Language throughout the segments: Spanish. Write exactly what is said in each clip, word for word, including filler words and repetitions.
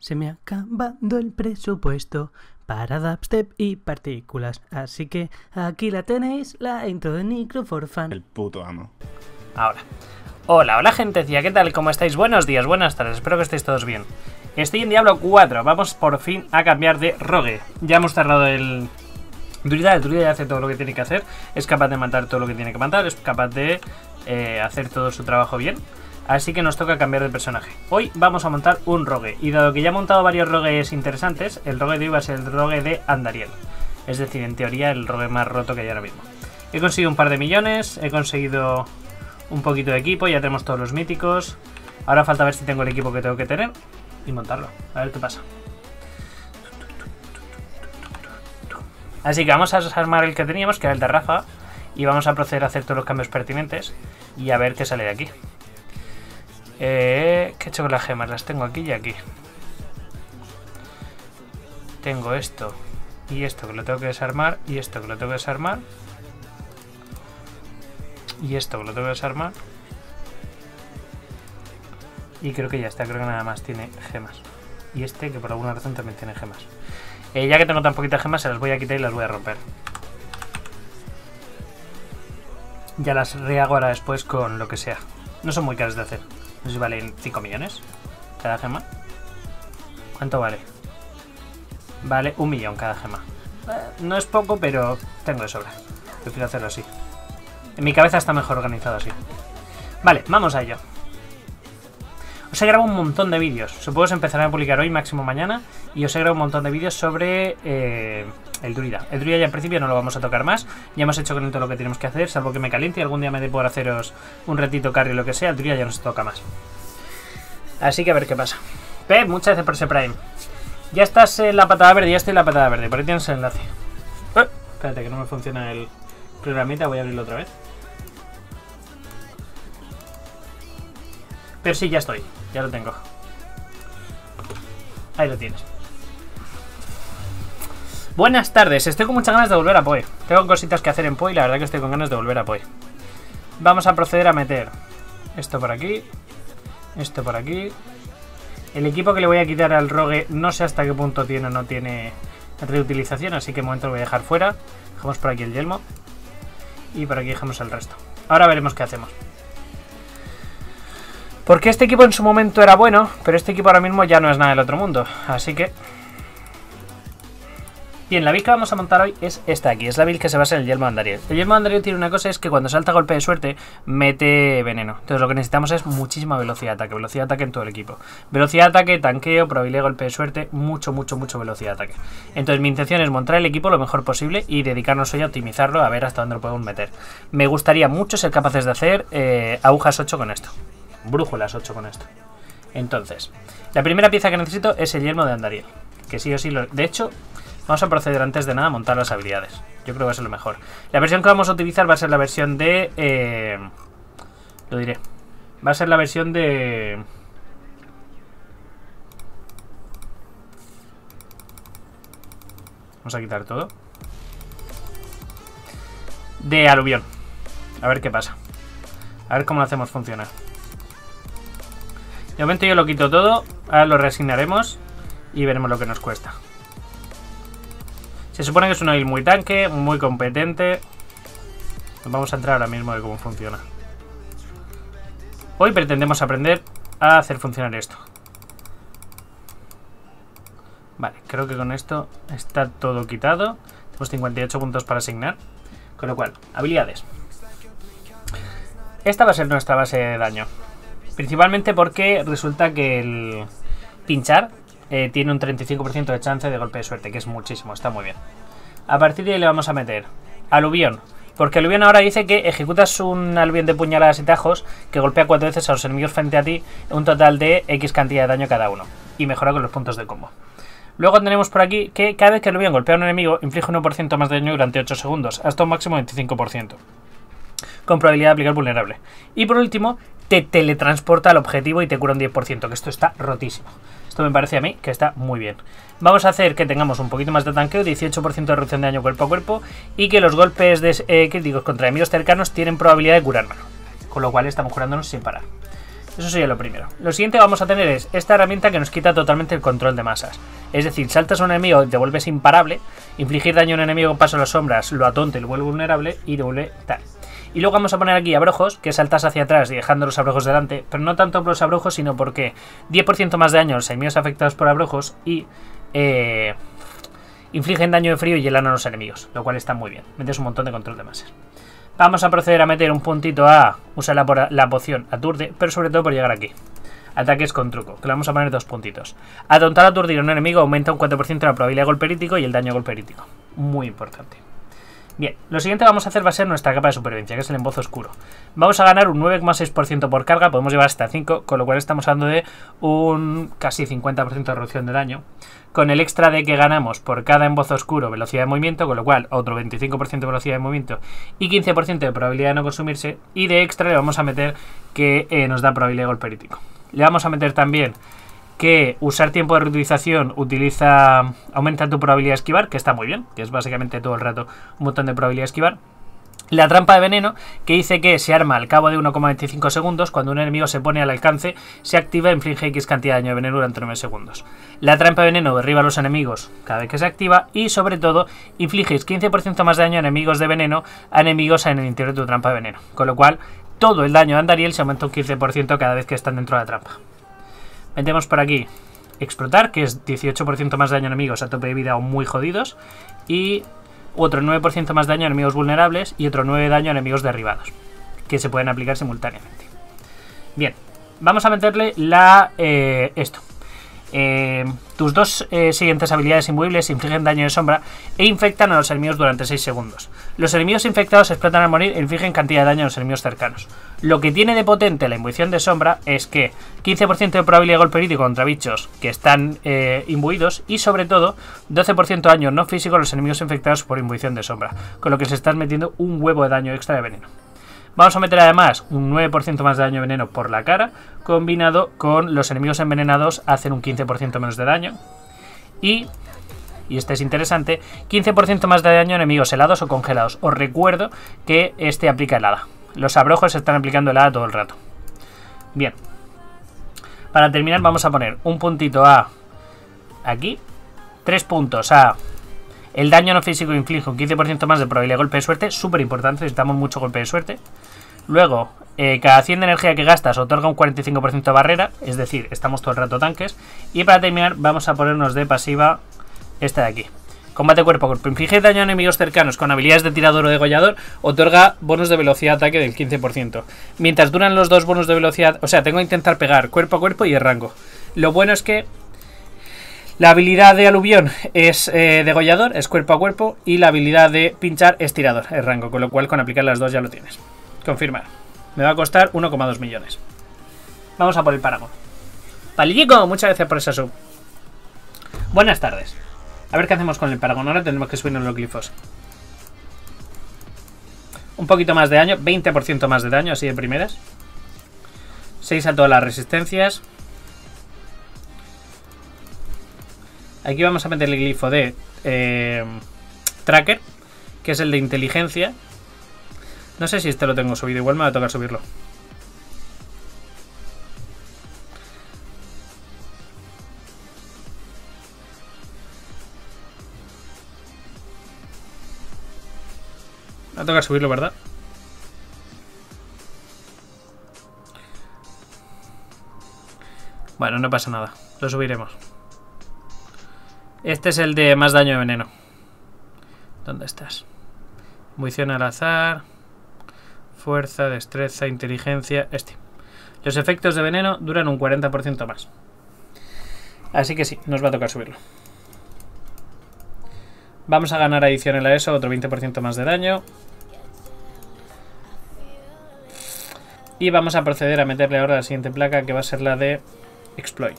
Se me ha acabado el presupuesto para dubstep y partículas. Así que aquí la tenéis, la intro de Necro for Fun. El puto amo. Ahora. Hola, hola gentecilla, ¿qué tal? ¿Cómo estáis? Buenos días, buenas tardes, espero que estéis todos bien. Estoy en Diablo cuatro, vamos por fin a cambiar de rogue. Ya hemos cerrado el... Druida, el druida ya hace todo lo que tiene que hacer. Es capaz de matar todo lo que tiene que matar. Es capaz de eh, hacer todo su trabajo bien. Así que nos toca cambiar de personaje. Hoy vamos a montar un rogue. Y dado que ya he montado varios rogues interesantes, el rogue de hoy va a ser el rogue de Andariel. Es decir, en teoría el rogue más roto que hay ahora mismo. He conseguido un par de millones. He conseguido un poquito de equipo. Ya tenemos todos los míticos. Ahora falta ver si tengo el equipo que tengo que tener y montarlo. A ver qué pasa. Así que vamos a desarmar el que teníamos, que era el de Rafa. Y vamos a proceder a hacer todos los cambios pertinentes. Y a ver qué sale de aquí. Eh, ¿Qué he hecho con las gemas? Las tengo aquí y aquí. Tengo esto y esto que lo tengo que desarmar. Y esto que lo tengo que desarmar. Y esto que lo tengo que desarmar. Y creo que ya está, creo que nada más tiene gemas. Y este que por alguna razón también tiene gemas. Eh, ya que tengo tan poquitas gemas, se las voy a quitar y las voy a romper. Ya las rehago ahora después con lo que sea. No son muy caras de hacer. No sé si valen cinco millones cada gema. ¿Cuánto vale? Vale un millón cada gema. Eh, no es poco, pero tengo de sobra. Prefiero hacerlo así. En mi cabeza está mejor organizado así. Vale, vamos a ello. Os he grabado un montón de vídeos. Supongo que se empezarán a publicar hoy, máximo mañana. Y os he grabado un montón de vídeos sobre eh, el druida. El druida ya en principio no lo vamos a tocar más. Ya hemos hecho con todo lo que tenemos que hacer, salvo que me caliente y algún día me dé por haceros un retito carry o lo que sea. El druida ya no se toca más. Así que a ver qué pasa. Pep, muchas gracias por ese prime. Ya estás en la patada verde, ya estoy en la patada verde. Por ahí tienes el enlace. Eh, espérate que no me funciona el programita, voy a abrirlo otra vez. Pero sí, ya estoy. Ya lo tengo. Ahí lo tienes. Buenas tardes. Estoy con muchas ganas de volver a Poe. Tengo cositas que hacer en Poe y la verdad que estoy con ganas de volver a Poe. Vamos a proceder a meter esto por aquí. Esto por aquí. El equipo que le voy a quitar al rogue no sé hasta qué punto tiene o no tiene reutilización, así que de momento lo voy a dejar fuera. Dejamos por aquí el yelmo. Y por aquí dejamos el resto. Ahora veremos qué hacemos. Porque este equipo en su momento era bueno, pero este equipo ahora mismo ya no es nada del otro mundo. Así que... Bien, la build que vamos a montar hoy es esta de aquí. Es la build que se basa en el yelmo de Andariel. El yelmo de Andariel tiene una cosa, es que cuando salta golpe de suerte, mete veneno. Entonces lo que necesitamos es muchísima velocidad de ataque. Velocidad de ataque en todo el equipo. Velocidad de ataque, tanqueo, probabilidad de golpe de suerte. Mucho, mucho, mucho velocidad de ataque. Entonces mi intención es montar el equipo lo mejor posible y dedicarnos hoy a optimizarlo, a ver hasta dónde lo podemos meter. Me gustaría mucho ser capaces de hacer eh, agujas ocho con esto. Brújulas ocho con esto. Entonces, la primera pieza que necesito es el yelmo de Andariel. Que sí o sí lo... De hecho, vamos a proceder antes de nada a montar las habilidades. Yo creo que va a ser lo mejor. La versión que vamos a utilizar va a ser la versión de... Eh, lo diré. Va a ser la versión de... Vamos a quitar todo. De aluvión. A ver qué pasa. A ver cómo lo hacemos funcionar. De momento yo lo quito todo, ahora lo reasignaremos y veremos lo que nos cuesta. Se supone que es una build muy tanque, muy competente. Vamos a entrar ahora mismo de cómo funciona. Hoy pretendemos aprender a hacer funcionar esto. Vale, creo que con esto está todo quitado. Tenemos cincuenta y ocho puntos para asignar. Con lo cual, habilidades. Esta va a ser nuestra base de daño. Principalmente porque resulta que el pinchar eh, tiene un treinta y cinco por ciento de chance de golpe de suerte, que es muchísimo, está muy bien. A partir de ahí le vamos a meter aluvión, porque aluvión ahora dice que ejecutas un aluvión de puñaladas y tajos que golpea cuatro veces a los enemigos frente a ti, un total de X cantidad de daño cada uno, y mejora con los puntos de combo. Luego tenemos por aquí que cada vez que aluvión golpea a un enemigo, inflige uno por ciento más de daño durante ocho segundos, hasta un máximo de veinticinco por ciento. Con probabilidad de aplicar vulnerable. Y por último, te teletransporta al objetivo y te cura un diez por ciento, que esto está rotísimo. Esto me parece a mí que está muy bien. Vamos a hacer que tengamos un poquito más de tanqueo, dieciocho por ciento de reducción de daño cuerpo a cuerpo, y que los golpes de, eh, críticos contra enemigos cercanos tienen probabilidad de curármelo. Con lo cual estamos curándonos sin parar. Eso sería lo primero. Lo siguiente que vamos a tener es esta herramienta que nos quita totalmente el control de masas. Es decir, saltas a un enemigo y te vuelves imparable. Infligir daño a un enemigo con paso a las sombras lo atonta y lo vuelve vulnerable y devuelve tal. Y luego vamos a poner aquí abrojos, que saltas hacia atrás y dejando los abrojos delante. Pero no tanto por los abrojos, sino porque diez por ciento más de daño a los enemigos afectados por abrojos y eh, infligen daño de frío y hielan a los enemigos. Lo cual está muy bien. Metes un montón de control de masas. Vamos a proceder a meter un puntito a usar la, la poción aturde, pero sobre todo por llegar aquí. Ataques con truco, que le vamos a poner dos puntitos. Atontar a aturdir a un enemigo aumenta un cuatro por ciento la probabilidad de golpe crítico y el daño de golpe crítico. Muy importante. Bien, lo siguiente que vamos a hacer va a ser nuestra capa de supervivencia, que es el embozo oscuro. Vamos a ganar un nueve coma seis por ciento por carga, podemos llevar hasta cinco, con lo cual estamos hablando de un casi cincuenta por ciento de reducción de daño. Con el extra de que ganamos por cada embozo oscuro velocidad de movimiento, con lo cual otro veinticinco por ciento de velocidad de movimiento y quince por ciento de probabilidad de no consumirse. Y de extra le vamos a meter que eh, nos da probabilidad de golpe crítico. Le vamos a meter también que usar tiempo de reutilización utiliza aumenta tu probabilidad de esquivar, que está muy bien, que es básicamente todo el rato un montón de probabilidad de esquivar. La trampa de veneno, que dice que se arma al cabo de uno coma veinticinco segundos. Cuando un enemigo se pone al alcance, se activa e inflige X cantidad de daño de veneno durante nueve segundos. La trampa de veneno derriba a los enemigos cada vez que se activa y, sobre todo, infliges quince por ciento más de daño a enemigos de veneno a enemigos en el interior de tu trampa de veneno. Con lo cual, todo el daño de Andariel se aumenta un quince por ciento cada vez que están dentro de la trampa. Metemos por aquí explotar, que es dieciocho por ciento más de daño a enemigos a tope de vida o muy jodidos. Y otro nueve por ciento más daño a enemigos vulnerables y otro nueve por ciento daño a enemigos derribados, que se pueden aplicar simultáneamente. Bien, vamos a meterle la eh, esto. Eh, tus dos eh, siguientes habilidades immovibles infligen daño de sombra e infectan a los enemigos durante seis segundos. Los enemigos infectados explotan al morir e infligen cantidad de daño a los enemigos cercanos. Lo que tiene de potente la imbuición de sombra es que quince por ciento de probabilidad de golpe crítico contra bichos que están eh, imbuidos y, sobre todo, doce por ciento de daño no físico a los enemigos infectados por imbuición de sombra, con lo que se están metiendo un huevo de daño extra de veneno. Vamos a meter además un nueve por ciento más de daño de veneno por la cara, combinado con los enemigos envenenados hacen un quince por ciento menos de daño. Y, y este es interesante, quince por ciento más de daño a enemigos helados o congelados. Os recuerdo que este aplica helada. Los abrojos están aplicando helada todo el rato. Bien. Para terminar vamos a poner un puntito a aquí, tres puntos a el daño no físico inflige un quince por ciento más de probabilidad de golpe de suerte, súper importante, necesitamos mucho golpe de suerte. Luego, eh, cada cien de energía que gastas otorga un cuarenta y cinco por ciento de barrera, es decir, estamos todo el rato tanques. Y para terminar vamos a ponernos de pasiva esta de aquí. Combate cuerpo a cuerpo. Inflige daño a enemigos cercanos con habilidades de tirador o degollador, otorga bonus de velocidad de ataque del quince por ciento. Mientras duran los dos bonus de velocidad, o sea, tengo que intentar pegar cuerpo a cuerpo y el rango. Lo bueno es que la habilidad de aluvión es eh, degollador, es cuerpo a cuerpo, y la habilidad de pinchar es tirador, es rango, con lo cual con aplicar las dos ya lo tienes. Confirmar. Me va a costar uno coma dos millones. Vamos a por el Paragon. Palillico, muchas gracias por esa sub. Buenas tardes. A ver qué hacemos con el Paragon. Ahora tenemos que subirnos los glifos. Un poquito más de daño, veinte por ciento más de daño, así de primeras. seis a todas las resistencias. Aquí vamos a meter el glifo de eh, Tracker, que es el de inteligencia. No sé si este lo tengo subido, igual me va a tocar subirlo. Me va a tocar subirlo, ¿verdad? Bueno, no pasa nada, lo subiremos. Este es el de más daño de veneno. ¿Dónde estás? Munición al azar. Fuerza, destreza, inteligencia. Este. Los efectos de veneno duran un cuarenta por ciento más. Así que sí, nos va a tocar subirlo. Vamos a ganar adicional a eso otro veinte por ciento más de daño. Y vamos a proceder a meterle ahora la siguiente placa, que va a ser la de Exploit.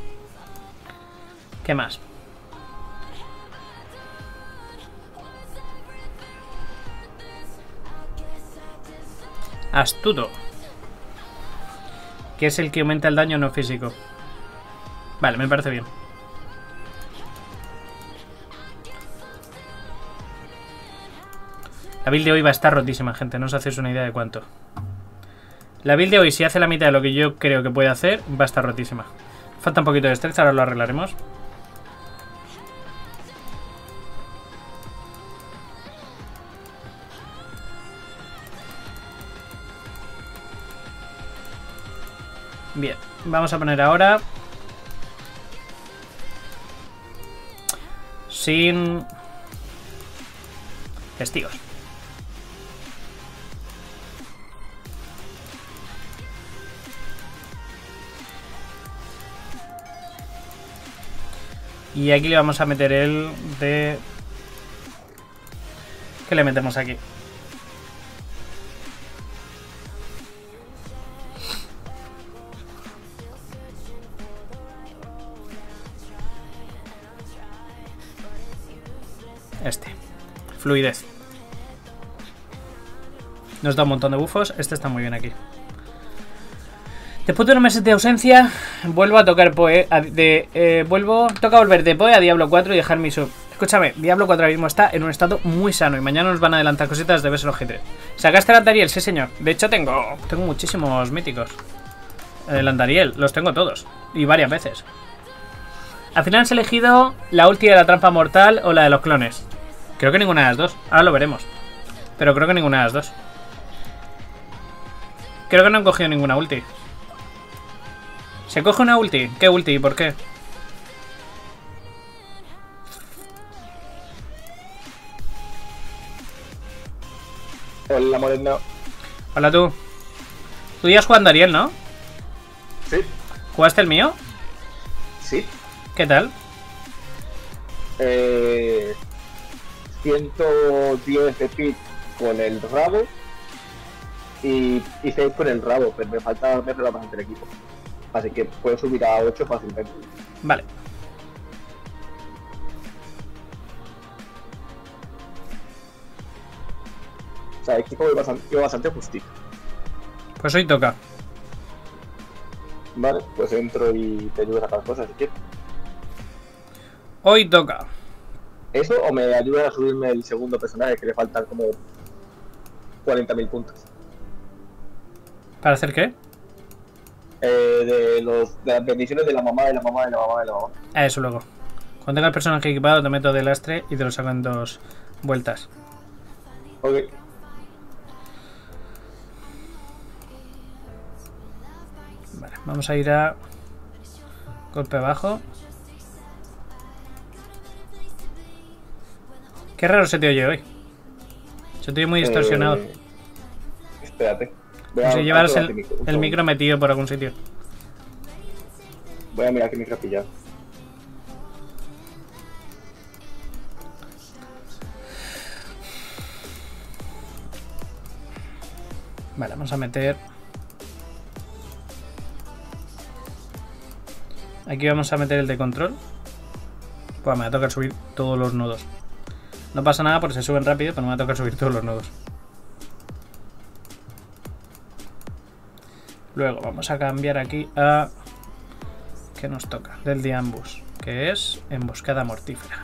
¿Qué más? Astuto. Que es el que aumenta el daño no físico. Vale, me parece bien. La build de hoy va a estar rotísima, gente. No os hacéis una idea de cuánto. La build de hoy, si hace la mitad de lo que yo creo que puede hacer, va a estar rotísima. Falta un poquito de estrés, ahora lo arreglaremos. Bien, vamos a poner ahora... Sin... testigos. Y aquí le vamos a meter el de... ¿Qué le metemos aquí? Este. Fluidez. Nos da un montón de buffos. Este está muy bien aquí. Después de unos meses de ausencia, vuelvo a tocar Poe. A, de, eh, vuelvo, toca volver de Poe a Diablo cuatro y dejar mi sub. Escúchame, Diablo cuatro ahora mismo está en un estado muy sano y mañana nos van a adelantar cositas de B S L G tres. ¿Sacaste el Andariel? Sí, señor. De hecho, tengo, tengo muchísimos míticos. El Andariel, los tengo todos. Y varias veces. Al final has elegido la ulti de la trampa mortal o la de los clones. Creo que ninguna de las dos. Ahora lo veremos. Pero creo que ninguna de las dos. Creo que no han cogido ninguna ulti. ¿Se coge una ulti? ¿Qué ulti y por qué? Hola, Moreno. Hola tú. Tú ya has jugado Andariel, ¿no? Sí. ¿Jugaste el mío? Sí. ¿Qué tal? Eh, ciento diez de pit con el rabo y, y seis con el rabo, pero me falta mejorar bastante el equipo. Así que puedo subir a ocho fácilmente. Vale. O sea, el equipo iba bastante, iba bastante justito. Pues hoy toca. Vale, pues entro y te ayudo a sacar cosas si quieres. Hoy toca. ¿Eso o me ayudas a subirme el segundo personaje que le faltan como cuarenta mil puntos? ¿Para hacer qué? Eh, de, los, de las bendiciones de la mamá, de la mamá, de la mamá, de la mamá. A eso luego. Cuando tenga el personaje equipado te meto de lastre y te lo saco en dos vueltas. Ok. Vale, vamos a ir a... golpe bajo. Qué raro se te oye hoy. Se te oye muy distorsionado. Eh, espérate. Voy Como a, si llevaras a el, micro, el micro metido por algún sitio. Voy a mirar qué micro he pillado. Vale, vamos a meter... Aquí vamos a meter el de control. Pues me va a tocar subir todos los nodos. No pasa nada porque se suben rápido, pero me va a tocar subir todos los nodos. Luego vamos a cambiar aquí a... ¿qué nos toca? Del de ambush, que es emboscada mortífera.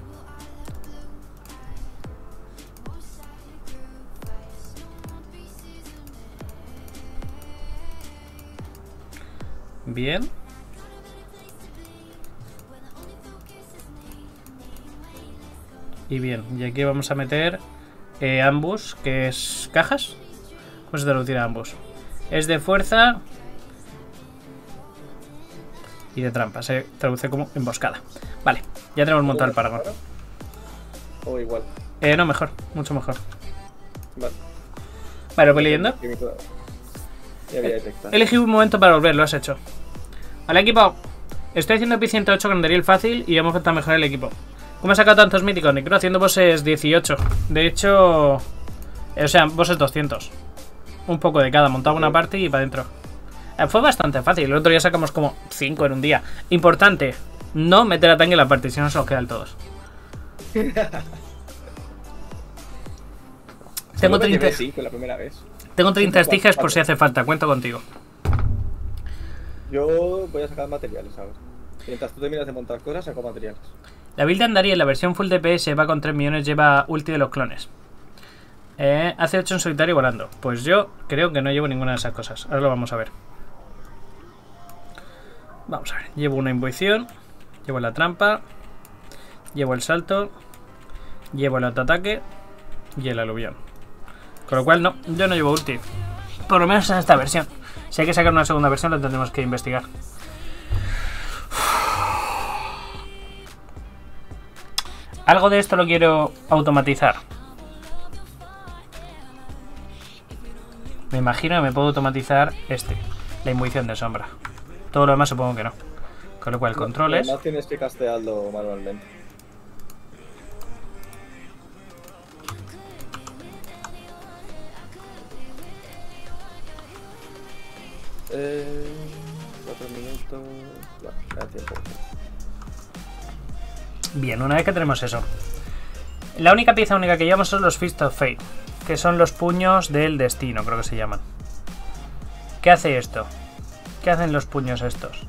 Bien. Y bien, y aquí vamos a meter eh, ambush, que es cajas. ¿Cómo se traducirá ambush? Es de fuerza y de trampa. Se traduce como emboscada. Vale, ya tenemos montado el Paragon. O igual. Eh, no, mejor, mucho mejor. Vale. Vale, ¿lo voy leyendo? Ya había detectado. Elegí un momento para volver, lo has hecho. Hola equipo, estoy haciendo Pi ciento ocho con Andariel fácil y hemos falta mejorar el equipo. ¿Cómo he sacado tantos míticos, Necro? Haciendo bosses dieciocho. De hecho, eh, o sea, bosses doscientos. Un poco de cada, montaba una parte y para adentro. Eh, fue bastante fácil, el otro día sacamos como cinco en un día. Importante, no meter a tanque en la parte, si no se os quedan todos. Tengo treinta... cinco la primera vez. Tengo treinta stickers por si hace falta, cuento contigo. Yo voy a sacar materiales ahora. Mientras tú terminas de montar cosas, saco materiales. La build de Andariel, la versión full D P S, va con tres millones, lleva ulti de los clones. Eh, hace ocho en solitario volando. Pues yo creo que no llevo ninguna de esas cosas. Ahora lo vamos a ver. Vamos a ver. Llevo una invoición. Llevo la trampa. Llevo el salto. Llevo el autoataque. Y el aluvión. Con lo cual no, yo no llevo ulti. Por lo menos en esta versión. Si hay que sacar una segunda versión lo tendremos que investigar. Algo de esto lo quiero automatizar. Me imagino que me puedo automatizar este, la invoición de sombra. Todo lo demás supongo que no. Con lo cual, controles. Además tienes que castearlo manualmente. Eh, cuatro minutos. Bueno, me da tiempo. Bien, una vez que tenemos eso. La única pieza única que llevamos son los Fist of Fate, que son los puños del destino, creo que se llaman. ¿Qué hace esto? ¿Qué hacen los puños estos?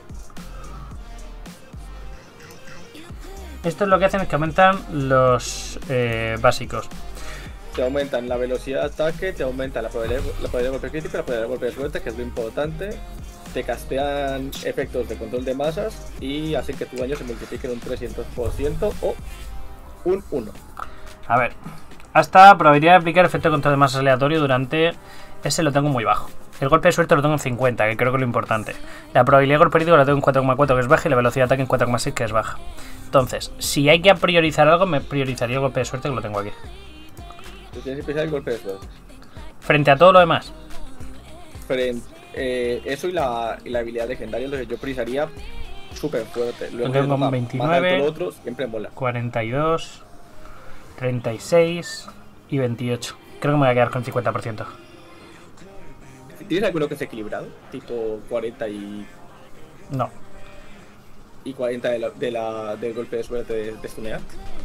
Esto es lo que hacen es que aumentan los eh, básicos. Te aumentan la velocidad de ataque, te aumentan la probabilidad, la probabilidad de golpe crítico y la probabilidad de golpe de suerte, que es lo importante. Te castean efectos de control de masas y hacen que tu daño se multiplique en un trescientos por ciento o un uno. A ver, hasta probabilidad de aplicar efecto de control de masas aleatorio durante... Ese lo tengo muy bajo. El golpe de suerte lo tengo en cincuenta, que creo que es lo importante. La probabilidad de golpe crítico la tengo en cuatro coma cuatro, que es baja, y la velocidad de ataque en cuatro coma seis, que es baja. Entonces, si hay que priorizar algo, me priorizaría el golpe de suerte, que lo tengo aquí. Tú tienes que priorizar el golpe de suerte. Frente a todo lo demás. Frente, eh, eso y la, y la habilidad legendaria, entonces yo priorizaría súper fuerte. Luego Lo tengo más- en veintinueve, más alto lo otro, siempre mola. cuarenta y dos, treinta y seis y veintiocho. Creo que me voy a quedar con cincuenta por ciento. ¿Tienes alguno que es equilibrado? Tipo cuarenta y, No. y cuarenta de la, de la, del golpe de suerte de, de stunear.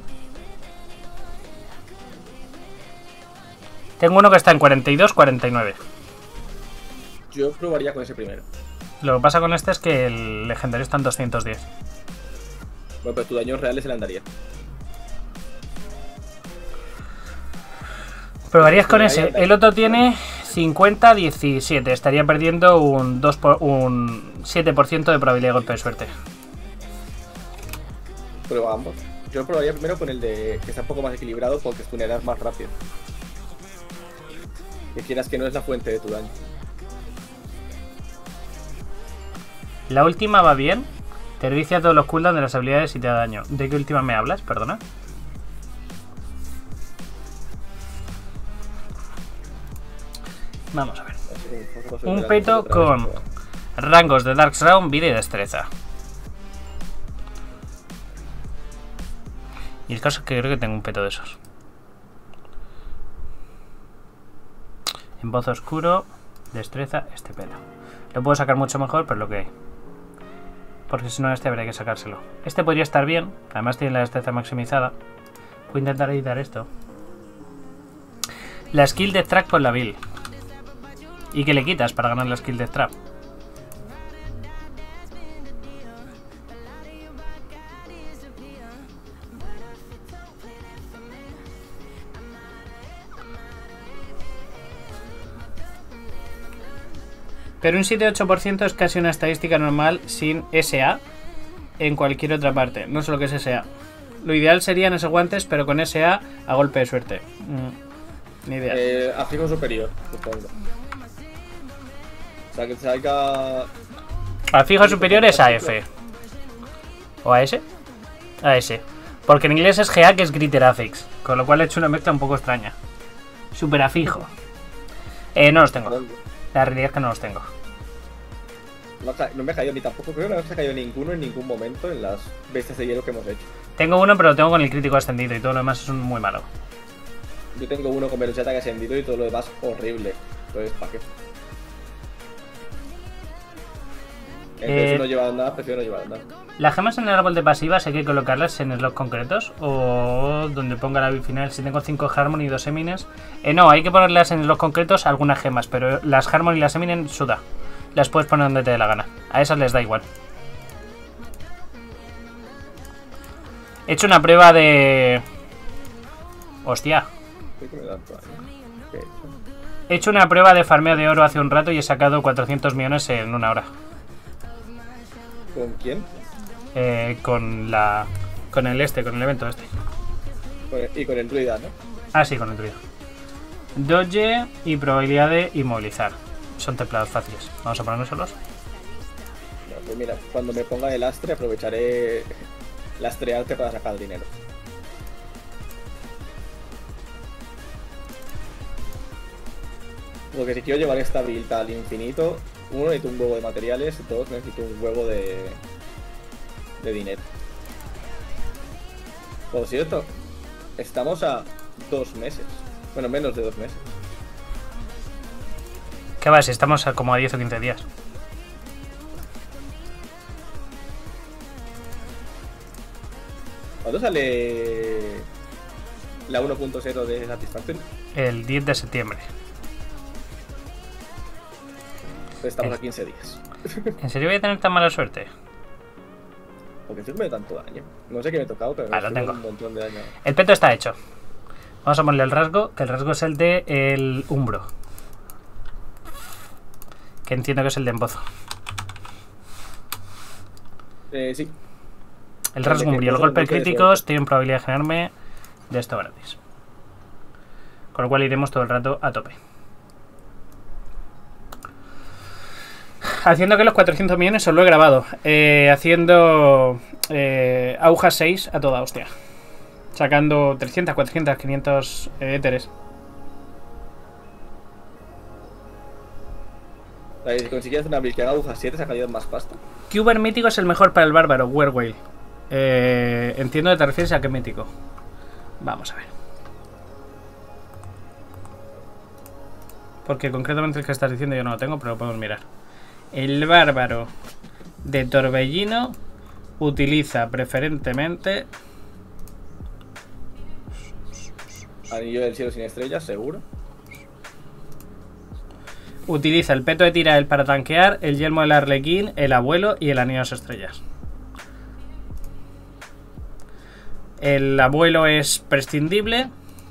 Tengo uno que está en cuarenta y dos, cuarenta y nueve. Yo probaría con ese primero. Lo que pasa con este es que el legendario está en doscientos diez. Bueno, pero tu daño real es el andaría. Probarías con ese. El otro tiene cincuenta, diecisiete. Estaría perdiendo un, dos por, un siete por ciento de probabilidad de golpe de suerte. Prueba ambos. Yo probaría primero con el de que está un poco más equilibrado porque stunearás más rápido. Que quieras que no es la fuente de tu daño. La última va bien. Te reinicia todos los cooldowns de las habilidades y te da daño. ¿De qué última me hablas? Perdona. Vamos a ver. Un peto con rangos de Dark Round, vida y destreza. Y el caso es que creo que tengo un peto de esos. En voz oscuro, destreza, este pelo. Lo puedo sacar mucho mejor, pero lo que hay. Porque si no, este habría que sacárselo. Este podría estar bien, además tiene la destreza maximizada. Voy a intentar editar esto. La skill de track por la build. ¿Y qué le quitas para ganar la skill de trap? Pero un siete ocho por ciento es casi una estadística normal sin S A en cualquier otra parte. No sé lo que es S A. Lo ideal serían esos guantes, pero con S A a golpe de suerte. Mm, ni idea. Eh, a fijo superior, supongo. O sea, que te salga... A fijo superior es A F. ¿O A S? A S. Porque en inglés es G A, que es Greater Affix. Con lo cual he hecho una mezcla un poco extraña. Super a fijo. Eh, no los tengo. La realidad es que no los tengo. No, no me ha caído ni tampoco, creo que no se ha caído ninguno en ningún momento en las bestias de hielo que hemos hecho. Tengo uno, pero lo tengo con el crítico ascendido y todo lo demás es un muy malo. Yo tengo uno con velocidad de ataque ascendido y todo lo demás horrible. Entonces, ¿para qué? Entonces, Eh, si no lleva nada, prefiero no llevar nada. ¿Las gemas en el árbol de pasivas hay que colocarlas en slots concretos? ¿O donde ponga la final? Si tengo cinco Harmony y dos Eminem. Eh, no, hay que ponerlas en slots concretos algunas gemas, pero las Harmony y las Eminem suda. Las puedes poner donde te dé la gana. A esas les da igual. He hecho una prueba de... Hostia. ¿Qué que me dan todo ahí? ¿Qué he hecho? He hecho una prueba de farmeo de oro hace un rato y he sacado cuatrocientos millones en una hora. ¿Con quién? Eh, con la... Con el este, con el evento este. Con el- y con el druida, ¿no? Ah, sí, con el druido. Dodge y probabilidad de inmovilizar. Son templados fáciles. Vamos a ponérnoslos. No, pues mira, cuando me ponga el lastre aprovecharé lastrearte para sacar dinero. Porque si quiero llevar esta build al infinito, uno, necesito un huevo de materiales, dos, necesito un huevo de, de dinero. Por cierto, estamos a dos meses. Bueno, menos de dos meses. ¿Qué va? Si estamos a como a diez o quince días. ¿Cuándo sale la uno punto cero de Satisfaction? El diez de septiembre. Pues estamos Eh. a quince días. ¿En serio voy a tener tan mala suerte? Porque estoy me tanto daño. No sé qué me he tocado, pero Ah, me lo estoy tengo. dando un montón de daño. El peto está hecho. Vamos a ponerle el rasgo, que el rasgo es el de el umbro. Que entiendo que es el de embozo. Eh, sí. El El de rasgo que umbro y el embozo golpe mucho de críticos suerte. tienen probabilidad de generarme de esto gratis. Con lo cual iremos todo el rato a tope. Haciendo que los cuatrocientos millones os lo he grabado. Eh, haciendo eh, aguja seis a toda hostia. Sacando trescientos, cuatrocientos, quinientos eh, éteres. O sea, si consiguieras una build que haga aguja siete, sacarías más pasta. ¿Qué Uber mítico es el mejor para el bárbaro? Werewhale. Eh, entiendo que te refieres a qué mítico. Vamos a ver. Porque concretamente el que estás diciendo yo no lo tengo, pero lo podemos mirar. El bárbaro de Torbellino utiliza preferentemente... Anillo del cielo sin estrellas, seguro. Utiliza el peto de Tirael para tanquear, el yelmo del Arlequín, el abuelo y el anillo de las estrellas. El abuelo es prescindible.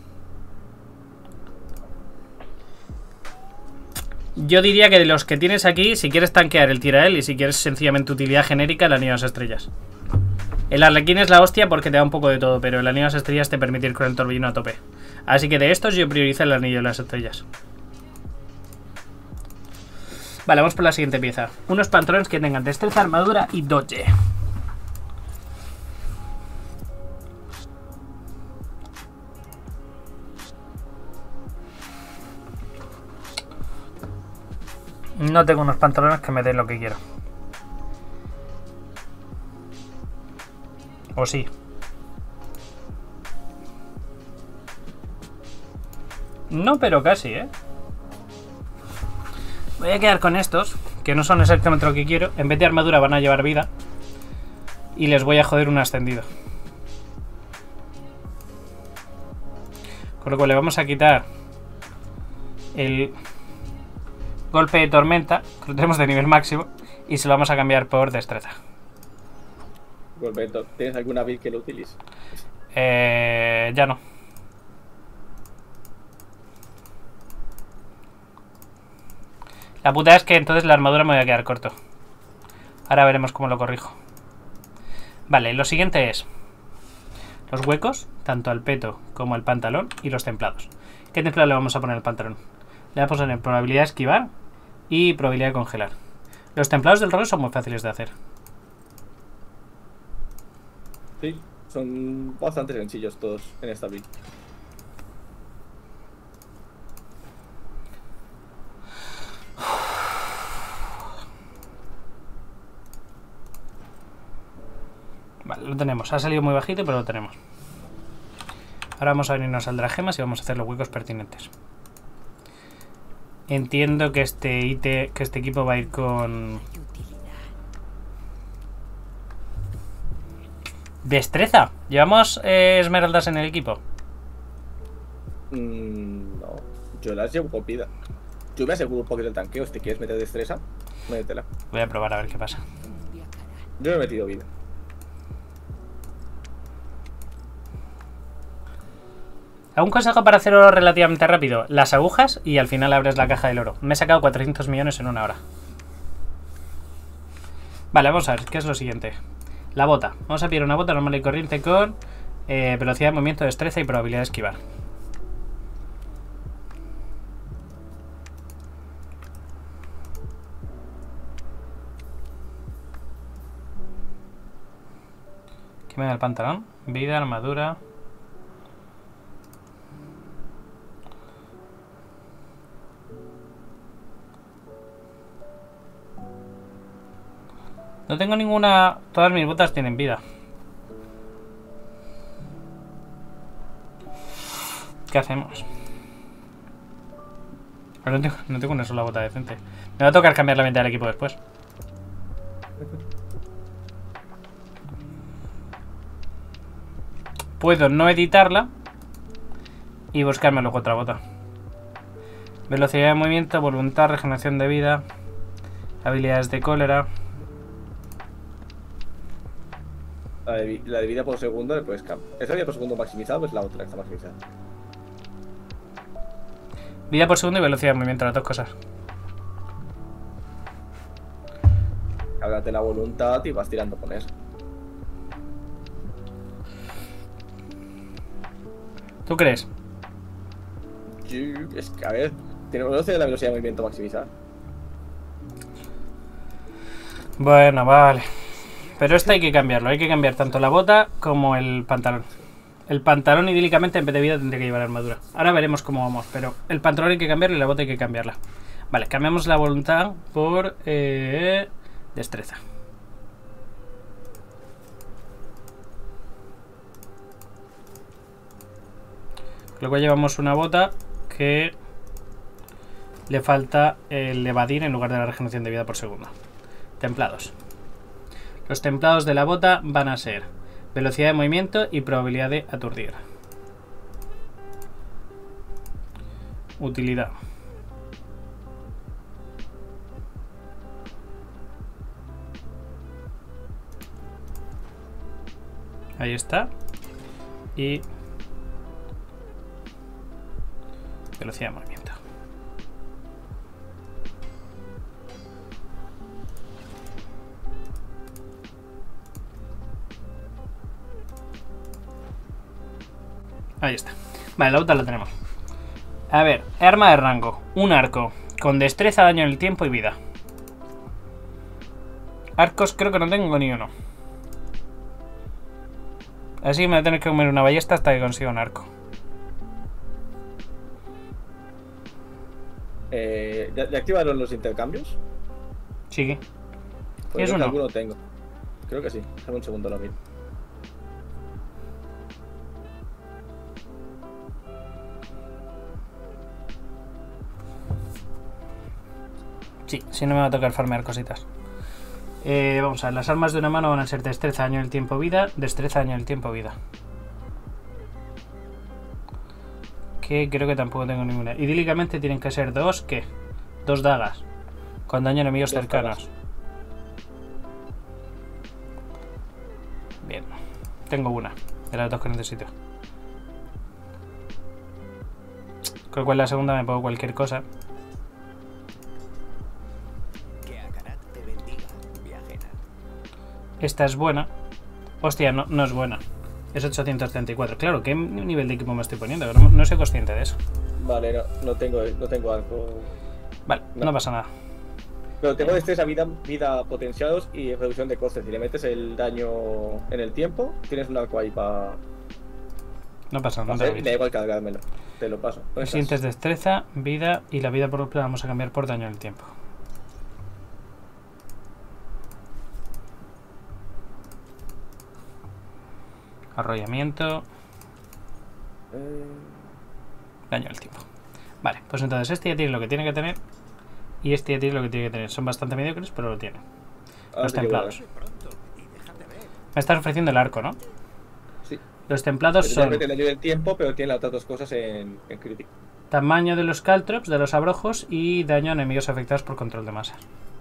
Yo diría que de los que tienes aquí, si quieres tanquear el Tirael y si quieres sencillamente utilidad genérica, el anillo de las estrellas. El Arlequín es la hostia porque te da un poco de todo, pero el anillo de las estrellas te permite ir con el torbellino a tope. Así que de estos yo priorizo el anillo de las estrellas. Vale, vamos por la siguiente pieza. Unos pantalones que tengan destreza, armadura y dodge. No tengo unos pantalones que me den lo que quiero. O sí. No, pero casi, ¿eh? Voy a quedar con estos, que no son exactamente lo que quiero. En vez de armadura van a llevar vida. Y les voy a joder un ascendido. Con lo cual le vamos a quitar el golpe de tormenta, que lo tenemos de nivel máximo, y se lo vamos a cambiar por destreza. Golpeto. ¿Tienes alguna build que lo utilice? Eh, ya no. La puta es que entonces la armadura me voy a quedar corto. Ahora veremos cómo lo corrijo. Vale, lo siguiente es los huecos, tanto al peto como al pantalón, y los templados. ¿Qué templado le vamos a poner al pantalón? Le vamos a poner probabilidad de esquivar y probabilidad de congelar. Los templados del rol son muy fáciles de hacer. Sí, son bastante sencillos todos en esta build. Vale, lo tenemos. Ha salido muy bajito, pero lo tenemos. Ahora vamos a venirnos al gemas y vamos a hacer los huecos pertinentes. Entiendo que este I T, que este equipo va a ir con Destreza. ¿Llevamos eh, esmeraldas en el equipo? Mm, no, yo las llevo con vida. Yo me aseguro un poquito del tanqueo. Si te quieres meter destreza, métetela. Voy a probar a ver qué pasa. Yo me he metido vida. Un consejo para hacer oro relativamente rápido. Las agujas y al final abres la caja del oro. Me he sacado cuatrocientos millones en una hora. Vale, vamos a ver. ¿Qué es lo siguiente? La bota. Vamos a pillar una bota normal y corriente con eh, velocidad de movimiento, destreza y probabilidad de esquivar. ¿Qué me da el pantalón? Vida, armadura... No tengo ninguna... Todas mis botas tienen vida. ¿Qué hacemos? Pero no tengo, no tengo una sola bota decente. Me va a tocar cambiar la venta del equipo después. Puedo no editarla y buscarme luego otra bota. Velocidad de movimiento, voluntad, regeneración de vida, habilidades de cólera. La de, la de vida por segundo le puedes cambiar. ¿Esa vida por segundo maximizada o es la otra que está maximizada? Vida por segundo y velocidad de movimiento, las dos cosas. Háblate la voluntad y vas tirando con eso. ¿Tú crees? Sí, es que, a ver, tiene velocidad de la velocidad de movimiento maximizada. Bueno, vale. Pero esto hay que cambiarlo. Hay que cambiar tanto la bota como el pantalón. El pantalón idílicamente en vez de vida tendría que llevar armadura. Ahora veremos cómo vamos. Pero el pantalón hay que cambiarlo y la bota hay que cambiarla. Vale, cambiamos la voluntad por eh, destreza. Luego llevamos una bota que le falta el evadir en lugar de la regeneración de vida por segundo. Templados. Los templados de la bota van a ser velocidad de movimiento y probabilidad de aturdir. Utilidad. Ahí está. Y velocidad de movimiento. Ahí está. Vale, la bota la tenemos. A ver, arma de rango. Un arco. Con destreza, daño en el tiempo y vida. Arcos creo que no tengo ni uno. Así que me voy a tener que comer una ballesta hasta que consiga un arco. Eh, ¿ya, ¿Ya activaron los intercambios? Sigue. Pues ¿Es yo uno? alguno tengo. Creo que sí. Déjame un segundo lo mismo. Sí, si no me va a tocar farmear cositas. Eh, vamos a ver, las armas de una mano van a ser destreza, daño en el tiempo, vida. Destreza, daño en el tiempo, vida. Que creo que tampoco tengo ninguna. Idílicamente tienen que ser dos, ¿qué? Dos dagas. Con daño a enemigos Dos cercanos. dagas. Bien. Tengo una de las dos que necesito. Con lo cual la segunda me pongo cualquier cosa. Esta es buena. Hostia, no, no es buena. Es ochocientos treinta y cuatro. Claro, ¿qué nivel de equipo me estoy poniendo? No, no soy consciente de eso. Vale, no, no tengo, no tengo algo. Vale, no, No. pasa nada. Pero tengo destreza, vida, vida potenciados y reducción de costes. Si le metes el daño en el tiempo, tienes un arco ahí para. No pasa nada. No No te sé, me da olvides. igual cargármelo. Te lo paso. ¿Dónde Siguientes estás? destreza, vida y la vida por la vamos a cambiar por daño en el tiempo. Arrollamiento, Eh, daño al tiempo. Vale, pues entonces este ya tiene lo que tiene que tener. Y este ya tiene lo que tiene que tener. Son bastante mediocres, pero lo tienen. ahora Los te llevo templados. Me estás ofreciendo el arco, ¿no? Sí. Los templados Pero son... realmente le ayuda el tiempo, pero tiene las otras dos cosas en, en crítico. Tamaño de los caltrops, de los abrojos y daño a enemigos afectados por control de masas.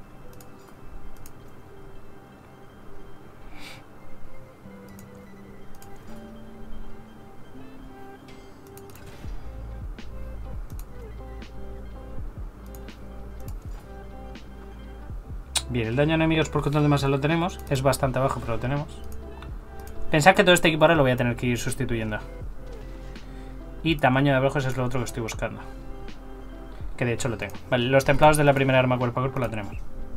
Bien, el daño a enemigos por control de masa lo tenemos. Es bastante bajo, pero lo tenemos. Pensad que todo este equipo ahora lo voy a tener que ir sustituyendo. Y tamaño de abrojos es lo otro que estoy buscando. Que de hecho lo tengo. Vale, los templados de la primera arma cuerpo a cuerpo la tenemos.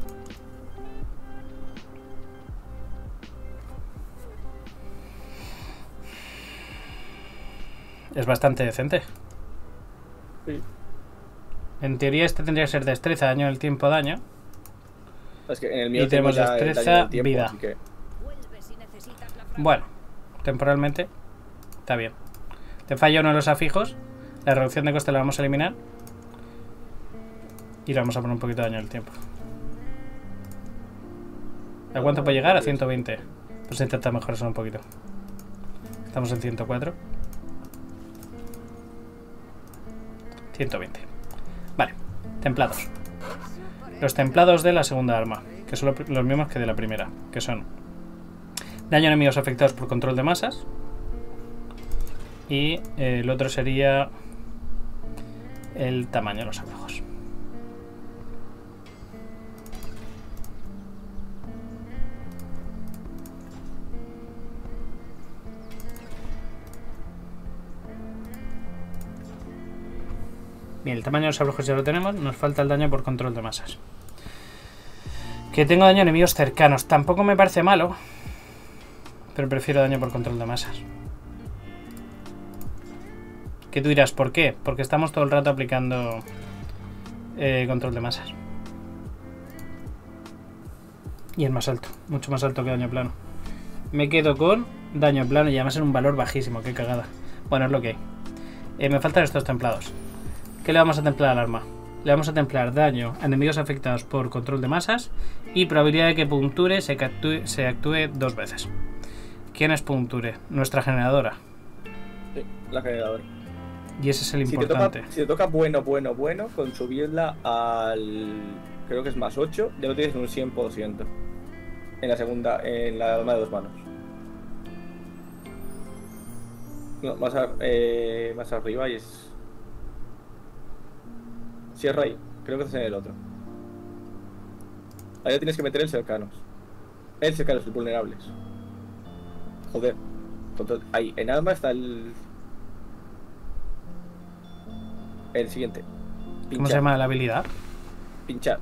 Es bastante decente. Sí. En teoría este tendría que ser destreza, daño en el tiempo, daño. Es que en el mío Y tenemos tengo ya el destreza, daño del tiempo, vida. así que... Bueno, temporalmente está bien. Te falla uno de los afijos. La reducción de coste la vamos a eliminar. Y le vamos a poner un poquito de daño en el tiempo. ¿A cuánto puede llegar? A ciento veinte. Pues intenta mejorar eso un poquito. Estamos en ciento cuatro. ciento veinte. Vale, templados. Los templados de la segunda arma, que son los mismos que de la primera, que son daño a enemigos afectados por control de masas. Y eh, el otro sería el tamaño de los abrojos. Bien, el tamaño de los abrojos ya lo tenemos. Nos falta el daño por control de masas. Que tengo daño a enemigos cercanos. Tampoco me parece malo, pero prefiero daño por control de masas. Que tú dirás, ¿por qué? Porque estamos todo el rato aplicando eh, control de masas. Y es más alto, mucho más alto que daño plano. Me quedo con daño plano y además en un valor bajísimo, qué cagada. Bueno, es lo que hay. Eh, me faltan estos templados. ¿Qué le vamos a templar al arma? Le vamos a templar daño a enemigos afectados por control de masas y probabilidad de que Puncture se actúe, se actúe dos veces. ¿Quién es Puncture? Nuestra generadora. Sí, la generadora. Y ese es el Si importante. te, toca, si te toca bueno, bueno, bueno, con subirla al... creo que es más ocho, ya lo tienes en un cien por ciento. En la segunda, en la arma de dos manos. No, más, a, eh, más arriba y es... Cierra ahí, creo que estás en el otro. Ahí ya tienes que meter el cercanos. El cercanos, el vulnerables. Joder. Ahí, en arma está el... El siguiente. Pinchar. ¿Cómo se llama la habilidad? Pinchar.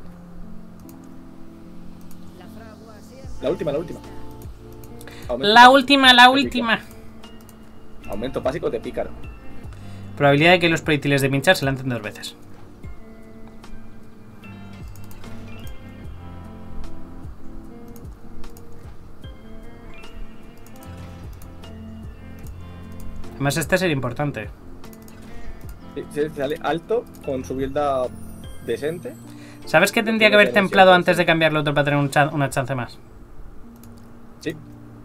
La última, la última. Aumento La básico, última, la te última. pica. Aumento básico de pícaro. Probabilidad de que los proyectiles de pinchar se lancen dos veces. Además este sería importante. Sí, sí, sale alto con su builda decente. ¿Sabes que tendría que haber templado antes de cambiarlo otro para tener un chan una chance más? Sí.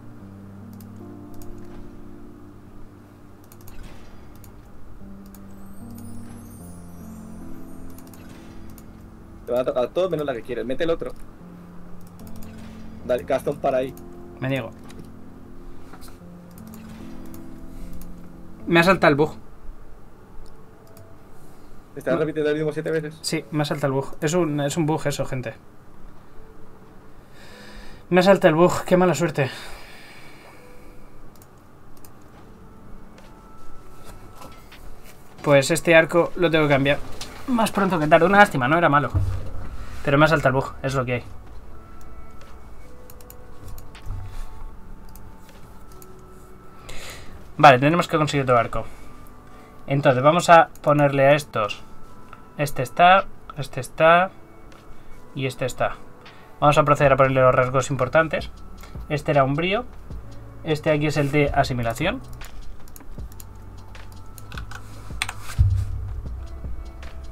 Te va a tocar todo menos la que quieres. Mete el otro. Dale, gasta un para ahí. Me niego. Me ha saltado el bug. ¿Te estás repitiendo el mismo siete veces? Sí, me ha saltado el bug. Es un, es un bug eso, gente. Me ha saltado el bug. Qué mala suerte. Pues este arco lo tengo que cambiar más pronto que tarde. Una lástima, no era malo. Pero me ha saltado el bug. Es lo que hay. Vale, tenemos que conseguir otro arco. Entonces vamos a ponerle a estos. Este está, este está y este está. Vamos a proceder a ponerle los rasgos importantes. Este era umbrío. Este aquí es el de asimilación.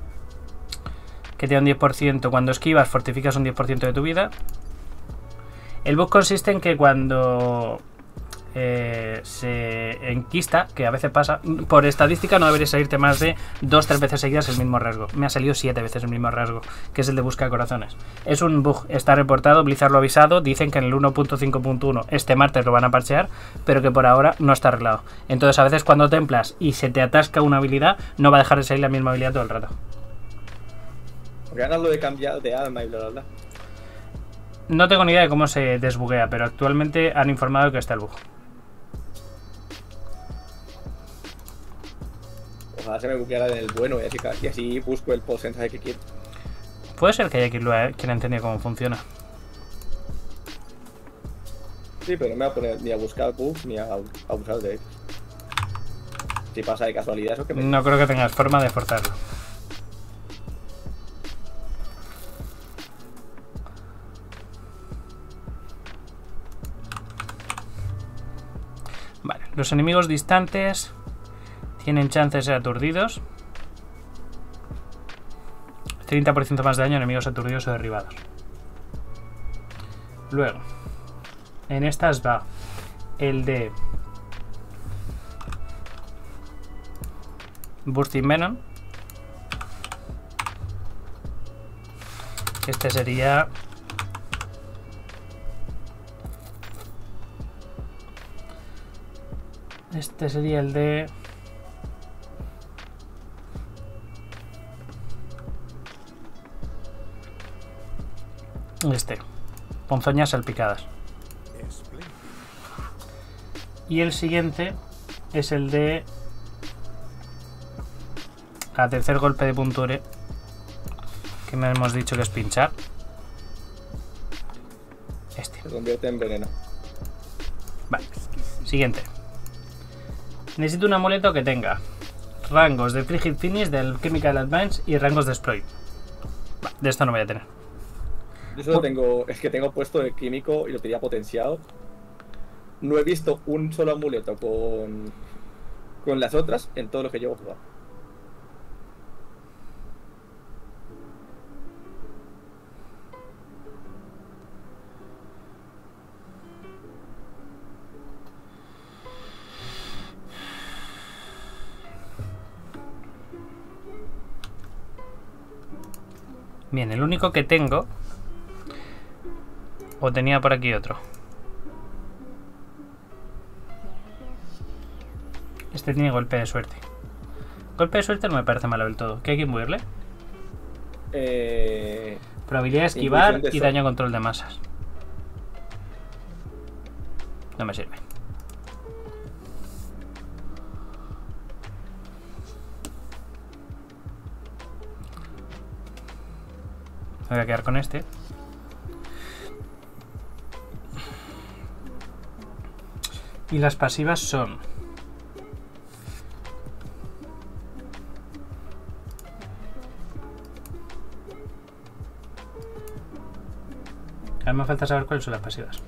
Que te da un diez por ciento. Cuando esquivas fortificas un diez por ciento de tu vida. El bug consiste en que cuando eh, se enquista, que a veces pasa, por estadística no debería salirte más de dos tres veces seguidas el mismo rasgo. Me ha salido siete veces el mismo rasgo, que es el de busca de corazones. Es un bug, está reportado, Blizzard lo ha avisado, dicen que en el uno punto cinco punto uno este martes lo van a parchear, pero que por ahora no está arreglado. Entonces a veces cuando templas y se te atasca una habilidad, no va a dejar de salir la misma habilidad todo el rato. Porque hagas lo de cambiar de arma y bla bla bla. No tengo ni idea de cómo se desbuguea, pero actualmente han informado que está el bug. Ojalá se me buqueara en el bueno y así, y así busco el porcentaje que quiero. Puede ser que haya quien, lo ha, quien ha entendido cómo funciona. Sí, pero no me voy a poner ni a buscar bugs ni a abusar de ellos. Si pasa de casualidad eso que me... No creo que tengas forma de forzarlo. Vale, los enemigos distantes tienen chances de ser aturdidos. treinta por ciento más de daño a enemigos aturdidos o derribados. Luego, en estas va el de Bursting Venom. Este sería... Este sería el de... Este. Ponzoñas salpicadas. Y el siguiente es el de... A tercer golpe de punture, que me hemos dicho que es pinchar. Este. Se convierte en veneno. Vale. Siguiente. Necesito un amuleto que tenga rangos del Frigid Finish, del Chemical Advance y rangos de Exploit. Vale, de esto no voy a tener. Yo solo tengo... Es que tengo puesto el químico y lo tenía potenciado. No he visto un solo amuleto con... Con las otras en todo lo que llevo jugado. Bien, el único que tengo... O tenía por aquí otro. Este tiene golpe de suerte. Golpe de suerte no me parece malo del todo. ¿Qué hay que imbuirle? Eh... Probabilidad de esquivar Intuición de y daño control de masas. No me sirve. Me voy a quedar con este. Y las pasivas son... A mí me falta saber cuáles son las pasivas.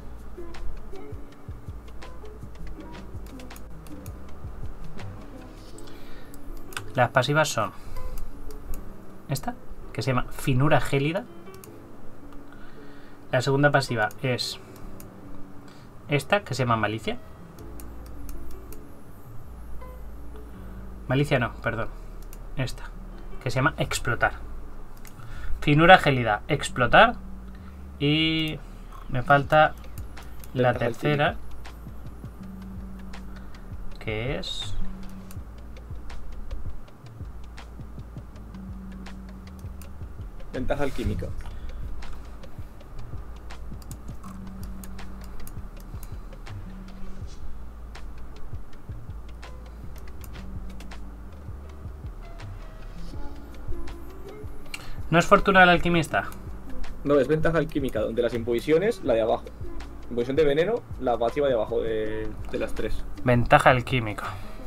Las pasivas son... Esta, que se llama Finura Gélida. La segunda pasiva es... Esta, que se llama Malicia. Malicia no, perdón. Esta, que se llama Explotar. Finura Gélida, Explotar. Y me falta la tercera, que es... Ventaja alquímica. ¿No es fortuna del alquimista? No, es ventaja alquímica, donde las imposiciones, la de abajo. Imposición de veneno, la pasiva de abajo de, de las tres. Ventaja alquímica.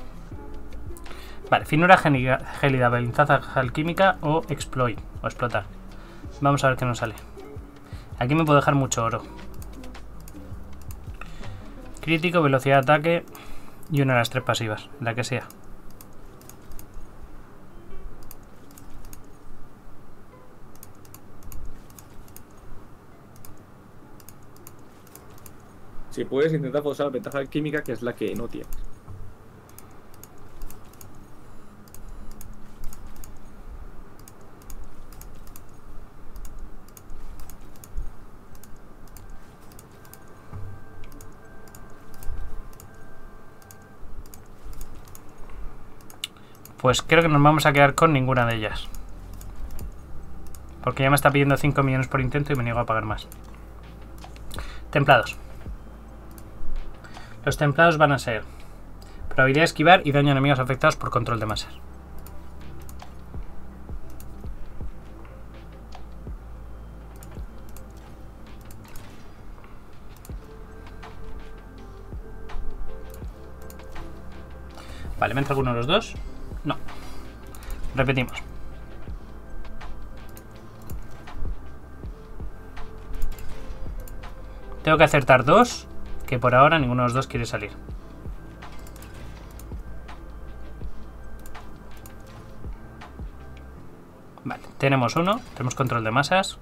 Vale, finura gélida, ventaja alquímica o exploit, o explotar. Vamos a ver qué nos sale. Aquí me puedo dejar mucho oro. Crítico, velocidad de ataque y una de las tres pasivas, la que sea. Si puedes, intentar usar la ventaja química, que es la que no tienes. Pues creo que nos vamos a quedar con ninguna de ellas. Porque ya me está pidiendo cinco millones por intento y me niego a pagar más. Templados. Los templados van a ser probabilidad de esquivar y daño a enemigos afectados por control de masas. Vale, ¿me entra alguno de los dos? No. Repetimos. Tengo que acertar dos, que por ahora ninguno de los dos quiere salir. Vale, tenemos uno, tenemos control de masas.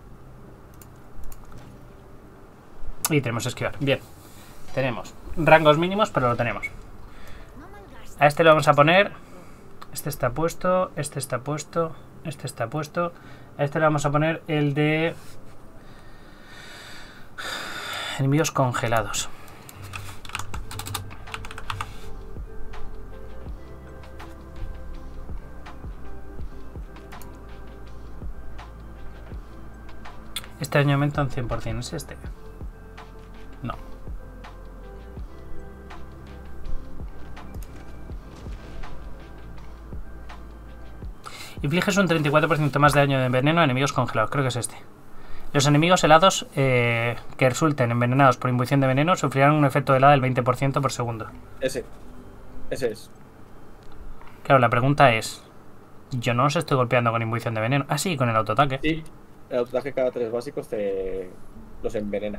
Y tenemos esquivar. Bien. Tenemos rangos mínimos, pero lo tenemos. A este le vamos a poner... Este está puesto, este está puesto, este está puesto. A este le vamos a poner el de... enemigos congelados. Este daño aumenta un cien por cien. ¿Es este? No. Infliges un treinta y cuatro por ciento más de daño de veneno a enemigos congelados. Creo que es este. Los enemigos helados eh, que resulten envenenados por imbuición de veneno sufrirán un efecto de helada del veinte por ciento por segundo. Ese. Ese es. Claro, la pregunta es... Yo no los estoy golpeando con imbuición de veneno. Ah, sí, con el autoataque. Sí. El autoataque cada tres básicos te los envenena.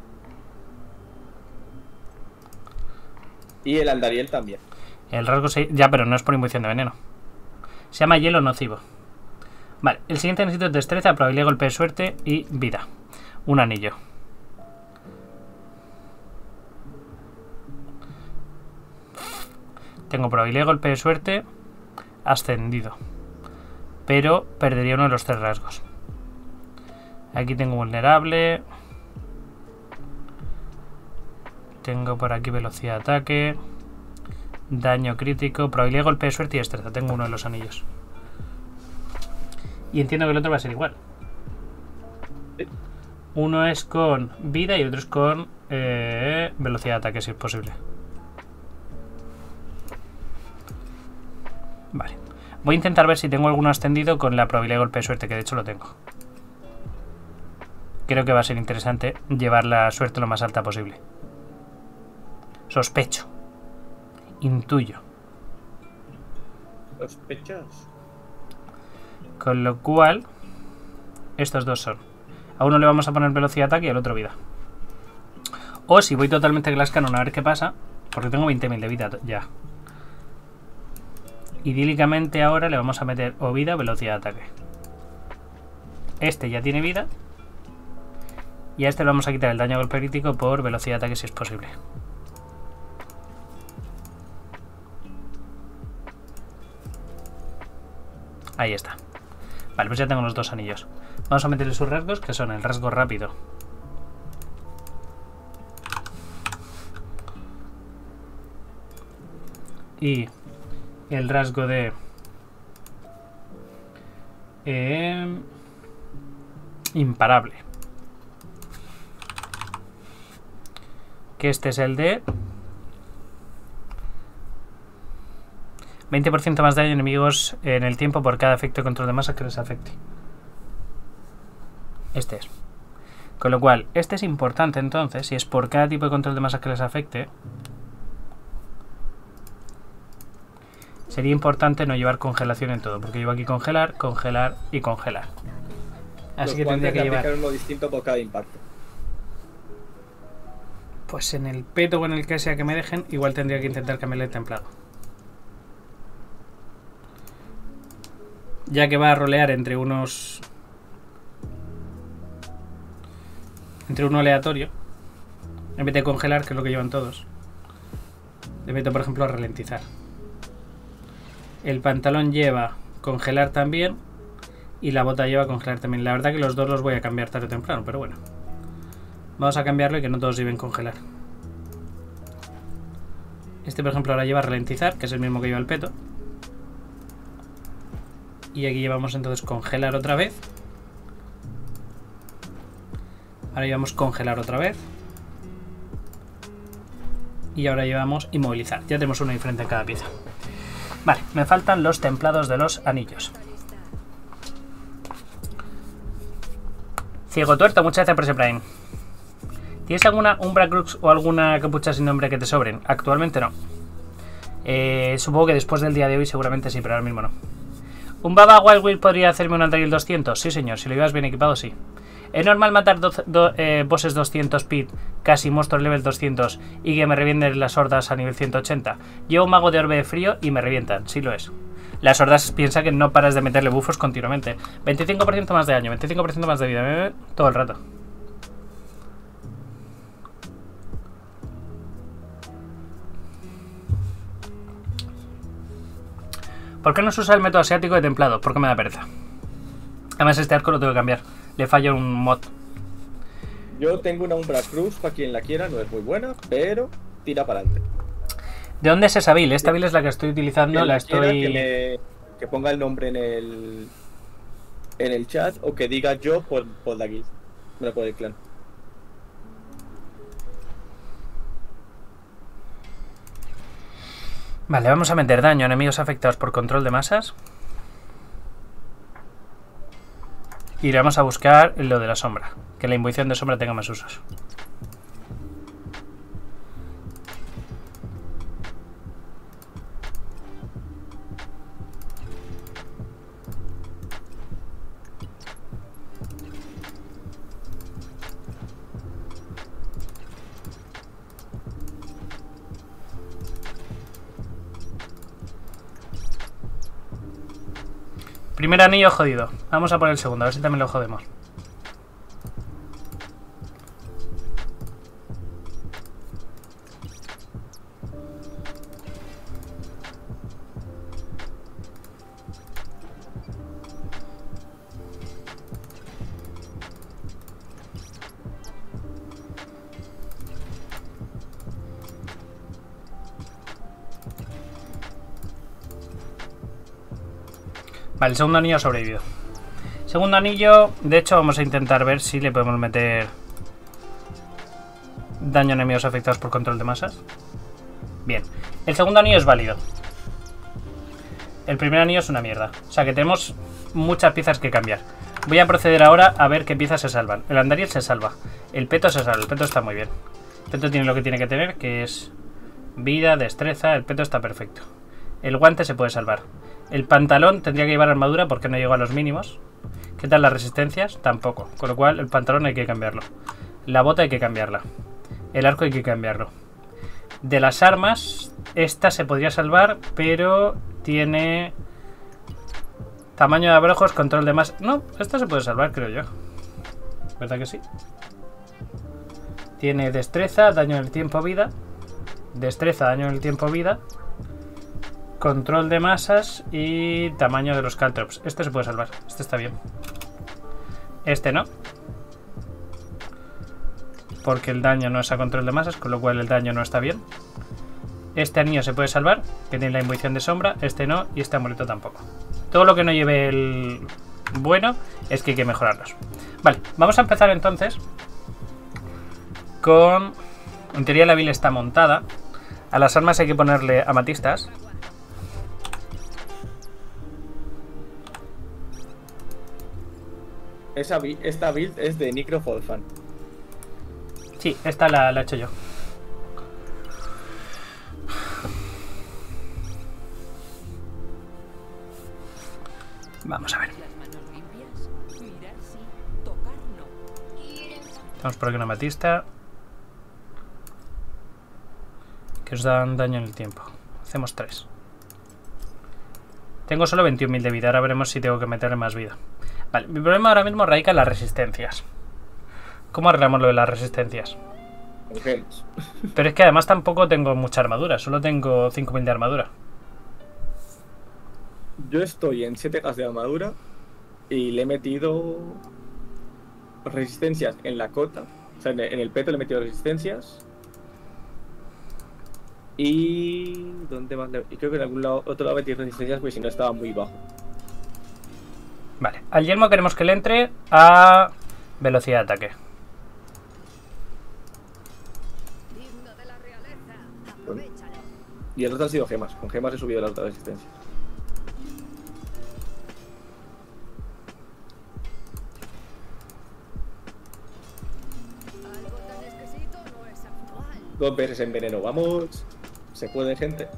Y el Andariel también. El rasgo se... Ya, pero no es por imbuición de veneno. Se llama hielo nocivo. Vale, el siguiente necesito es destreza, probabilidad de golpe de suerte y vida. Un anillo. Tengo probabilidad de golpe de suerte ascendido. Pero perdería uno de los tres rasgos. Aquí tengo vulnerable. Tengo por aquí velocidad de ataque. Daño crítico, probabilidad de golpe de suerte y destreza. Tengo uno de los anillos. Y entiendo que el otro va a ser igual. Uno es con vida y otro es con eh, velocidad de ataque, si es posible. Vale. Voy a intentar ver si tengo alguno ascendido con la probabilidad de golpe de suerte, que de hecho lo tengo. Creo que va a ser interesante llevar la suerte lo más alta posible. Sospecho. Intuyo. ¿Sospechas? Con lo cual, estos dos son. A uno le vamos a poner velocidad de ataque y al otro vida. O si voy totalmente Glass Cannon a ver qué pasa, porque tengo veinte mil de vida ya. Idílicamente ahora le vamos a meter o vida o velocidad de ataque. Este ya tiene vida. Y a este le vamos a quitar el daño a golpe crítico por velocidad de ataque si es posible. Ahí está. Vale, pues ya tengo los dos anillos. Vamos a meterle sus rasgos, que son el rasgo rápido. Y el rasgo de... Eh, imparable. Que este es el de... veinte por ciento más daño a enemigos en el tiempo por cada efecto de control de masa que les afecte. Este es. Con lo cual, este es importante entonces, si es por cada tipo de control de masa que les afecte, sería importante no llevar congelación en todo, porque llevo aquí congelar, congelar y congelar. Así Los que tendría que llevar... uno distinto por cada impacto. Pues en el peto o en el que sea que me dejen, igual tendría que intentar cambiarle el templado. Ya que va a rolear entre unos... Entre uno aleatorio. En vez de congelar, que es lo que llevan todos. Le meto, por ejemplo, a ralentizar. El pantalón lleva congelar también. Y la bota lleva congelar también. La verdad que los dos los voy a cambiar tarde o temprano, pero bueno. Vamos a cambiarlo y que no todos lleven congelar. Este, por ejemplo, ahora lleva ralentizar, que es el mismo que lleva el peto. Y aquí llevamos entonces congelar otra vez. Ahora llevamos congelar otra vez. Y ahora llevamos inmovilizar. Ya tenemos uno diferente en cada pieza. Vale, me faltan los templados de los anillos. Ciego tuerto, muchas gracias por ese Prime. ¿Tienes alguna Umbra Crux o alguna capucha sin nombre que te sobren? Actualmente no. Eh, supongo que después del día de hoy seguramente sí, pero ahora mismo no. ¿Un Baba Wild Will podría hacerme un Andariel doscientos? Sí, señor. Si lo llevas bien equipado, sí. ¿Es normal matar do, do, eh, bosses doscientos pit, casi monstruos level doscientos y que me revienten las hordas a nivel ciento ochenta? Llevo un mago de orbe de frío y me revientan. Sí lo es. Las hordas piensa que no paras de meterle buffos continuamente. veinticinco por ciento más de daño, veinticinco por ciento más de vida. Todo el rato. ¿Por qué no se usa el método asiático de templado? Porque me da pereza. Además este arco lo tengo que cambiar. Le falla un mod. Yo tengo una Umbra Cruz para quien la quiera, no es muy buena, pero tira para adelante. ¿De dónde es esa build? Esta build es la que estoy utilizando, Quien la la quiera, estoy... Que, me, que ponga el nombre en el en el chat o que diga yo por, por la guild, no por el clan. Vale, vamos a meter daño a enemigos afectados por control de masas. Y vamos a buscar lo de la sombra. Que la imbuición de sombra tenga más usos. Primer anillo jodido. Vamos a por el segundo, a ver si también lo jodemos. Vale, el segundo anillo ha sobrevivido. Segundo anillo, de hecho vamos a intentar ver si le podemos meter daño a enemigos afectados por control de masas. Bien, el segundo anillo es válido. El primer anillo es una mierda. O sea que tenemos muchas piezas que cambiar. Voy a proceder ahora a ver qué piezas se salvan. El Andariel se salva. El peto se salva. El peto está muy bien. El peto tiene lo que tiene que tener, que es vida, destreza. El peto está perfecto. El guante se puede salvar. El pantalón tendría que llevar armadura porque no llegó a los mínimos. ¿Qué tal las resistencias? Tampoco. Con lo cual el pantalón hay que cambiarlo. La bota hay que cambiarla. El arco hay que cambiarlo. De las armas, esta se podría salvar, pero tiene tamaño de abrojos, control de más... No, esta se puede salvar, creo yo. ¿Verdad que sí? Tiene destreza, daño en el tiempo, vida. Destreza, daño en el tiempo, vida. Control de masas y tamaño de los caltrops. Este se puede salvar. Este está bien. Este no. Porque el daño no es a control de masas, con lo cual el daño no está bien. Este anillo se puede salvar, que tiene la imbuición de sombra. Este no, y este amuleto tampoco. Todo lo que no lleve el bueno es que hay que mejorarlos. Vale, vamos a empezar entonces con... En teoría la build está montada. A las armas hay que ponerle amatistas. Esa, esta build es de Necroforfan. Sí, esta la, la he hecho yo. Vamos a ver. Tenemos por aquí una amatista que os dan daño en el tiempo. Hacemos tres. Tengo solo veintiún mil de vida. Ahora veremos si tengo que meterle más vida. Vale, mi problema ahora mismo radica en las resistencias. ¿Cómo arreglamos lo de las resistencias? Con gemas. Pero es que además tampoco tengo mucha armadura. Solo tengo cinco mil de armadura. Yo estoy en siete K de armadura y le he metido resistencias en la cota. O sea, en el, en el peto le he metido resistencias. Y... ¿dónde más? Le... Y creo que en algún lado, otro lado metí resistencias, porque si no estaba muy bajo. Vale, al yelmo queremos que le entre a velocidad de ataque. Y el otro han sido gemas. Con gemas he subido las otras resistencias. Dos veces en veneno, vamos. Se puede, gente.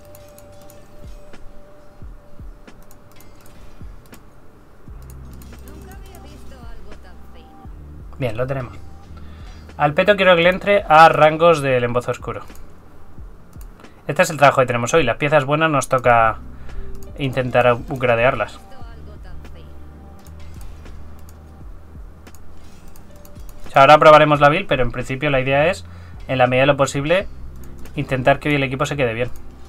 Bien, lo tenemos. Al peto quiero que le entre a rangos del embozo oscuro. Este es el trabajo que tenemos hoy. Las piezas buenas nos toca intentar upgradearlas. O sea, ahora probaremos la build, pero en principio la idea es, en la medida de lo posible, intentar que hoy el equipo se quede bien.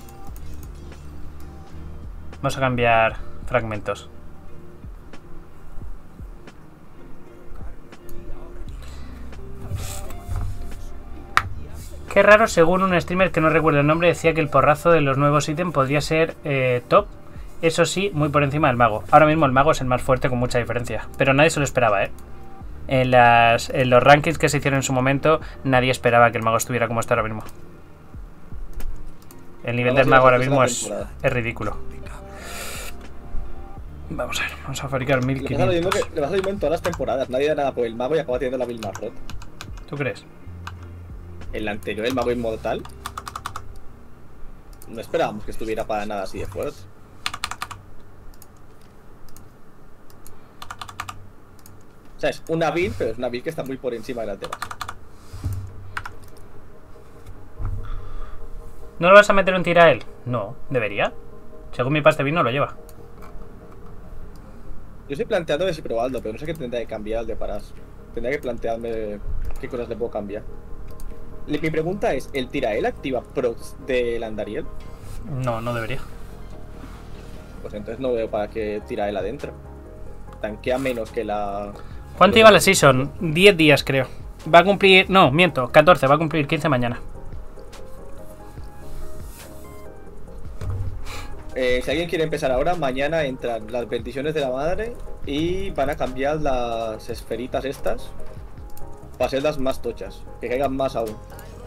Vamos a cambiar fragmentos. Qué raro, según un streamer que no recuerdo el nombre, decía que el porrazo de los nuevos ítems podría ser eh, top. Eso sí, muy por encima del mago. Ahora mismo el mago es el más fuerte con mucha diferencia. Pero nadie se lo esperaba, ¿eh? En, las, en los rankings que se hicieron en su momento, nadie esperaba que el mago estuviera como está ahora mismo. El nivel del mago ahora mismo es, es ridículo. Vamos a ver, vamos a fabricar mil quinientos. Le vas a lo en todas las temporadas. Nadie da nada por el mago y acaba teniendo la build más rota. ¿Tú crees? El anterior, el mago inmortal, no esperábamos que estuviera para nada así de fuerte. O sea, es una build, pero es una build que está muy por encima de las demás. ¿No lo vas a meter un tira a él? No, debería. Según mi paste no lo lleva. Yo estoy planteando de si probarlo, pero no sé qué tendría que cambiar de paras. Tendría que plantearme qué cosas le puedo cambiar. Mi pregunta es, ¿el tirael activa procs del Andariel? No, no debería. Pues entonces no veo para qué tirael adentro. Tanquea menos que la... ¿Cuánto lleva la season? diez días, creo. Va a cumplir... No, miento, catorce, va a cumplir quince mañana. Eh, si alguien quiere empezar ahora, mañana entran las bendiciones de la madre y van a cambiar las esferitas estas para ser las más tochas, que caigan más aún.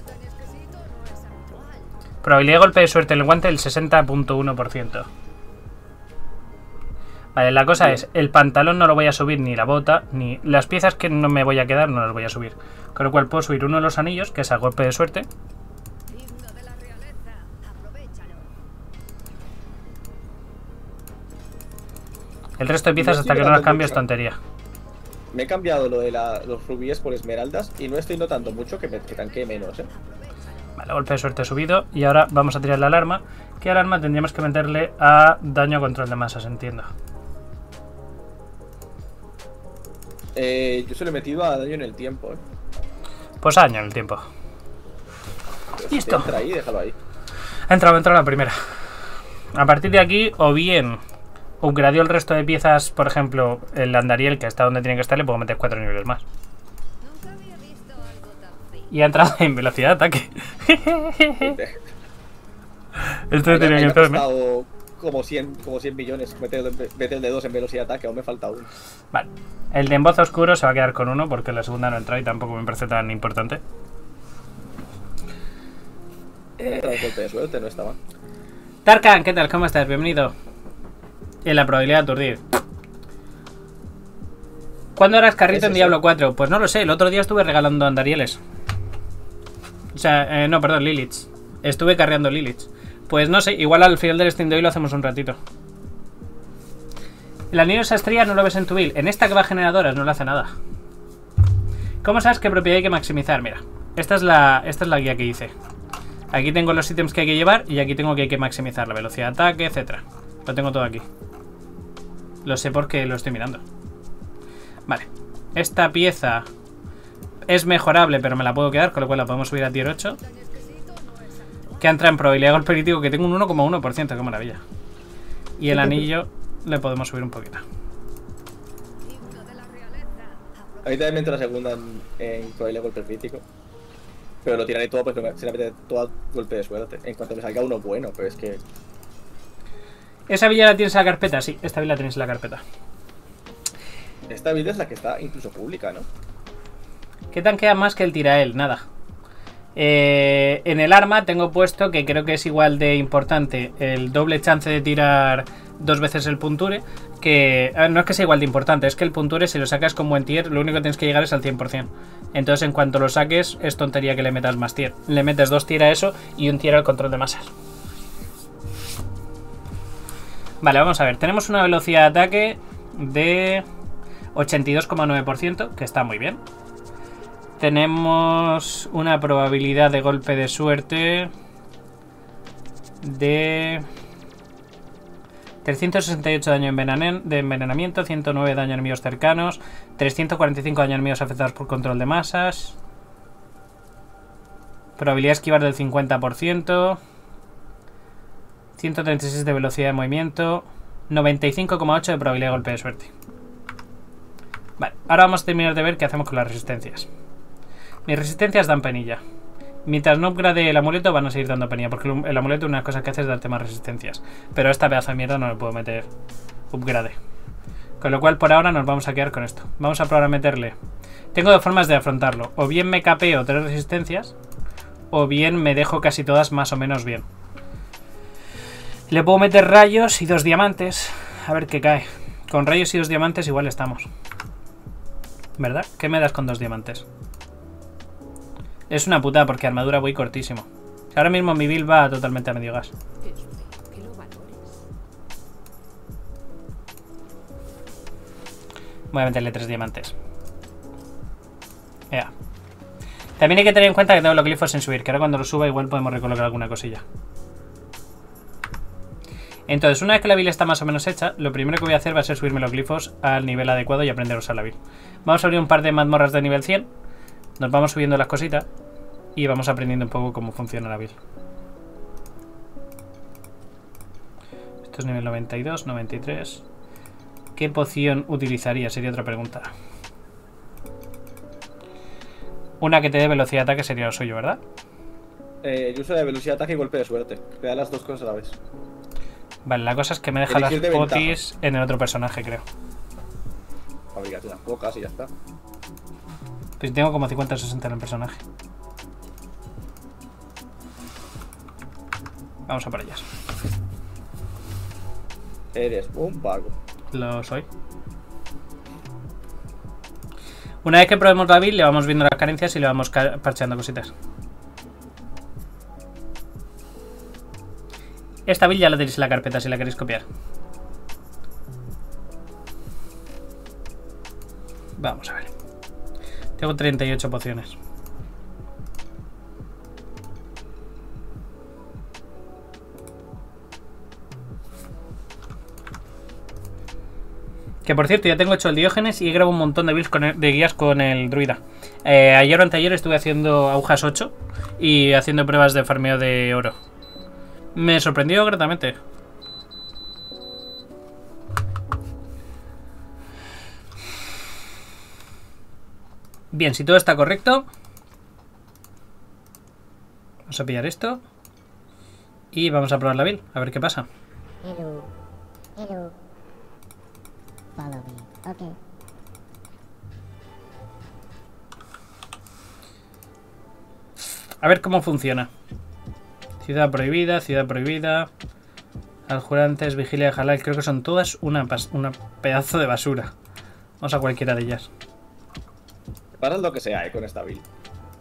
Probabilidad de golpe de suerte en el guante del sesenta punto uno por ciento. Vale, la cosa es, el pantalón no lo voy a subir, ni la bota, ni las piezas que no me voy a quedar no las voy a subir. Con lo cual puedo subir uno de los anillos, que es a golpe de suerte. El resto de piezas hasta que no las cambie es tontería. Me he cambiado lo de la, los rubíes por esmeraldas y no estoy notando mucho que me que tanquee menos, ¿eh? Vale, golpe de suerte subido. Y ahora vamos a tirar la alarma. ¿Qué alarma tendríamos que meterle a daño a control de masas? Entiendo. Eh, yo se lo he metido a daño en el tiempo, ¿eh? Pues a daño en el tiempo. Pero Listo. Si entra ahí, déjalo ahí. Ha entrado, ha entrado la primera. A partir de aquí, o bien upgradeo el resto de piezas, por ejemplo, el Andariel, que está donde tiene que estar, le puedo meter cuatro niveles más. Y ha entrado en velocidad de ataque. Esto Vale, tenía que me ha entrar, ¿no? costado como cien, como cien millones meterle, meterle dos en velocidad de ataque, aún me falta uno. Vale. El de embozo oscuro se va a quedar con uno porque la segunda no entra y tampoco me parece tan importante. Entra el golpe de suerte, no está mal. Tarkan, ¿qué tal? ¿Cómo estás? Bienvenido. En la probabilidad de aturdir. ¿Cuándo harás carrito en Diablo cuatro? Pues no lo sé, el otro día estuve regalando Andarieles. O sea, eh, no, perdón, Liliths. Estuve carreando Liliths. Pues no sé, igual al final del stream de hoy lo hacemos un ratito. El anillo de esa estrella no lo ves en tu build. En esta que va a generadoras no le hace nada. ¿Cómo sabes qué propiedad hay que maximizar? Mira, esta es la, esta es la guía que hice. Aquí tengo los ítems que hay que llevar y aquí tengo que hay que maximizar la velocidad de ataque, etcétera. Lo tengo todo aquí. Lo sé porque lo estoy mirando. Vale. Esta pieza es mejorable, pero me la puedo quedar, con lo cual la podemos subir a tier ocho. Que entra en probabilidad de golpe crítico, que tengo un uno coma uno por ciento, qué maravilla. Y el anillo le podemos subir un poquito. A mí también me entra la segunda en, en probabilidad de golpe crítico. Pero lo tiraré todo porque se le mete todo a golpe de suerte. En cuanto me salga uno bueno, pero es que... ¿Esa villa la tienes en la carpeta? Sí, esta villa la tienes en la carpeta. Esta build es la que está incluso pública, ¿no? ¿Qué tanquea más que el tirael? Nada. Eh, en el arma tengo puesto, que creo que es igual de importante, el doble chance de tirar dos veces el punture. Que a ver, no es que sea igual de importante, es que el punture, si lo sacas con buen tier, lo único que tienes que llegar es al cien por cien. Entonces, en cuanto lo saques, es tontería que le metas más tier. Le metes dos tier a eso y un tier al control de masas. Vale, vamos a ver. Tenemos una velocidad de ataque de ochenta y dos coma nueve por ciento, que está muy bien. Tenemos una probabilidad de golpe de suerte de trescientos sesenta y ocho daño de envenenamiento, ciento nueve daño a enemigos cercanos, trescientos cuarenta y cinco daño a enemigos afectados por control de masas. Probabilidad de esquivar del cincuenta por ciento. ciento treinta y seis de velocidad de movimiento. noventa y cinco coma ocho de probabilidad de golpe de suerte. Vale, ahora vamos a terminar de ver qué hacemos con las resistencias. Mis resistencias dan penilla. Mientras no upgrade el amuleto van a seguir dando penilla, porque el amuleto una cosa que hace es darte más resistencias. Pero a esta pedazo de mierda no le puedo meter upgrade. Con lo cual por ahora nos vamos a quedar con esto. Vamos a probar a meterle. Tengo dos formas de afrontarlo. O bien me capeo tres resistencias, o bien me dejo casi todas más o menos bien. Le puedo meter rayos y dos diamantes. A ver qué cae. Con rayos y dos diamantes igual estamos. ¿Verdad? ¿Qué me das con dos diamantes? Es una putada porque armadura voy cortísimo. Ahora mismo mi build va totalmente a medio gas. Voy a meterle tres diamantes. Ya. También hay que tener en cuenta que tengo los glifos en subir, que ahora cuando lo suba igual podemos recolocar alguna cosilla. Entonces, una vez que la build está más o menos hecha, lo primero que voy a hacer va a ser subirme los glifos al nivel adecuado y aprender a usar la build. Vamos a abrir un par de mazmorras de nivel cien. Nos vamos subiendo las cositas y vamos aprendiendo un poco cómo funciona la build. Esto es nivel noventa y dos, noventa y tres. ¿Qué poción utilizaría? Sería otra pregunta. Una que te dé velocidad de ataque sería lo suyo, ¿verdad? Eh, yo uso de velocidad de ataque y golpe de suerte. Te da las dos cosas a la vez. Vale, la cosa es que me deja las Elegir de potis en el otro personaje, creo. Fabrícate unas pocas y ya está. Pues tengo como cincuenta o sesenta en el personaje. Vamos a por ellas. Eres un vago. Lo soy. Una vez que probemos la build, le vamos viendo las carencias y le vamos parcheando cositas. Esta build ya la tenéis en la carpeta si la queréis copiar. Vamos a ver. Tengo treinta y ocho pociones. Que por cierto, ya tengo hecho el Diógenes y he grabado un montón de builds con el, de guías con el druida. Eh, ayer o anteayer estuve haciendo agujas ocho y haciendo pruebas de farmeo de oro. Me sorprendió gratamente. Bien, si todo está correcto, vamos a pillar esto y vamos a probar la build, a ver qué pasa. Hello. Hello. Follow me. Okay. A ver cómo funciona. Ciudad prohibida, ciudad prohibida. Adjurantes, vigilia de halal. Creo que son todas una, una pedazo de basura. Vamos a cualquiera de ellas. Para lo que sea, eh, con esta build.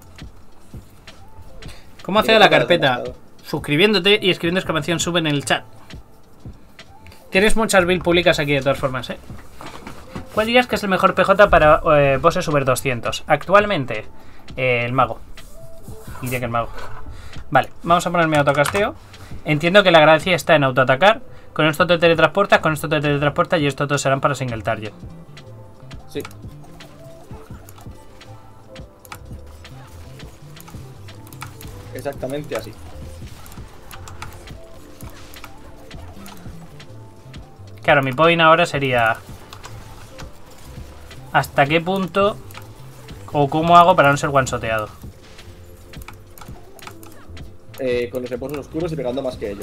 ¿Cómo acceder a la carpeta? Suscribiéndote y escribiendo exclamación sub en el chat. Tienes muchas builds públicas aquí de todas formas, ¿eh? ¿Cuál dirías que es el mejor P J para eh, bosses Uber doscientos? Actualmente, eh, el mago. Diría que el mago. Vale, vamos a ponerme autocasteo. Entiendo que la gracia está en autoatacar. Con esto te teletransportas, con esto te teletransportas y esto todos serán para single target. Sí. Exactamente así. Claro, mi point ahora sería... ¿Hasta qué punto o cómo hago para no ser one-shoteado? Eh, con los reposos oscuros y pegando más que ellos.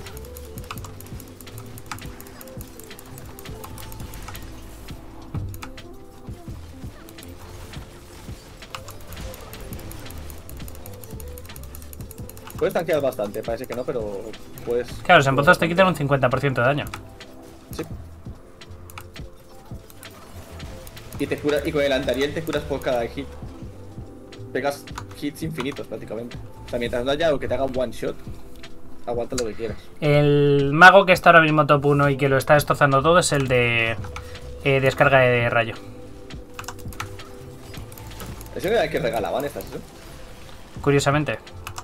Puedes tanquear bastante, parece que no, pero puedes... Claro, los empozos te quitan un cincuenta por ciento de daño. Sí. Y, te cura, y con el Andariel te curas por cada hit. Pegas hits infinitos prácticamente. O sea, mientras no haya algo que te haga un one shot, aguanta lo que quieras. El mago que está ahora mismo top uno y que lo está destrozando todo es el de eh, descarga de rayo. ¿Ese era el que regalaban estas, eso? Curiosamente.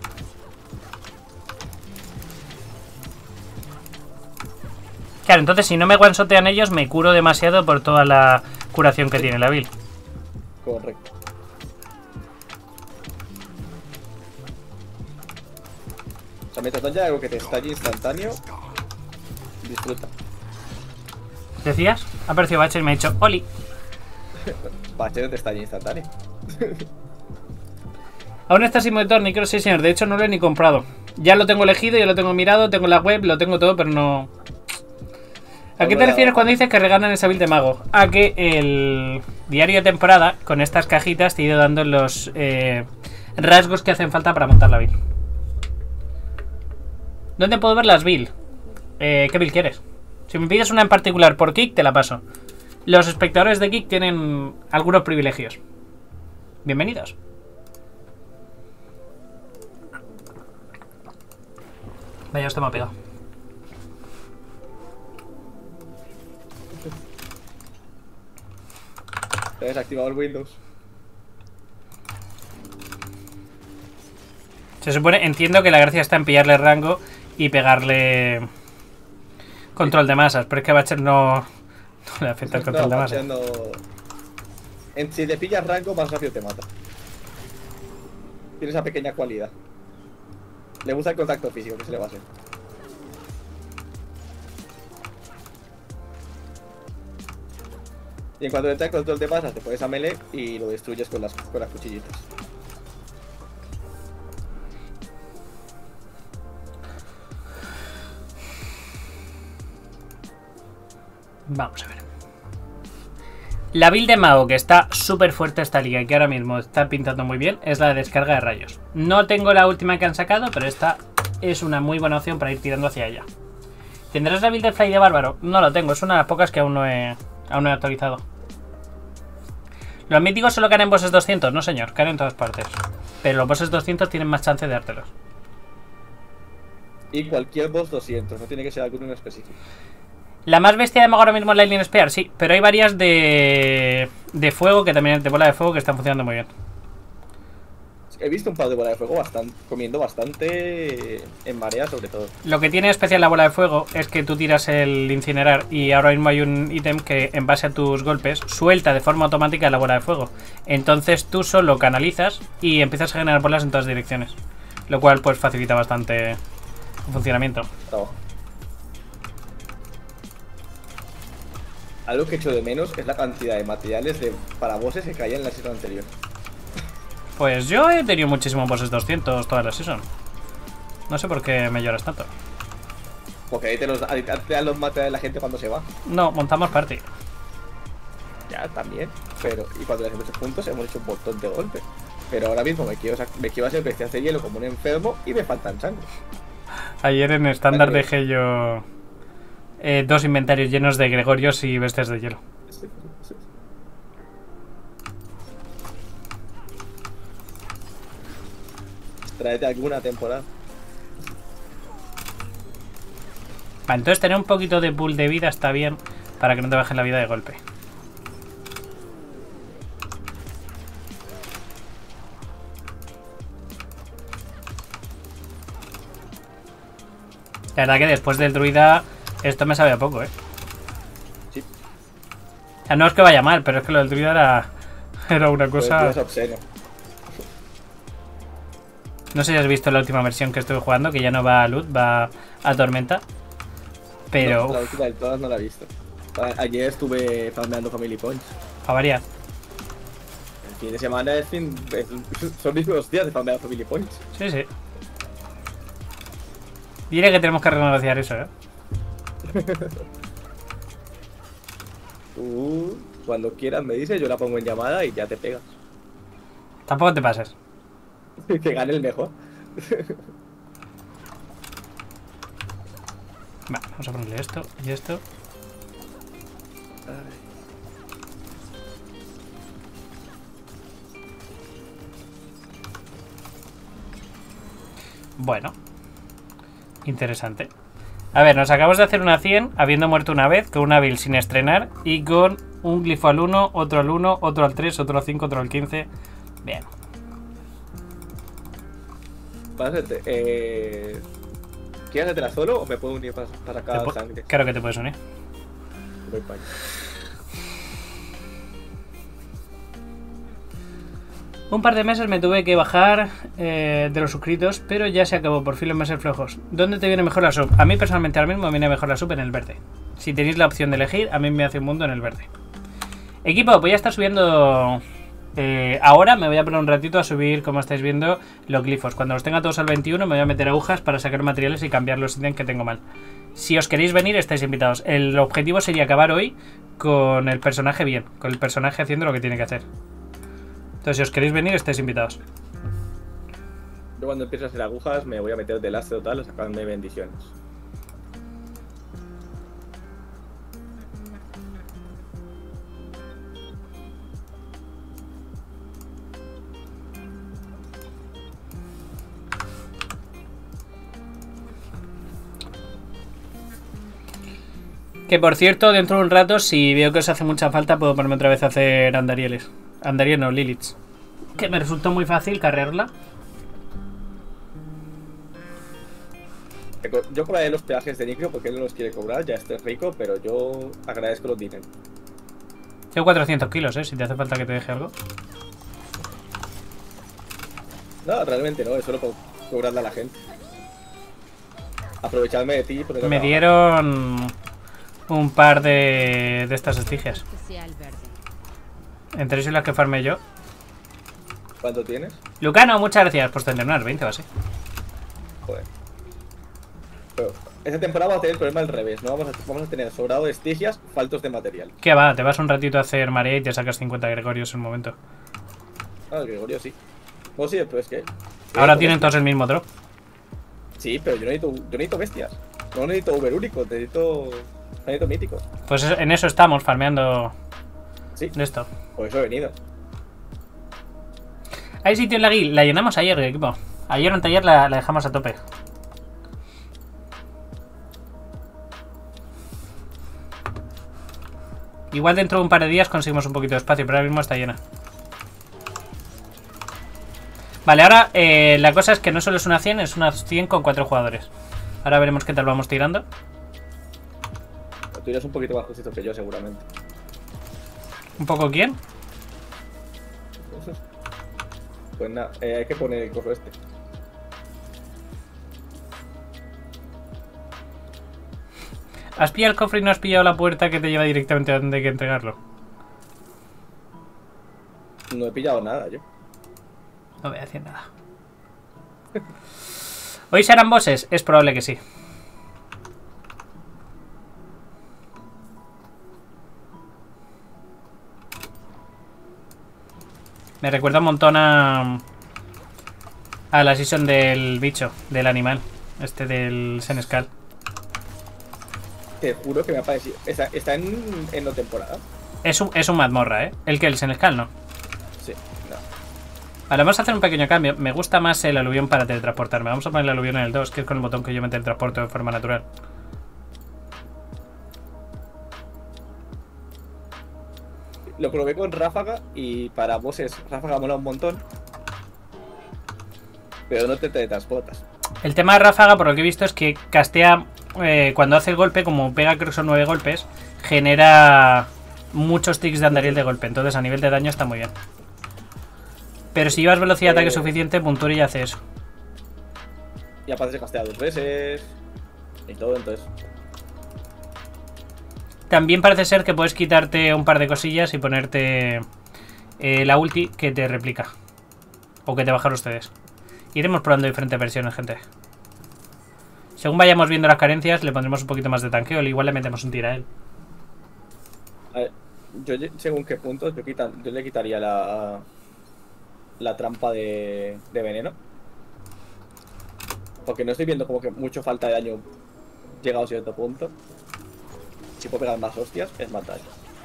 Claro, entonces si no me one-shotean ellos, me curo demasiado por toda la curación que tiene la build. Correcto. O sea, mientras no haya algo que te estalle instantáneo, disfruta. ¿Decías? Ha aparecido Bacher y me ha dicho ¡Oli! Bacher te estalle instantáneo. Aún está sin monitor, ni creo, sí señor. De hecho no lo he ni comprado. Ya lo tengo elegido, ya lo tengo mirado, tengo la web, lo tengo todo, pero no... ¿A qué te refieres cuando dices que regalan esa build de mago? A que el diario de temporada, con estas cajitas, te he ido dando los eh, rasgos que hacen falta para montar la build. ¿Dónde puedo ver las build? Eh, ¿Qué build quieres? Si me pides una en particular por Kick, te la paso. Los espectadores de Kick tienen algunos privilegios. Bienvenidos. Vaya, esto me ha pegado. Te he desactivado el Windows. Se supone, entiendo que la gracia está en pillarle rango y pegarle control de masas, pero es que a Bacher no, no le afecta el control No, de Bacher masas. no... En, si le pillas rango, más rápido te mata. Tiene esa pequeña cualidad. Le gusta el contacto físico, que se le va a hacer. Y en cuanto le trae control de masas, te pones a melee y lo destruyes con las, con las cuchillitas. Vamos a ver. La build de mago que está súper fuerte esta liga y que ahora mismo está pintando muy bien es la de descarga de rayos. No tengo la última que han sacado, pero esta es una muy buena opción para ir tirando hacia ella. ¿Tendrás la build de Fly de Bárbaro? No lo tengo, es una de las pocas que aún no he, aún no he actualizado. Los míticos solo caen en bosses doscientos, no señor, caen en todas partes. Pero los bosses doscientos tienen más chance de dártelos. Y cualquier boss doscientos, no tiene que ser alguno en específico. La más bestia de mago ahora mismo es la Alien Spear, sí, pero hay varias de, de fuego que también, de bola de fuego, que están funcionando muy bien. He visto un par de bolas de fuego bastante, comiendo bastante en marea, sobre todo. Lo que tiene especial la bola de fuego es que tú tiras el incinerar y ahora mismo hay un ítem que en base a tus golpes suelta de forma automática la bola de fuego. Entonces tú solo canalizas y empiezas a generar bolas en todas direcciones, lo cual pues facilita bastante el funcionamiento. Trabajo. Algo que echo de menos es la cantidad de materiales de, para bosses que caían en la season anterior. Pues yo he tenido muchísimos bosses doscientos toda la season. No sé por qué me lloras tanto. Porque ahí te, los, ahí te dan los materiales la gente cuando se va. No, montamos party. Ya, también. Pero, y cuando le hacemos juntos hemos hecho un montón de golpes. Pero ahora mismo me quiero, me quiero hacer bestias de hielo como un enfermo y me faltan sangre. Ayer en estándar dejé yo eh, dos inventarios llenos de gregorios y bestias de hielo. Tráete alguna temporada. Vale, entonces tener un poquito de pool de vida está bien para que no te bajen la vida de golpe. La verdad que después del druida esto me sabe a poco, ¿eh? Sí. O sea, no es que vaya mal, pero es que lo del druida era, era una cosa... Es obsceno. No sé si has visto la última versión que estuve jugando, que ya no va a Loot, va a Tormenta. Pero... No, la última de todas no la he visto. A- Ayer estuve farmeando Family Points. a variar. El fin de semana es fin... es- son mis buenos días de farmear Family Points. Sí, sí. Diré que tenemos que renegociar eso, ¿eh? Tú, cuando quieras me dices, yo la pongo en llamada y ya te pegas. Tampoco te pases. Que gane el mejor. Va, vamos a ponerle esto y esto. Bueno. Interesante. A ver, nos acabamos de hacer una cien, habiendo muerto una vez, con una build sin estrenar y con un glifo al uno, otro al uno, otro al tres, otro al cinco, otro al quince. Bien. Pásate, eh... ¿Quieres hacértela solo o me puedo unir para, para Te cada pu- sangre? Claro que te puedes unir. Voy para allá. Un par de meses me tuve que bajar eh, de los suscritos, pero ya se acabó, por fin los meses flojos. ¿Dónde te viene mejor la sub? A mí personalmente ahora mismo me viene mejor la sub en el verde. Si tenéis la opción de elegir, a mí me hace un mundo en el verde. Equipo, voy a estar subiendo... eh, ahora me voy a poner un ratito a subir, como estáis viendo, los glifos. Cuando los tenga todos al veintiuno me voy a meter agujas para sacar materiales y cambiar los ítems que tengo mal. Si os queréis venir, estáis invitados. El objetivo sería acabar hoy con el personaje bien, con el personaje haciendo lo que tiene que hacer. Entonces, si os queréis venir, estáis invitados. Yo cuando empiezo a hacer agujas me voy a meter de lastre total a sacarme bendiciones. Que por cierto, dentro de un rato, si veo que os hace mucha falta, puedo ponerme otra vez a hacer andarieles. Andariel no, Liliths. Que me resultó muy fácil cargarla. Yo cobraré los peajes de Nicro porque él no los quiere cobrar, ya esté rico, pero yo agradezco los dineros. Tengo cuatrocientos kilos, eh, si te hace falta que te deje algo. No, realmente no, es solo por cobrarle a la gente. Aprovecharme de ti y ponerlo a Me trabajar. dieron un par de, de estas estigias. Que sea el verde. Entre eso y las que farmé yo. ¿Cuánto tienes? Lucano, muchas gracias. Pues tendré unas veinte o así. Joder. Pero esta temporada vamos a tener el problema al revés, ¿no? Vamos a, vamos a tener sobrado de estigias, faltos de material. ¿Qué va? Te vas un ratito a hacer marea y te sacas cincuenta gregorios en un momento. Ah, el Gregorio sí. Bueno, sí, pero es que... Ahora yo tienen necesito todos el mismo drop. bestias. Sí, pero yo necesito, yo necesito bestias. No necesito Uber único, necesito... Necesito míticos. Pues en eso estamos, farmeando Sí, de esto. por eso he venido. Hay sitio en la guild. La llenamos ayer, equipo. Ayer o anteayer la, la dejamos a tope. Igual dentro de un par de días conseguimos un poquito de espacio, pero ahora mismo está llena. Vale, ahora eh, la cosa es que no solo es una cien, es una cien con cuatro jugadores. Ahora veremos qué tal vamos tirando. Tú eres un poquito más justito que yo, seguramente. ¿Un poco quién? Pues nada, eh, hay que poner el coso este. ¿Has pillado el cofre y no has pillado la puerta que te lleva directamente a donde hay que entregarlo? No he pillado nada yo. No voy a decir nada. ¿Hoy serán bosses? Es probable que sí. Me recuerda un montón a... a la season del bicho, del animal. Este del Senescal. Te juro que me ha parecido. ¿Está, está en, en la temporada? Es un, es un mazmorra, ¿eh? El que el Senescal, ¿no? Sí, no. Vale, vamos a hacer un pequeño cambio. Me gusta más el aluvión para teletransportarme. Vamos a poner el aluvión en el dos, que es con el botón que yo me teletransporto de forma natural. Lo probé con Ráfaga y para bosses Ráfaga mola un montón. Pero no te teletransportas. El tema de Ráfaga, por lo que he visto, es que castea... Eh, cuando hace el golpe, como pega creo que son nueve golpes, genera muchos ticks de andariel de golpe. Entonces a nivel de daño está muy bien. Pero si llevas velocidad de ataque Eh. suficiente, Punturi ya hace eso. Y aparte se castea dos veces. Y todo, entonces. También parece ser que puedes quitarte un par de cosillas y ponerte eh, la ulti que te replica. O que te bajan ustedes. Iremos probando diferentes versiones, gente. Según vayamos viendo las carencias, le pondremos un poquito más de tanqueo. Igual le metemos un tiro a él. A ver, yo según qué puntos, yo, quita, yo le quitaría la la trampa de, de veneno. Porque no estoy viendo como que mucho falta de daño llegado a cierto punto. Si puedo pegar más hostias, es más daño.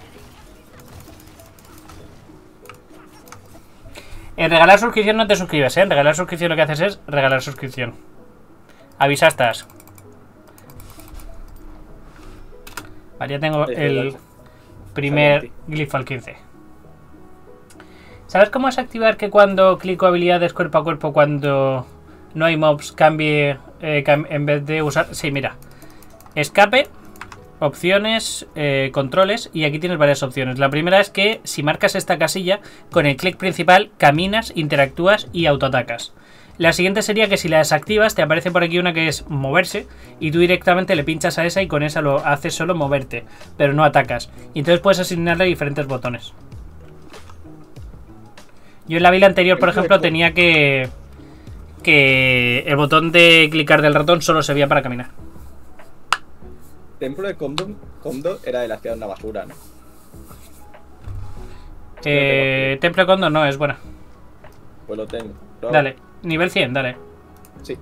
En regalar suscripción no te suscribes, ¿eh? En regalar suscripción lo que haces es regalar suscripción. Avisastas. Vale, ya tengo el primer glifo al quince. ¿Sabes cómo es activar que cuando clico habilidades cuerpo a cuerpo, cuando no hay mobs, cambie eh, cam en vez de usar... Sí, mira. Escape, opciones, eh, controles, y aquí tienes varias opciones. La primera es que si marcas esta casilla, con el clic principal caminas, interactúas y autoatacas. La siguiente sería que si la desactivas te aparece por aquí una que es moverse y tú directamente le pinchas a esa y con esa lo haces solo moverte, pero no atacas. Y entonces puedes asignarle diferentes botones. Yo en la build anterior, por ejemplo, tenía que... que el botón de clicar del ratón solo servía para caminar. Templo de Condor, Condor era de las que era una basura, ¿no? Eh, Templo de Condor no, es buena. Pues lo tengo. Lo Dale, nivel cien, dale. Sí.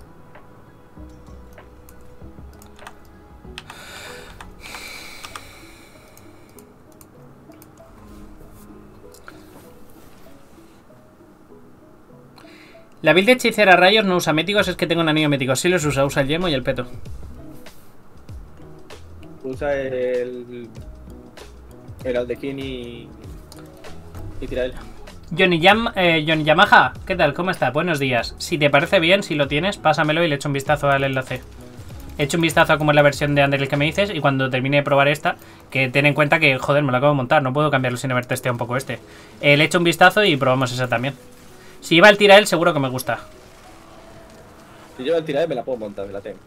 La build de hechicera rayos no usa míticos, es que tengo un anillo mítico. Sí los usa, usa el yemo y el peto. Usa el... el Aldequín y... y tira él. Johnny, Yam, eh, Johnny Yamaha, ¿qué tal? ¿Cómo está? Buenos días. Si te parece bien, si lo tienes, pásamelo y le echo un vistazo al enlace. He hecho un vistazo a cómo es la versión de Undertale que me dices y cuando termine de probar esta, que ten en cuenta que, joder, me lo acabo de montar, no puedo cambiarlo sin haber testeado un poco este. Eh, le echo un vistazo y probamos esa también. Si iba el tira él, seguro que me gusta. Si lleva el tira él, me la puedo montar, me la tengo.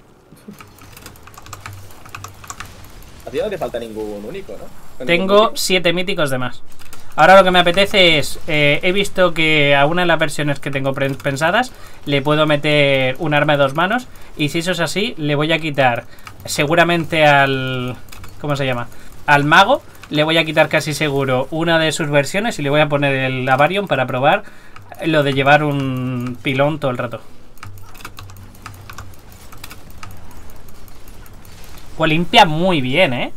A ti no te falta ningún único, ¿no? Tengo siete míticos de más. Ahora lo que me apetece es... Eh, he visto que a una de las versiones que tengo pensadas le puedo meter un arma de dos manos. Y si eso es así, le voy a quitar seguramente al... ¿Cómo se llama? Al mago. Le voy a quitar casi seguro una de sus versiones y le voy a poner el Avarion para probar lo de llevar un pilón todo el rato. Pues limpia muy bien, ¿eh?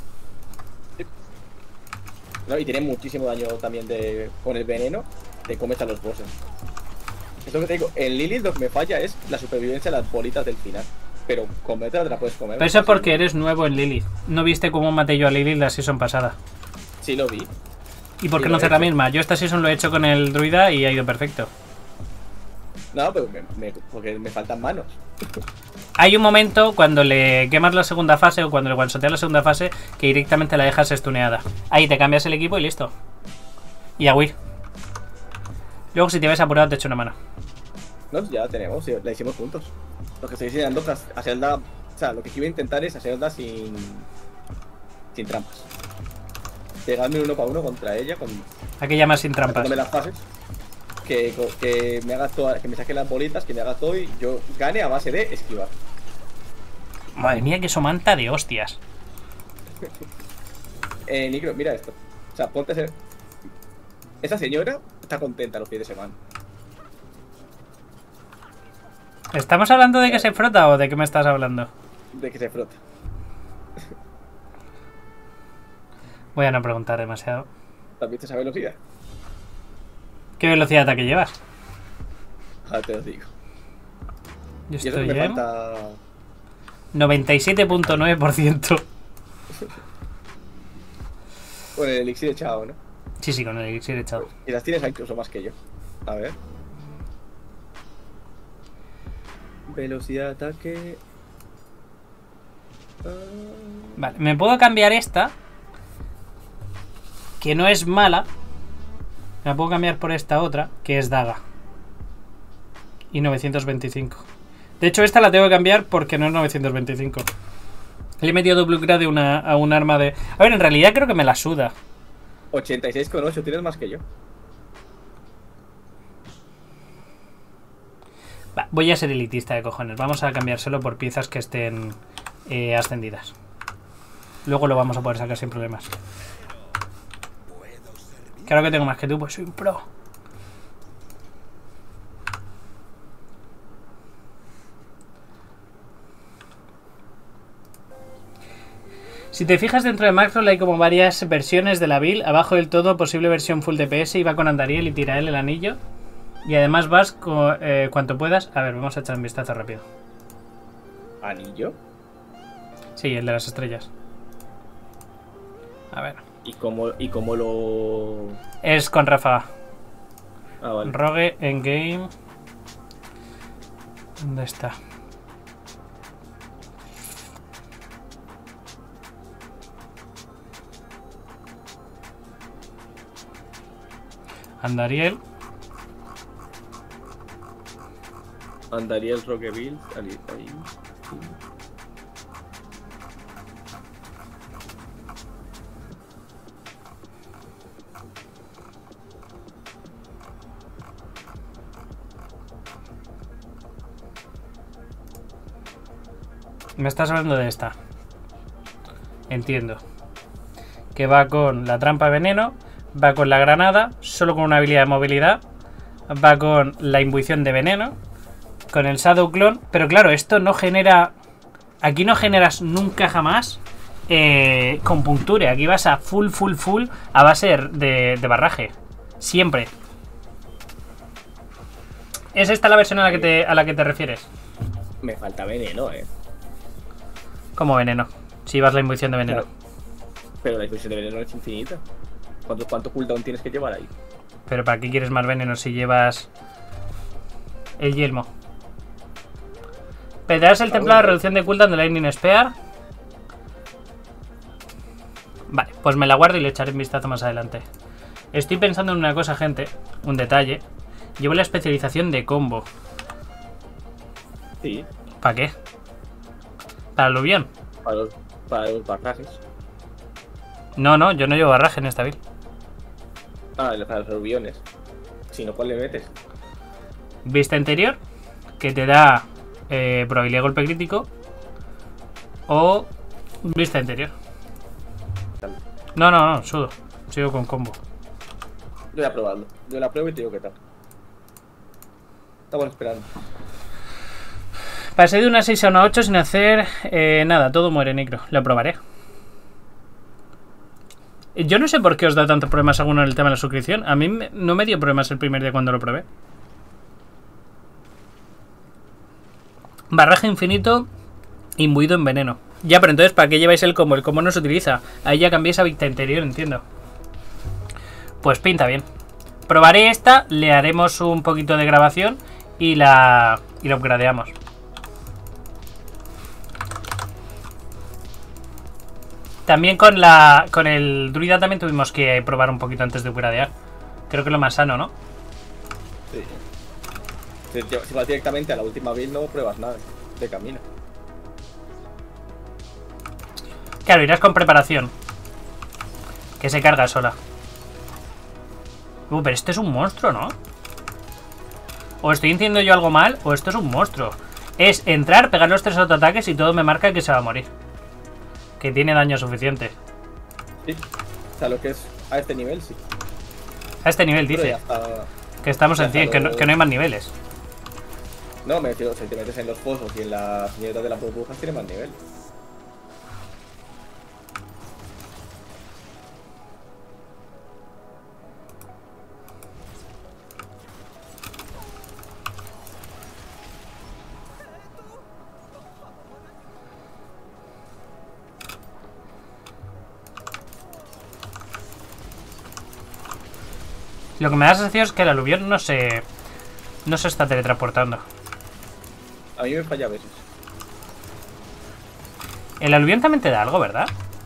No, y tiene muchísimo daño también de con el veneno. Te comes a los bosses. Es lo que te digo. En Lilith lo que me falla es la supervivencia de las bolitas del final. Pero comértela te la puedes comer. Pero eso es porque eres nuevo en Lilith. ¿No viste cómo maté yo a Lilith la season pasada? Sí, lo vi. ¿Y por qué Sí, no lo hacer he la hecho. misma? Yo esta season lo he hecho con el druida y ha ido perfecto. No, pero me, me- porque me faltan manos. Hay un momento cuando le quemas la segunda fase o cuando le one-shoteas la segunda fase que directamente la dejas estuneada. Ahí te cambias el equipo y listo. Y a huir. Luego si te ves apurado te echo una mano. No, ya la tenemos, sí, la hicimos juntos. Lo que estoy enseñando es hacerla. O sea, lo que quiero intentar es hacerla sin. sin trampas. Pegarme uno para uno contra ella, con. ¿A qué llamas sin trampas? sacándome las fases. Que, que me haga toda, que me saque las bolitas, que me haga todo y yo gane a base de esquivar. Madre mía, que somanta de hostias. Eh, Nicro, mira esto. O sea, ponte a hacer. Esa señora está contenta los fines de semana. ¿Estamos hablando de que se frota o de qué me estás hablando? De que se frota. Voy a no preguntar demasiado. ¿Has visto esa velocidad? ¿Qué velocidad de ataque llevas? Ahora te lo digo. Yo Y eso que estoy me en falta. noventa y siete punto nueve por ciento. Con el elixir echado, ¿no? Sí, sí, con el elixir echado. Y las tienes incluso más que yo. A ver. Velocidad de ataque. Ah, Vale, me puedo cambiar esta, que no es mala. Me la puedo cambiar por esta otra, que es daga. Y novecientos veinticinco. De hecho, esta la tengo que cambiar porque no es novecientos veinticinco. Le he metido double upgrade una, a un arma de... A ver, en realidad creo que me la suda. ochenta y seis con ocho, tienes más que yo. Va, voy a ser elitista de cojones. Vamos a cambiárselo por piezas que estén eh, ascendidas. Luego lo vamos a poder sacar sin problemas. Claro que tengo más que tú, pues soy un pro. Si te fijas dentro de Maxroll hay como varias versiones de la build. Abajo del todo, posible versión full D P S y va con Andariel y tira él el anillo. Y además vas con, eh, cuanto puedas. A ver, vamos a echar un vistazo rápido. ¿Anillo? Sí, el de las estrellas. A ver. ¿Y cómo, y cómo lo...? Es con ráfaga. Ah, vale. Rogue en game. ¿Dónde está? Andariel. Andariel Rogue Build. Ahí. ahí. Me estás hablando de esta. Entiendo. Que va con la trampa de veneno, va con la granada, solo con una habilidad de movilidad, va con la imbuición de veneno, con el Shadow Clone, pero claro, esto no genera... Aquí no generas nunca jamás eh, con puncture, aquí vas a full, full, full a base de, de barraje. Siempre. ¿Es esta la versión a la que te, a la que te refieres? Me falta veneno, eh. Como veneno. Si vas la imbuición de veneno. Claro. Pero la imbuición de veneno es infinita. ¿Cuánto, cuánto cooldown tienes que llevar ahí? Pero ¿para qué quieres más veneno si llevas el yelmo? Pedrarás el templado de reducción de cooldown de Lightning Spear. Vale, pues me la guardo y le echaré un vistazo más adelante. Estoy pensando en una cosa, gente. Un detalle. Llevo la especialización de combo. Sí. ¿Para qué? ¿Para el aluvión? Para los, para los barrajes. No, no, yo no llevo barraje en esta build. Ah, para los aluviones. Si no, ¿cuál le metes? Vista interior, que te da eh, probabilidad de golpe crítico. O vista interior. No, no, no, sudo. Sigo con combo. Yo voy a probarlo. Yo la pruebo y te digo qué tal. Estamos esperando. Pasé de una seis a una ocho sin hacer eh, nada, todo muere, Necro. Lo probaré. Yo no sé por qué os da tantos problemas alguno en el tema de la suscripción. A mí me, no me dio problemas el primer día cuando lo probé. Barraje infinito imbuido en veneno. Ya, pero entonces, ¿para qué lleváis el combo? El combo no se utiliza. Ahí ya cambiéis a vista interior, entiendo. Pues pinta bien. Probaré esta, le haremos un poquito de grabación y la, y la upgradeamos. También con la con el druida también tuvimos que probar un poquito antes de upgradear. Creo que es lo más sano, ¿no? Sí. Si, si vas directamente a la última build no pruebas nada. De camino. Claro, irás con preparación. Que se carga sola. Uh, pero este es un monstruo, ¿no? O estoy diciendo yo algo mal, o esto es un monstruo. Es entrar, pegar los tres autoataques y todo me marca que se va a morir. Que tiene daño suficiente. Sí. O sea, lo que es a este nivel, sí. A este nivel Pero dice ya está... que estamos ya en cien, está que lo- no, que no hay más niveles. No, me refiero, si te metes en los pozos y en las mierdas de las burbujas tiene más nivel. Lo que me da la sensación es que el aluvión no se... No se está teletransportando. A mí me falla a veces. El aluvión también te da algo, ¿verdad?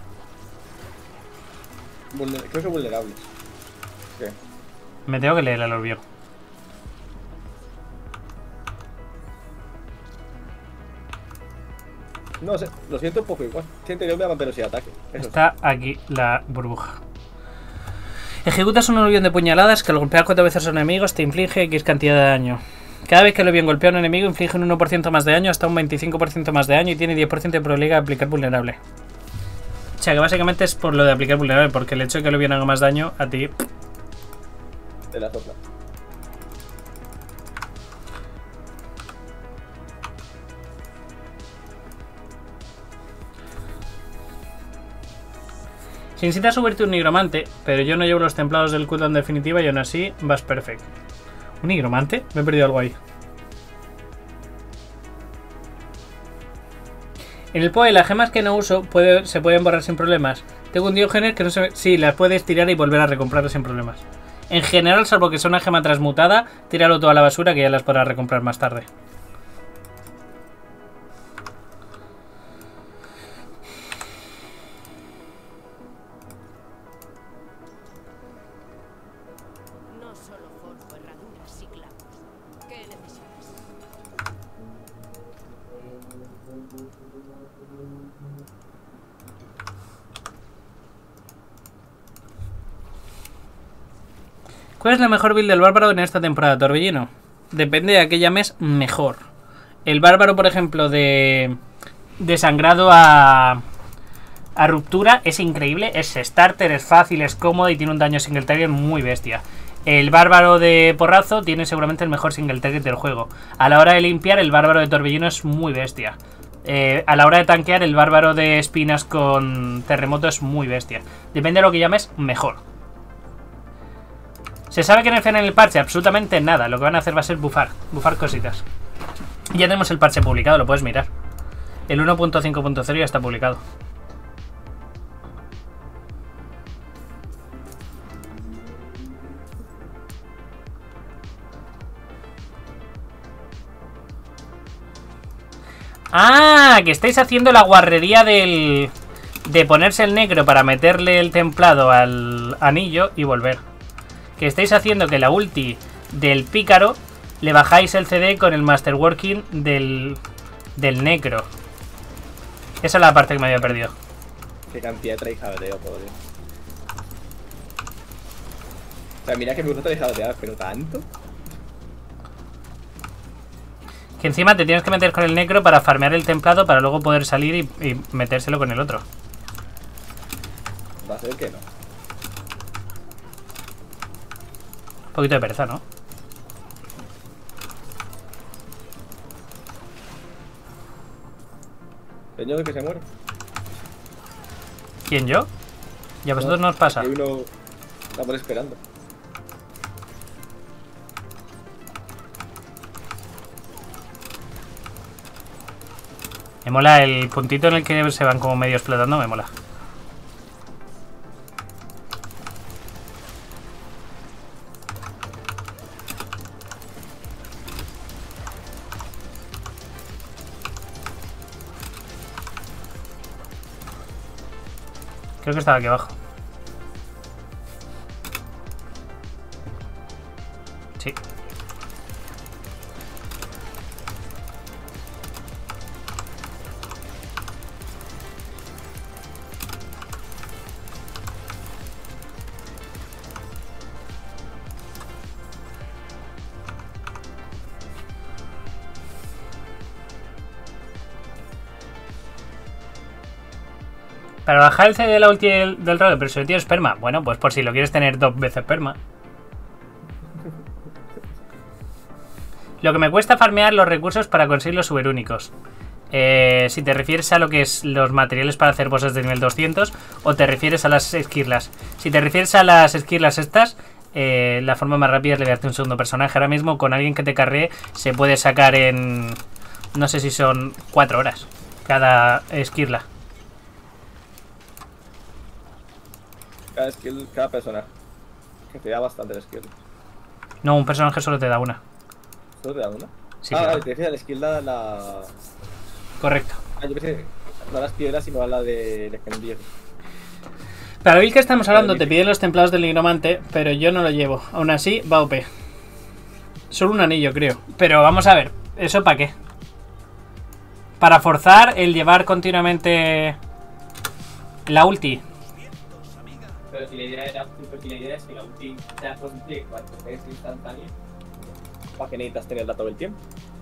Vulner- Creo que vulnerables. ¿Qué? Me tengo que leer el aluvión. No sé, lo siento un poco igual. Siento que me da más velocidad de ataque. Eso Está aquí la burbuja. Ejecutas un aluvión de puñaladas que al golpear cuatro veces a un enemigo te inflige X cantidad de daño. Cada vez que el aluvión golpea a un enemigo inflige un uno por ciento más de daño hasta un veinticinco por ciento más de daño y tiene diez por ciento de probabilidad de aplicar vulnerable. O sea que básicamente es por lo de aplicar vulnerable, porque el hecho de que el aluvión haga más daño a ti... de la sopla. Si necesitas subirte un nigromante, pero yo no llevo los templados del cooldown definitiva y aún así vas perfecto. ¿Un nigromante? Me he perdido algo ahí. En el P O E las gemas que no uso puede, se pueden borrar sin problemas. Tengo un Diógenes que no se... Sí, las puedes tirar y volver a recomprarlas sin problemas. En general, salvo que sea una gema transmutada, tíralo todo a la basura que ya las podrás recomprar más tarde. ¿Cuál es la mejor build del bárbaro en esta temporada, Torbellino? Depende de a qué llames mejor. El bárbaro, por ejemplo, de, de sangrado a, a ruptura es increíble. Es starter, es fácil, es cómodo y tiene un daño single target muy bestia. El bárbaro de porrazo tiene seguramente el mejor single target del juego. A la hora de limpiar, el bárbaro de Torbellino es muy bestia. Eh, a la hora de tanquear, el bárbaro de espinas con terremoto es muy bestia. Depende de lo que llames mejor. ¿Se sabe que nerfean en el parche? Absolutamente nada. Lo que van a hacer va a ser bufar. Bufar cositas. Ya tenemos el parche publicado, lo puedes mirar. El uno punto cinco punto cero ya está publicado. ¡Ah! Que estáis haciendo la guarrería del... de ponerse el negro para meterle el templado al anillo y volver. Que estáis haciendo que la ulti del pícaro le bajáis el C D con el masterworking del, del necro. Esa es la parte que me había perdido. Qué cantidad de traijadeo, por Dios. O sea, mira que me gusta traijadear, pero tanto. Que encima te tienes que meter con el necro para farmear el templado para luego poder salir y, y metérselo con el otro. Va a ser que no. Un poquito de pereza, ¿no? Señor que se muere. ¿Quién, yo? ¿Y a vosotros no os pasa? Hay uno... Estamos esperando. Me mola el puntito en el que se van como medio explotando, me mola. Creo que estaba aquí abajo. Sí. Para bajar el C D de la ulti del, del rayo, pero si lo tienes perma. Bueno, pues por si lo quieres tener dos veces perma. Lo que me cuesta farmear los recursos para conseguir los superúnicos. Eh, si te refieres a lo que es los materiales para hacer bosses de nivel doscientos o te refieres a las esquirlas. Si te refieres a las esquirlas estas, eh, la forma más rápida es liberarte un segundo personaje. Ahora mismo con alguien que te carree se puede sacar en... no sé si son cuatro horas cada esquirla. Cada skill, cada personaje. Que te da bastante el skill. No, un personaje solo te da una. ¿Solo te da una? Sí, ah, claro. vale, te refieres a la skill da la... Correcto. Ah, yo pensé no a las piedras, sino a la de legendario. Para la build que estamos hablando te piden los templados del nigromante, pero yo no lo llevo. Aún así, va O P. Solo un anillo, creo. Pero vamos a ver, ¿eso para qué? Para forzar el llevar continuamente la ulti. Pero si la idea era, pero si la idea es que la ulti sea posible cuando es instantánea, ¿para qué necesitas tenerla todo el tiempo?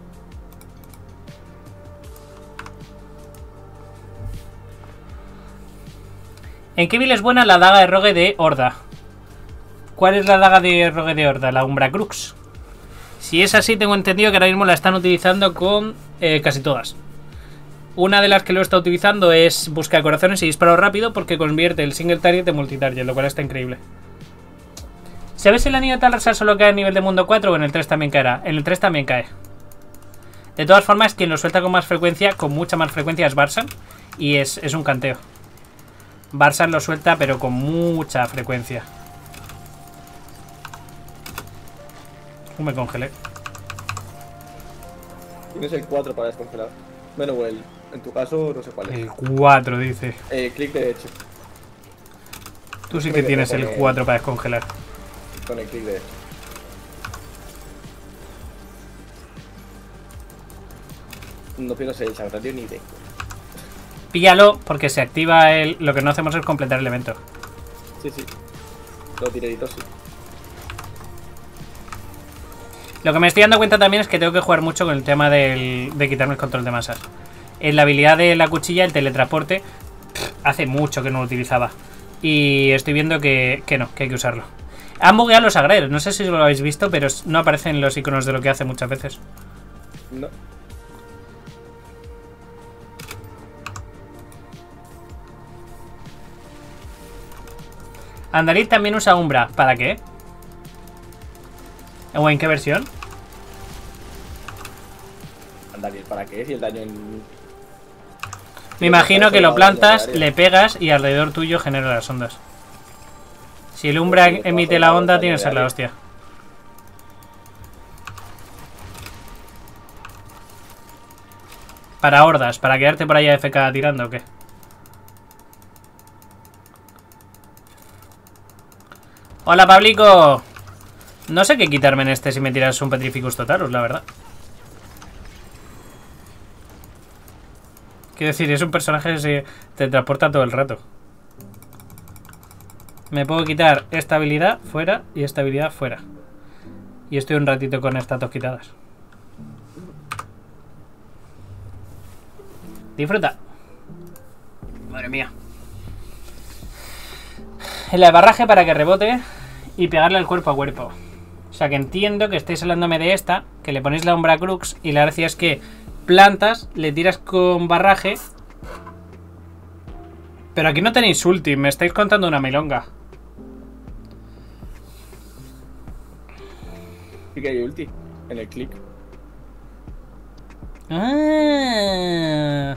¿En qué build es buena la daga de Rogue de Horda? ¿Cuál es la daga de Rogue de Horda? La Umbra Crux. Si es así, tengo entendido que ahora mismo la están utilizando con eh, casi todas. Una de las que lo está utilizando es busca de corazones y disparo rápido porque convierte el single target en multitarget, lo cual está increíble. ¿Sabes si el anillo de Talrasar solo cae a nivel de mundo cuatro o en el tres también caerá? En el tres también cae. De todas formas, quien lo suelta con más frecuencia, con mucha más frecuencia, es Barsan. Y es, es un canteo. Barsan lo suelta, pero con mucha frecuencia. Uh, me congelé. Tienes el cuatro para descongelar. Bueno, o el, en tu caso, no sé cuál es. El cuatro, dice. Eh, clic derecho. Tú sí que tienes el cuatro para descongelar. Con el clic derecho. No pierdas el sagrario ni de. Píllalo porque se activa el... Lo que no hacemos es completar el evento. Sí, sí. Los tiraditos sí. Lo que me estoy dando cuenta también es que tengo que jugar mucho con el tema del, de quitarme el control de masas. En la habilidad de la cuchilla, el teletransporte, pff, hace mucho que no lo utilizaba. Y estoy viendo que, que no, que hay que usarlo. Han bugueado los agrarios, no sé si lo habéis visto, pero no aparecen los iconos de lo que hace muchas veces. No. Andarit también usa Umbra. ¿Para qué? ¿O en qué versión? Andariel, ¿para qué? Si el daño en... Me imagino que lo plantas, le pegas y alrededor tuyo genera las ondas. Si el Umbra emite la onda, tiene que ser la hostia. Para hordas, para quedarte por ahí A F K tirando o qué. Hola, Pablico. No sé qué quitarme en este si me tiras un Petrificus Totalus, la verdad. Quiero decir, es un personaje que se te transporta todo el rato. Me puedo quitar esta habilidad fuera y esta habilidad fuera. Y estoy un ratito con estas dos quitadas. Disfruta. Madre mía. El barraje para que rebote y pegarle al cuerpo a cuerpo. O sea que entiendo que estáis hablándome de esta, que le ponéis la Umbra Crux y la gracia es que plantas, le tiras con barraje. Pero aquí no tenéis ulti, me estáis contando una milonga. Sí que hay ulti en el clic. Ah.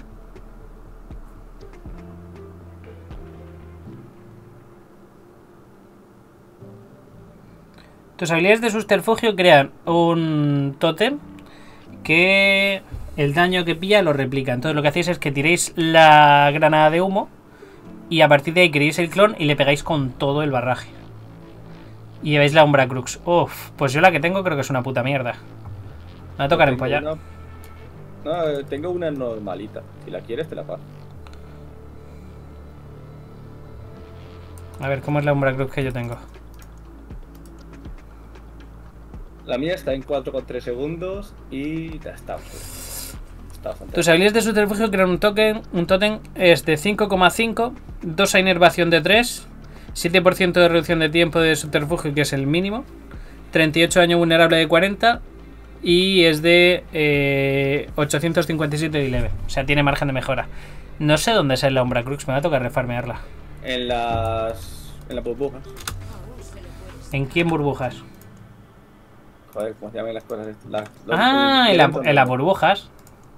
Tus habilidades de subterfugio crean un tótem que el daño que pilla lo replica. Entonces lo que hacéis es que tiréis la granada de humo y a partir de ahí creéis el clon y le pegáis con todo el barraje. Y lleváis la Umbra Crux. Uf, pues yo la que tengo creo que es una puta mierda. Me va a tocar empollar. Una... No, tengo una normalita. Si la quieres te la paso. A ver, ¿cómo es la Umbra Crux que yo tengo? La mía está en cuatro coma tres segundos y ya está. Está bastante. Tus habilidades de subterfugio crean un token. Un token es de cinco coma cinco, dos a inervación de tres, siete por ciento de reducción de tiempo de subterfugio, que es el mínimo, treinta y ocho daño vulnerable de cuarenta y es de eh, ochocientos cincuenta y siete de leve. O sea, tiene margen de mejora. No sé dónde es la Umbra Crux, me va a tocar refarmearla. En las... en las burbujas. ¿En quién burbujas? Joder, ¿cómo se llaman las cosas? La, los, Ah, en, la, en las burbujas.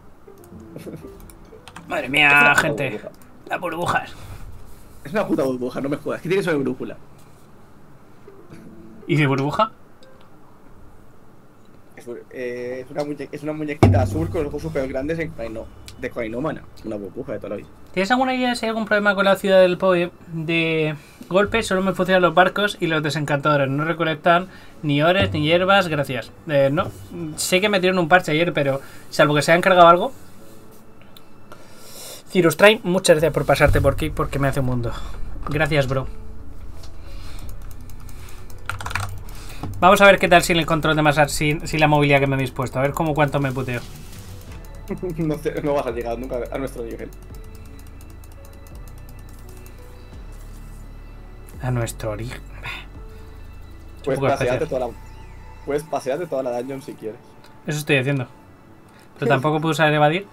Madre mía, es gente. burbuja. Las burbujas. Es una puta burbuja, no me jodas. ¿Qué tiene eso de brújula? ¿Y de burbuja? Es, eh, es, una muñe es una muñequita azul con los ojos súper grandes en Coino, de Coinómana. Una burbuja de toda la vida. ¿Tienes alguna idea si hay algún problema con la ciudad del Poe? De golpe solo me funcionan los barcos y los desencantadores. No recolectan ni ores ni hierbas, gracias. Eh, no, sé que metieron un parche ayer, pero salvo que se hayan cargado algo, Cirus Train, muchas gracias por pasarte por aquí porque me hace un mundo. Gracias, bro. Vamos a ver qué tal sin el control de masa, sin, sin la movilidad que me habéis puesto. A ver cómo cuánto me puteo. No, sé, no vas a llegar nunca a nuestro nivel. A nuestro origen. Puedes poco pasearte, especial. toda la, puedes pasearte toda la dungeon si quieres. Eso estoy haciendo. Pero tampoco puedo usar evadir.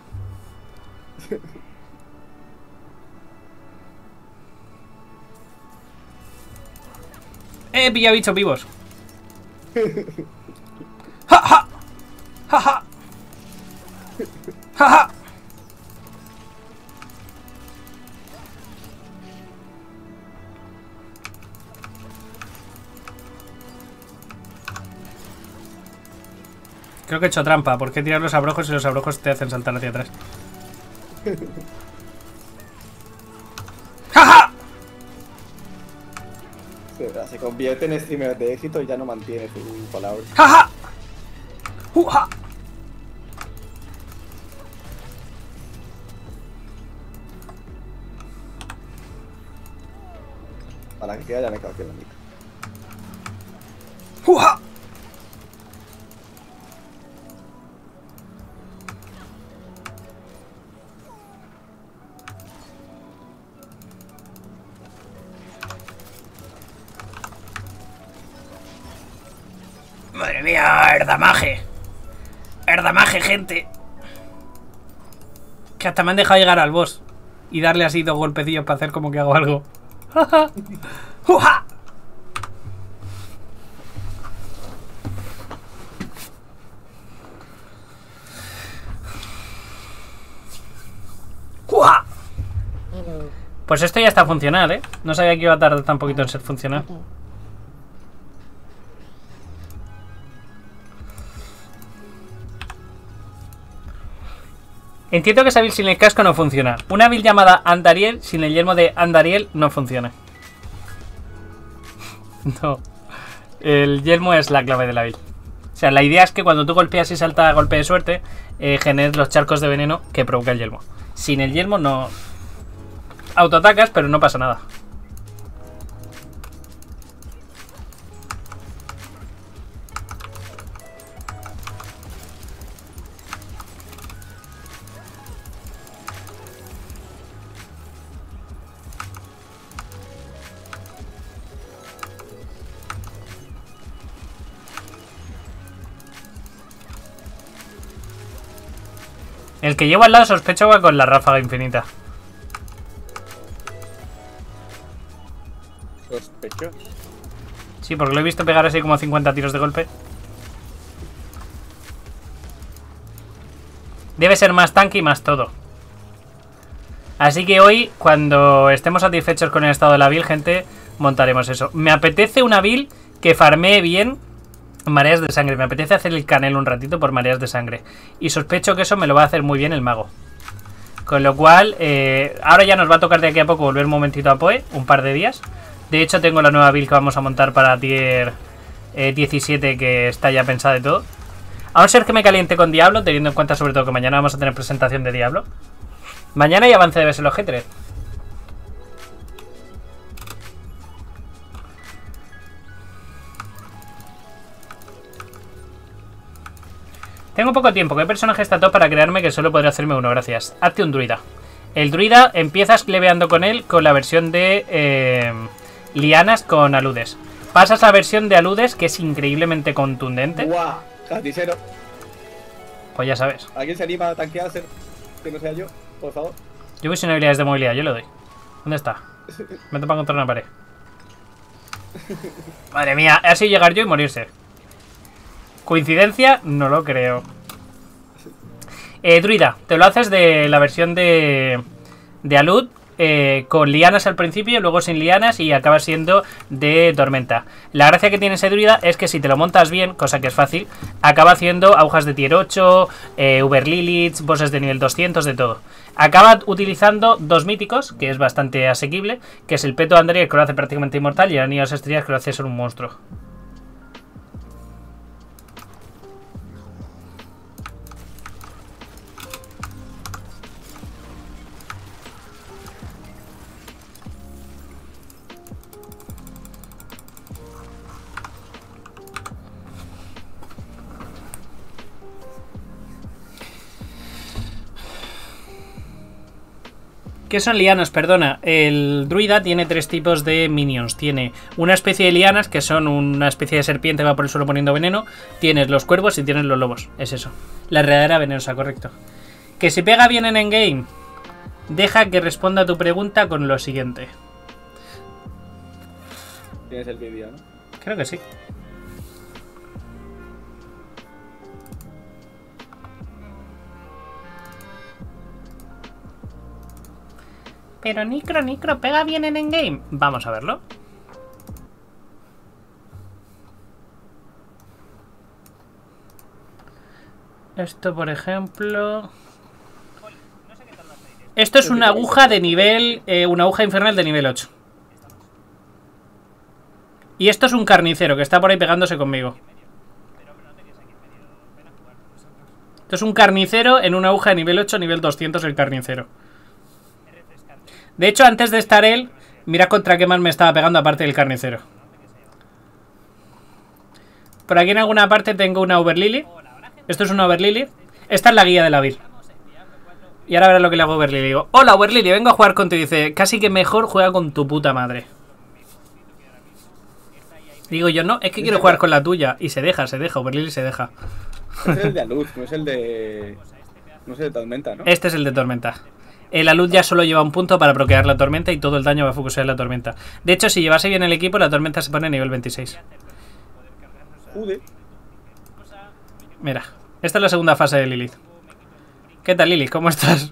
¡Eh, pilla bichos vivos! ¡Ja, ja! ¡Ja, ja! ¡Ja, ja! Creo que he hecho trampa. ¿Por qué tirar los abrojos si los abrojos te hacen saltar hacia atrás? ¡Ja, ja! Se, se convierte en streamer de éxito y ya no mantiene su palabra. ¡Ja, ja! ¡Uh, ja! Para que quede ya me cago aquí en la mica. ¡Uh, ja! Madre mía, Erdamaje. Erdamaje, gente. Que hasta me han dejado llegar al boss y darle así dos golpecillos para hacer como que hago algo. ¡Uja! ¡Uja! Hello. Pues esto ya está a funcionar, ¿eh? No sabía que iba a tardar tan poquito en ser funcional. Okay. Entiendo que esa build sin el casco no funciona. Una build llamada Andariel sin el yelmo de Andariel no funciona. No. El yelmo es la clave de la build. O sea, la idea es que cuando tú golpeas y salta a golpe de suerte, eh, generes los charcos de veneno que provoca el yelmo. Sin el yelmo no... Autoatacas, pero no pasa nada. El que llevo al lado sospecho va con la ráfaga infinita. Sospecho. Sí, porque lo he visto pegar así como cincuenta tiros de golpe. Debe ser más tanque y más todo. Así que hoy, cuando estemos satisfechos con el estado de la build, gente, montaremos eso. Me apetece una build que farmee bien mareas de sangre. Me apetece hacer el canel un ratito por mareas de sangre. Y sospecho que eso me lo va a hacer muy bien el mago. Con lo cual, eh, ahora ya nos va a tocar de aquí a poco volver un momentito a Poe, un par de días. De hecho, tengo la nueva build que vamos a montar para tier eh, diecisiete, que está ya pensada y todo. A no ser que me caliente con Diablo, teniendo en cuenta sobre todo que mañana vamos a tener presentación de Diablo. Mañana hay avance de B S L G tres. Tengo poco tiempo. ¿Qué personaje está top para crearme que solo podré hacerme uno? Gracias. Hazte un druida. El druida empiezas leveando con él con la versión de eh, lianas con aludes. Pasas a la versión de aludes, que es increíblemente contundente. ¡Guau! Carnicero. Pues ya sabes. ¿Alguien se anima a tanquear? Que no sea yo, por favor. Yo voy sin habilidades de movilidad, yo le doy. ¿Dónde está? Me topa contra una pared. Madre mía, ha sido llegar yo y morirse. ¿Coincidencia? No lo creo. Eh, druida, te lo haces de la versión de, de alud, eh, con lianas al principio, luego sin lianas, y acaba siendo de tormenta. La gracia que tiene ese druida es que si te lo montas bien, cosa que es fácil, acaba haciendo agujas de tier ocho, eh, Uber Liliths, bosses de nivel doscientos, de todo. Acaba utilizando dos míticos, que es bastante asequible, que es el peto de Andariel, que lo hace prácticamente inmortal, y el anillo de las estrellas, que lo hace ser un monstruo. ¿Qué son lianas? Perdona. El druida tiene tres tipos de minions. Tiene una especie de lianas, que son una especie de serpiente que va por el suelo poniendo veneno. Tienes los cuervos y tienes los lobos. Es eso. La enredadera venenosa, correcto. Que si pega bien en endgame, deja que responda a tu pregunta con lo siguiente. Tienes el vídeo, ¿no? Creo que sí. Pero Nicro, Nicro, ¿pega bien en endgame? Vamos a verlo. Esto, por ejemplo... Esto es una aguja de nivel... Eh, una aguja infernal de nivel ocho. Y esto es un carnicero que está por ahí pegándose conmigo. Esto es un carnicero en una aguja de nivel ocho, nivel doscientos el carnicero. De hecho, antes de estar él, mira contra qué más me estaba pegando aparte del carnicero. Por aquí en alguna parte tengo una Overlily. Esto es una Overlily. Esta es la guía de la build. Y ahora verás lo que le hago a Overlily. Digo, hola Overlily, vengo a jugar contigo. Y dice, casi que mejor juega con tu puta madre. Digo yo, no, es que quiero jugar con la tuya. Y se deja, se deja, Overlily se deja. Es el de Aluz, no es el de... No es el de Tormenta, ¿no? Este es el de Tormenta. La luz ya solo lleva un punto para bloquear la tormenta y todo el daño va a focusar en la tormenta. De hecho, si llevase bien el equipo, la tormenta se pone a nivel veintiséis. Joder. Mira, esta es la segunda fase de Lilith. ¿Qué tal, Lilith? ¿Cómo estás?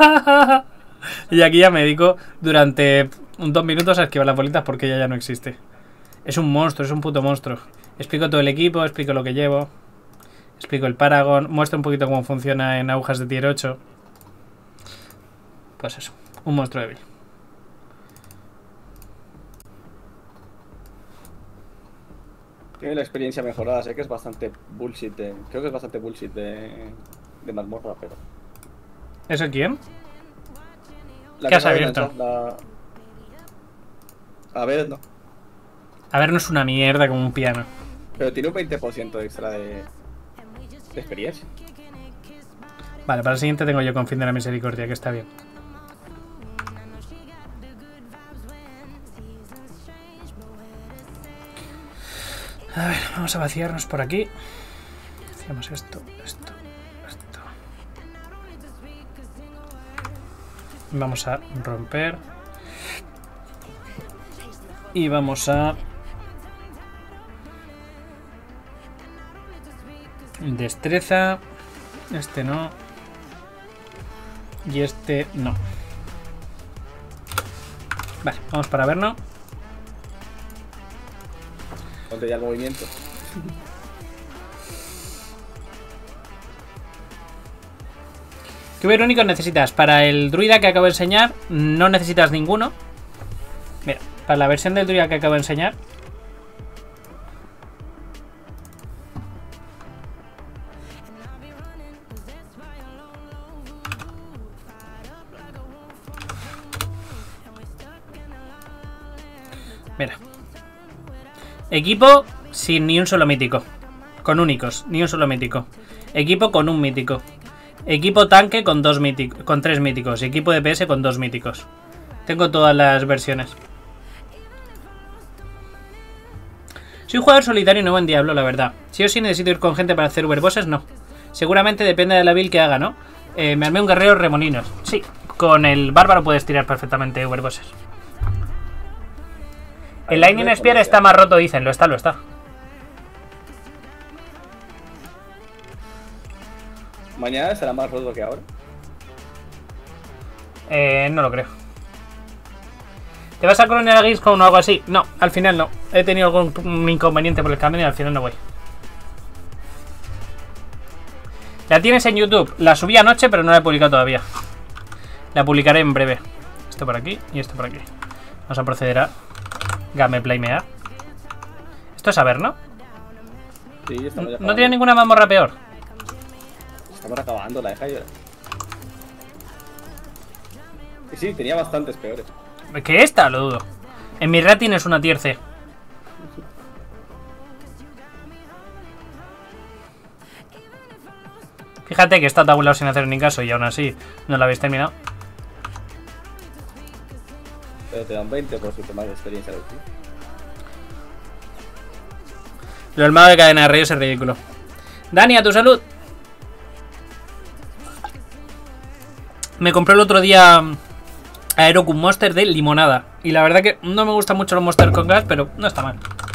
Y aquí ya me dedico durante dos minutos a esquivar las bolitas porque ella ya no existe. Es un monstruo, es un puto monstruo. Explico todo el equipo, explico lo que llevo. Explico el Paragon, muestro un poquito cómo funciona en agujas de tier ocho. Pues eso, un monstruo débil. Tiene la experiencia mejorada, sé que es bastante bullshit de... Creo que es bastante bullshit de... De mazmorra, pero... ¿Eso quién? La ¿Qué has que abierto? La... A ver, no. A ver, no es una mierda como un piano. Pero tiene un veinte por ciento extra de... De experiencia. Vale, para el siguiente tengo yo con fin de la misericordia, que está bien. A ver, vamos a vaciarnos por aquí. Hacemos esto, esto, esto. Vamos a romper. Y vamos a... Destreza. Este no. Y este no. Vale, vamos para vernos. Ponte ya el movimiento. ¿Qué verónicos necesitas? Para el druida que acabo de enseñar, no necesitas ninguno. Mira, para la versión del druida que acabo de enseñar. Mira. Equipo sin ni un solo mítico. Con únicos, ni un solo mítico. Equipo con un mítico. Equipo tanque con dos míticos, con tres míticos. Y equipo D P S con dos míticos. Tengo todas las versiones. Soy un jugador solitario y no buen diablo, la verdad. Si o sí necesito ir con gente para hacer overbosses, no. Seguramente depende de la build que haga, ¿no? Eh, me armé un guerrero remolinos. Sí, con el bárbaro puedes tirar perfectamente overbosses. El Lightning Spear está más roto, dicen. Lo está, lo está. Mañana será más roto que ahora. Eh, no lo creo. ¿Te vas a coronar a Gamescom o algo así? No, al final no. He tenido algún inconveniente por el camino y al final no voy. La tienes en YouTube. La subí anoche, pero no la he publicado todavía. La publicaré en breve. Esto por aquí y esto por aquí. Vamos a proceder a gameplaymear. Esto es a ver, ¿no? Sí, estamos ya No tiene ninguna mazmorra peor. Estamos acabando, la deja yo. Y sí, tenía bastantes peores. ¿Que esta? Lo dudo. En mi rating es una tier C. Fíjate que está tabulado sin hacer ni caso y aún así no lo habéis terminado. Pero te dan veinte por ciento más de experiencia de ulti. Lo del mago de cadena de rayos es ridículo. Dani, a tu salud. Me compré el otro día Aerocum Monster de limonada. Y la verdad que no me gustan mucho los Monster con gas, pero no está mal.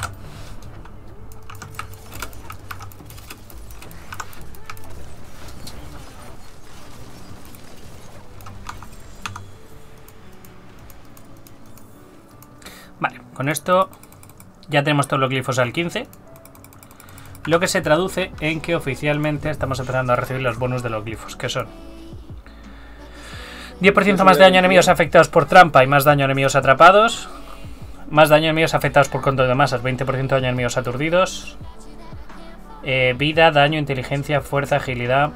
Vale, con esto ya tenemos todos los glifos al quince. Lo que se traduce en que oficialmente estamos empezando a recibir los bonus de los glifos, que son diez por ciento más de daño a enemigos afectados por trampa y más daño a enemigos atrapados. Más daño a enemigos afectados por control de masas, veinte por ciento de daño a enemigos aturdidos. Eh, vida, daño, inteligencia, fuerza, agilidad.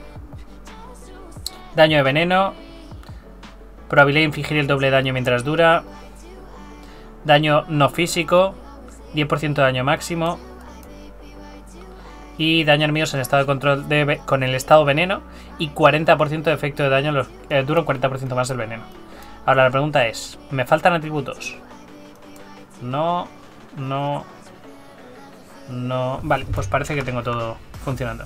Daño de veneno. Probabilidad de infligir el doble daño mientras dura. Daño no físico. diez por ciento de daño máximo. Y daño a enemigos en estado de control de, con el estado veneno. Y cuarenta por ciento de efecto de daño. Los, eh, dura un cuarenta por ciento más el veneno. Ahora la pregunta es, ¿me faltan atributos? No, no, no. Vale, pues parece que tengo todo funcionando.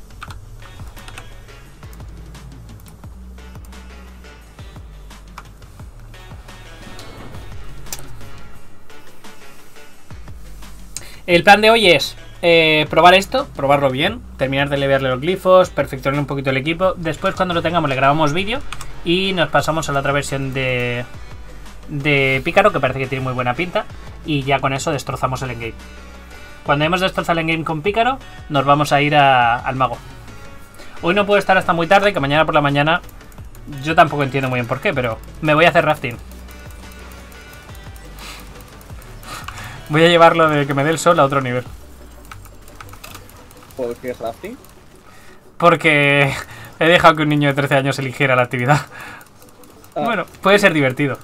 El plan de hoy es eh, probar esto, probarlo bien, terminar de levearle los glifos, perfeccionar un poquito el equipo. Después, cuando lo tengamos, le grabamos vídeo y nos pasamos a la otra versión de, de Pícaro, que parece que tiene muy buena pinta. Y ya con eso destrozamos el endgame. Cuando hemos destrozado el endgame con Pícaro, nos vamos a ir a, al mago. Hoy no puedo estar hasta muy tarde, que mañana por la mañana yo tampoco entiendo muy bien por qué, pero me voy a hacer rafting. Voy a llevarlo de que me dé el sol a otro nivel. ¿Por qué rafting? Porque he dejado que un niño de trece años eligiera la actividad. Ah. Bueno, puede ser divertido.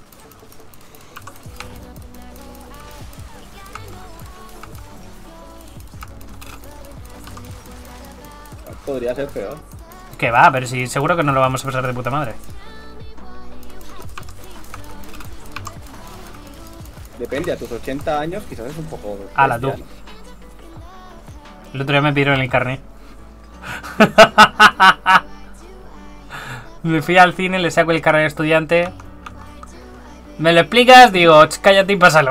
Podría ser peor. Que va, pero si seguro que no lo vamos a pasar de puta madre. Depende, a tus ochenta años quizás es un poco... Ala, tú. El otro día me pidieron el carnet. Me fui al cine, le saco el carnet de estudiante. ¿Me lo explicas? Digo, cállate y pásalo.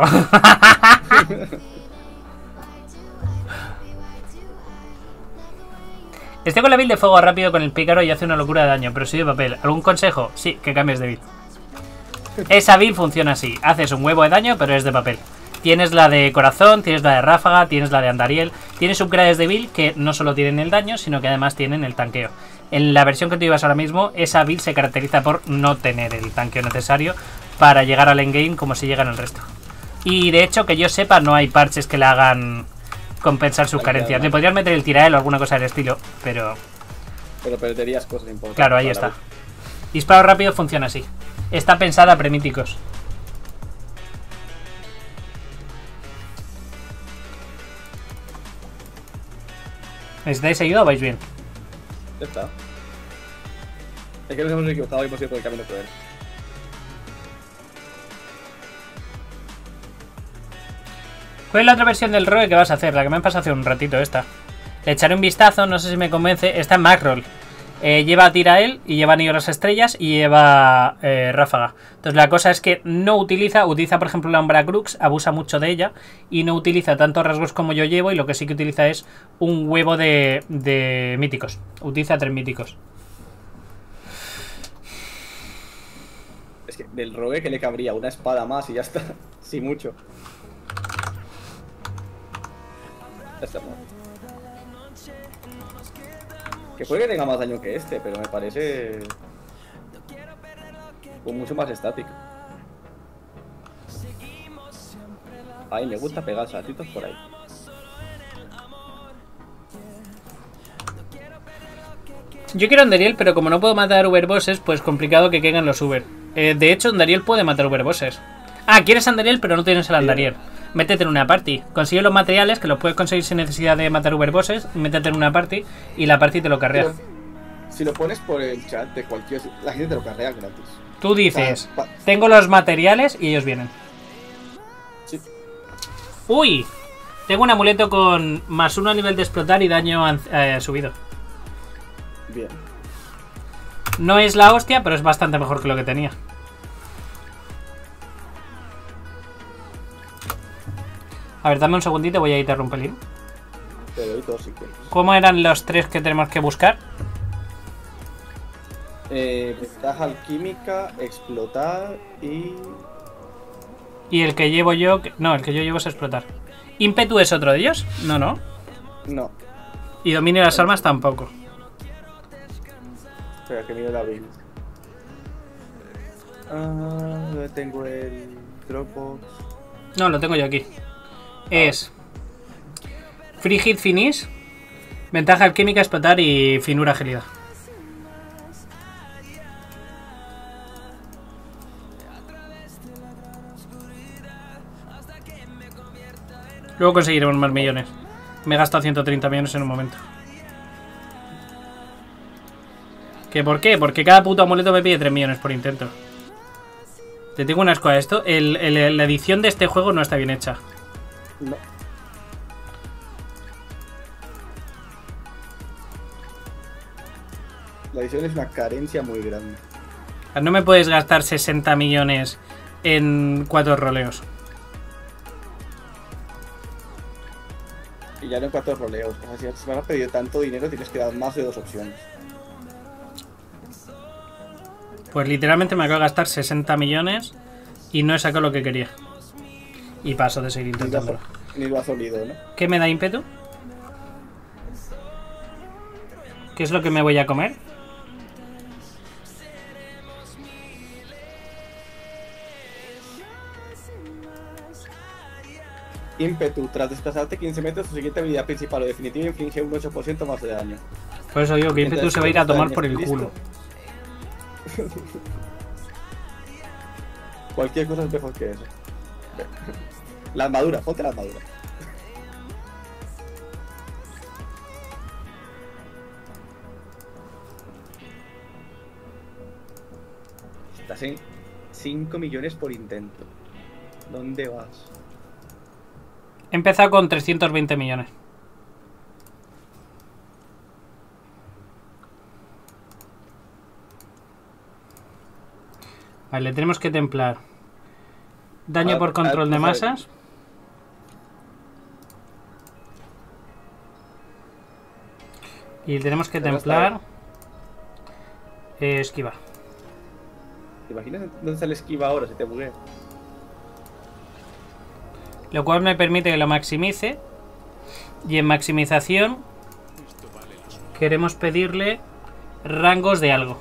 Estoy con la build de fuego rápido con el pícaro y hace una locura de daño, pero soy de papel. ¿Algún consejo? Sí, que cambies de build. Esa build funciona así. Haces un huevo de daño, pero es de papel. Tienes la de corazón, tienes la de ráfaga, tienes la de Andariel. Tienes upgrades de build que no solo tienen el daño, sino que además tienen el tanqueo. En la versión que tú ibas ahora mismo, esa build se caracteriza por no tener el tanqueo necesario para llegar al endgame como si llegan el resto. Y de hecho, que yo sepa, no hay parches que le hagan compensar sus carencias. Le podrías meter el tirael o alguna cosa del estilo, pero... Pero perderías cosas importantes. Claro, ahí está. Disparo rápido funciona así. Está pensada a premitícos. ¿Necesitáis ayuda o vais bien? Ya está. Es que nos hemos equivocado y hemos ido por el camino cruel. ¿Cuál es la otra versión del rogue que vas a hacer? La que me han pasado hace un ratito esta. Le echaré un vistazo, no sé si me convence. Está en Macroll. Eh, lleva tirael y lleva anillo a las estrellas y lleva eh, ráfaga. Entonces la cosa es que no utiliza, utiliza por ejemplo la Umbra Crux, abusa mucho de ella y no utiliza tantos rasgos como yo llevo, y lo que sí que utiliza es un huevo de, de míticos. Utiliza tres míticos. Es que del rogue que le cabría una espada más y ya está. Sí, mucho. Ya está. Que puede que tenga más daño que este, pero me parece... Con mucho más estático. Ay, me gusta pegar saltitos por ahí. Yo quiero Andariel, pero como no puedo matar Uber Bosses, pues complicado que caigan los Uber. Eh, de hecho, Andariel puede matar Uber Bosses. Ah, quieres Andariel, pero no tienes el Andariel. Métete en una party. Consigue los materiales, que los puedes conseguir sin necesidad de matar Uber Bosses. Métete en una party y la party te lo carrea. Si lo pones por el chat de cualquier... La gente te lo carrea gratis. Tú dices, O sea, pa- tengo los materiales y ellos vienen. Sí. ¡Uy! Tengo un amuleto con más uno a nivel de explotar y daño an- eh, subido. Bien. No es la hostia, pero es bastante mejor que lo que tenía. A ver, dame un segundito, voy a irte un pelín. Te doy todo si quieres. ¿Cómo eran los tres que tenemos que buscar? Eh, ventaja alquímica, explotar y... Y el que llevo yo... que- No, el que yo llevo es explotar. ¿Ímpetu es otro de ellos? No, no. No. Y dominio de las armas tampoco. Espera, que miro la build. Ah, ¿dónde tengo el Dropbox? No, lo tengo yo aquí. Es... Free Hit Finish, ventaja alquímica, explotar y finura gelida. Luego conseguiremos más millones. Me he gastado ciento treinta millones en un momento. ¿Qué por qué? Porque cada puto amuleto me pide tres millones por intento. Te tengo una asco a esto. El, el- la edición de este juego no está bien hecha. No. La edición es una carencia muy grande. No me puedes gastar sesenta millones en cuatro roleos. Y ya no en cuatro roleos. O sea, si se me han pedido tanto dinero, tienes que dar más de dos opciones. Pues literalmente me acabo de gastar sesenta millones y no he sacado lo que quería. Y paso de seguir Ni lo, intentándolo. ni lo has olido, ¿no? ¿Qué me da ímpetu? ¿Qué es lo que me voy a comer? Ímpetu, tras desplazarte quince metros, su siguiente habilidad principal o definitiva inflige un ocho por ciento más de daño. Por eso digo que ímpetu Mientras se va a ir a está tomar en por el listo. culo. Cualquier cosa es mejor que eso. La armadura, ponte la armadura. Estás en cinco millones por intento. ¿Dónde vas? He empezado con trescientos veinte millones. Vale, tenemos que templar. Daño Ah, por control ah, de pues, masas. Y tenemos que Ahora está templar. Eh, esquiva. ¿Te imaginas dónde está el esquiva ahora si te buguea? Lo cual me permite que lo maximice. Y en maximización queremos pedirle rangos de algo.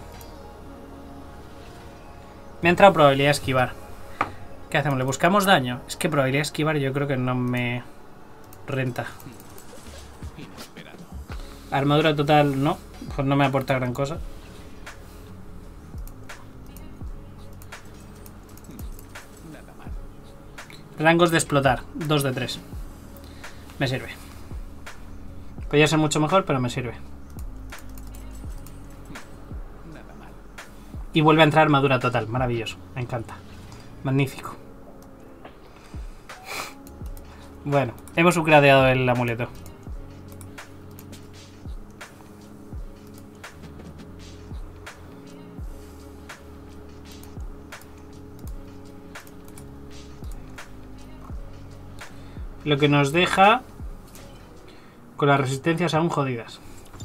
Me ha entrado probabilidad de esquivar. ¿Qué hacemos? ¿Le buscamos daño? Es que probabilidad de esquivar yo creo que no me renta. Armadura total no. Pues no me aporta gran cosa. Rangos de explotar. dos de tres. Me sirve. Podría ser mucho mejor, pero me sirve. Y vuelve a entrar armadura total. Maravilloso. Me encanta. Magnífico. Bueno, hemos upgradeado el amuleto. Lo que nos deja con las resistencias aún jodidas.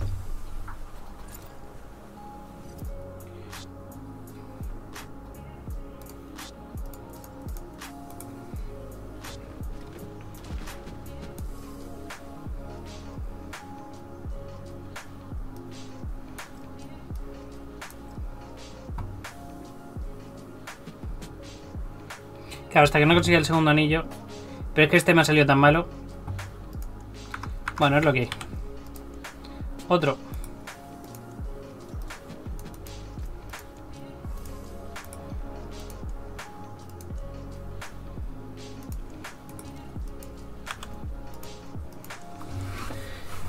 Claro, hasta que no consiga el segundo anillo. Pero es que este me ha salido tan malo. Bueno, es lo que hay. Otro.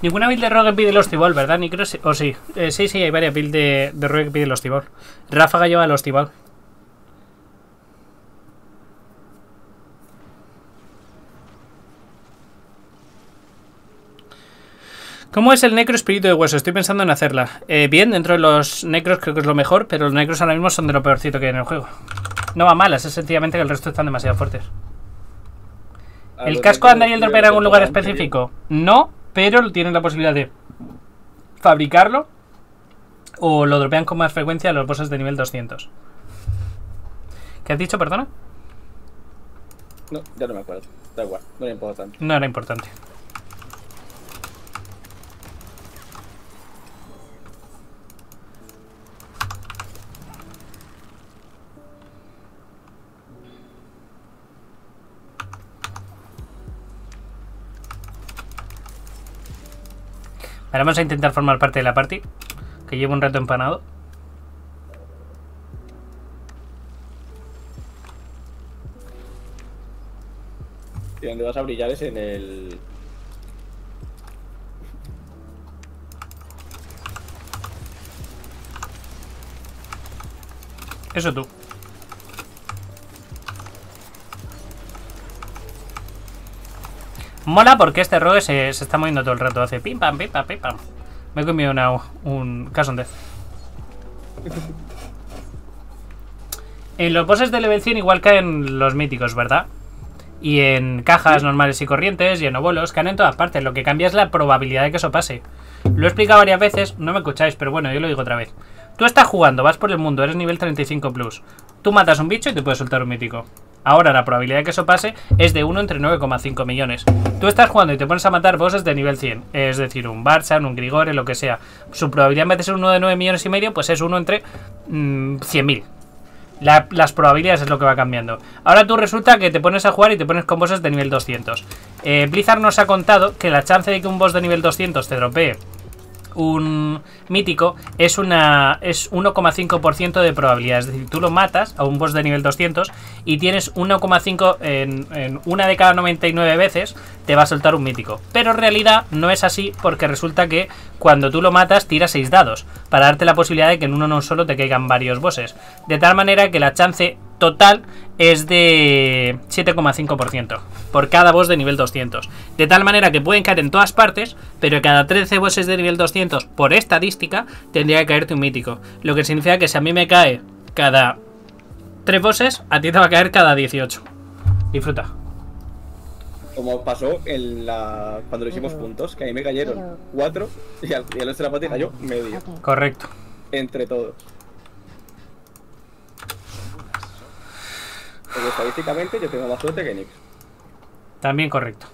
Ninguna build de Rogue pide el Hostiball, ¿verdad, Nicro? ¿O oh, sí? Eh, sí, sí, hay varias builds de, de Rogue que pide el Hostiball. Ráfaga lleva el Hostiball. ¿Cómo es el necro espíritu de hueso? Estoy pensando en hacerla. Eh, bien, dentro de los necros creo que es lo mejor, pero los necros ahora mismo son de lo peorcito que hay en el juego. No va malas, es sencillamente que el resto están demasiado fuertes. ¿El casco andaría el dropper en algún lugar específico? No, pero tienen la posibilidad de fabricarlo o lo dropean con más frecuencia los bosses de nivel doscientos. ¿Qué has dicho, perdona? No, ya no me acuerdo. Da igual, no era importante. No era importante. Ahora vamos a intentar formar parte de la party, que llevo un rato empanado. Y donde vas a brillar es en el... Eso tú. Mola porque este rogue se, se está moviendo todo el rato. Hace pim pam, pim pam, pim pam. Me he comido una, un Cason Death. En los bosses de level cien igual caen los míticos, ¿verdad? Y en cajas normales y corrientes y en obolos caen en todas partes. Lo que cambia es la probabilidad de que eso pase. Lo he explicado varias veces, no me escucháis, pero bueno, yo lo digo otra vez. Tú estás jugando, vas por el mundo, eres nivel treinta y cinco plus. Tú matas un bicho y te puedes soltar un mítico. Ahora la probabilidad de que eso pase es de uno entre nueve coma cinco millones. Tú estás jugando y te pones a matar bosses de nivel cien. Es decir, un Barshan, un Grigore, lo que sea. Su probabilidad en vez de ser uno de nueve millones y medio, pues es uno entre mmm, cien mil. La, las probabilidades es lo que va cambiando. Ahora tú resulta que te pones a jugar y te pones con bosses de nivel doscientos. eh, Blizzard nos ha contado que la chance de que un boss de nivel doscientos te dropee un mítico es una es uno coma cinco por ciento de probabilidad. Es decir, tú lo matas a un boss de nivel doscientos y tienes uno coma cinco en, en una de cada noventa y nueve veces te va a soltar un mítico. Pero en realidad no es así, porque resulta que cuando tú lo matas tiras seis dados para darte la posibilidad de que en uno no solo te caigan varios bosses. De tal manera que la chance total es de siete coma cinco por ciento por cada boss de nivel doscientos. De tal manera que pueden caer en todas partes, pero cada trece bosses de nivel doscientos, por estadística, tendría que caerte un mítico. Lo que significa que si a mí me cae cada tres bosses, a ti te va a caer cada dieciocho. Disfruta. Como pasó en la cuando lo hicimos juntos, que a mí me cayeron cuatro y al, y al resto de la partida cayó medio. Correcto. Entre todos. Porque estadísticamente yo tengo más suerte que Nick. También correcto.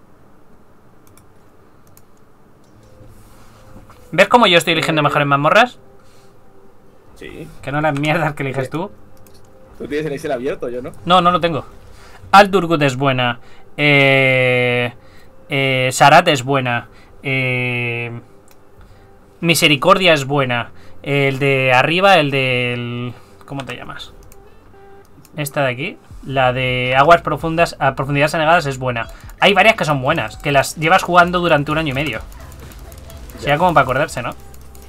¿Ves cómo yo estoy eligiendo mejores mazmorras? Sí. Que no las mierdas que eliges tú. Tú tienes el Excel abierto, yo no. No, no lo tengo. Aldurgut es buena. Eh, eh, Sarat es buena. Eh, Misericordia es buena. El de arriba, el del... ¿Cómo te llamas? Esta de aquí. La de aguas profundas, a profundidades anegadas es buena. Hay varias que son buenas, que las llevas jugando durante un año y medio. Sería como para acordarse, ¿no?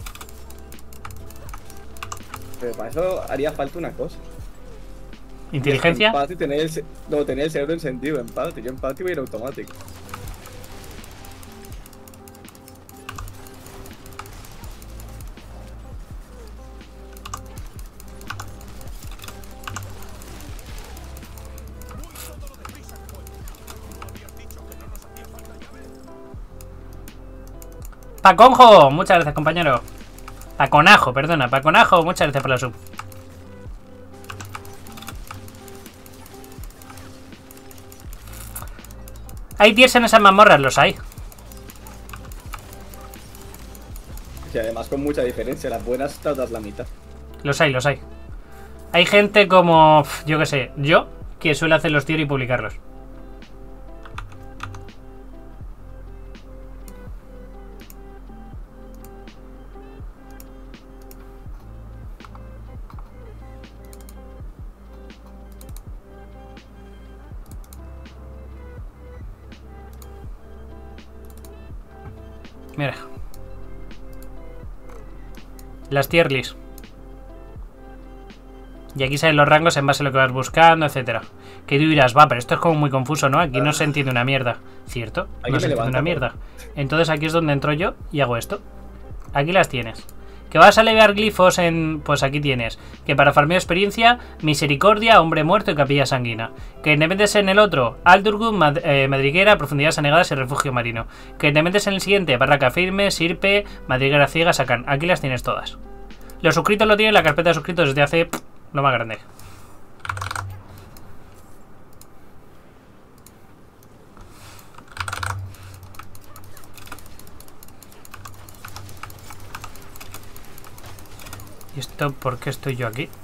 Pero para eso haría falta una cosa. ¿Inteligencia? Empate, tener el, no, tener el cerebro encendido, empate. Yo empate voy a ir automático. Paconjo, muchas gracias, compañero. Paconajo, perdona, Paconajo, muchas gracias por la sub. ¿Hay tiers en esas mazmorras? Los hay. Y además con mucha diferencia, las buenas todas la mitad. Los hay, los hay. Hay gente como, yo qué sé, yo, que suele hacer los tiers y publicarlos. Mira. Las tier list. Y aquí salen los rangos en base a lo que vas buscando, etcétera. Que tú dirás, va, pero esto es como muy confuso, ¿no? Aquí no se entiende una mierda. ¿Cierto? No se entiende una mierda. Entonces aquí es donde entro yo y hago esto. Aquí las tienes. Que vas a leer glifos en... Pues aquí tienes. Que para farmear experiencia, misericordia, hombre muerto y capilla sanguina. Que te metes en el otro, Aldurgun, mad eh, madriguera, profundidades anegadas y refugio marino. Que te metes en el siguiente, barraca firme, sirpe, madriguera ciega, sacan. Aquí las tienes todas. Los suscritos lo tienen en la carpeta de suscritos desde hace... Pff, lo más grande. ¿Y esto por qué estoy yo aquí?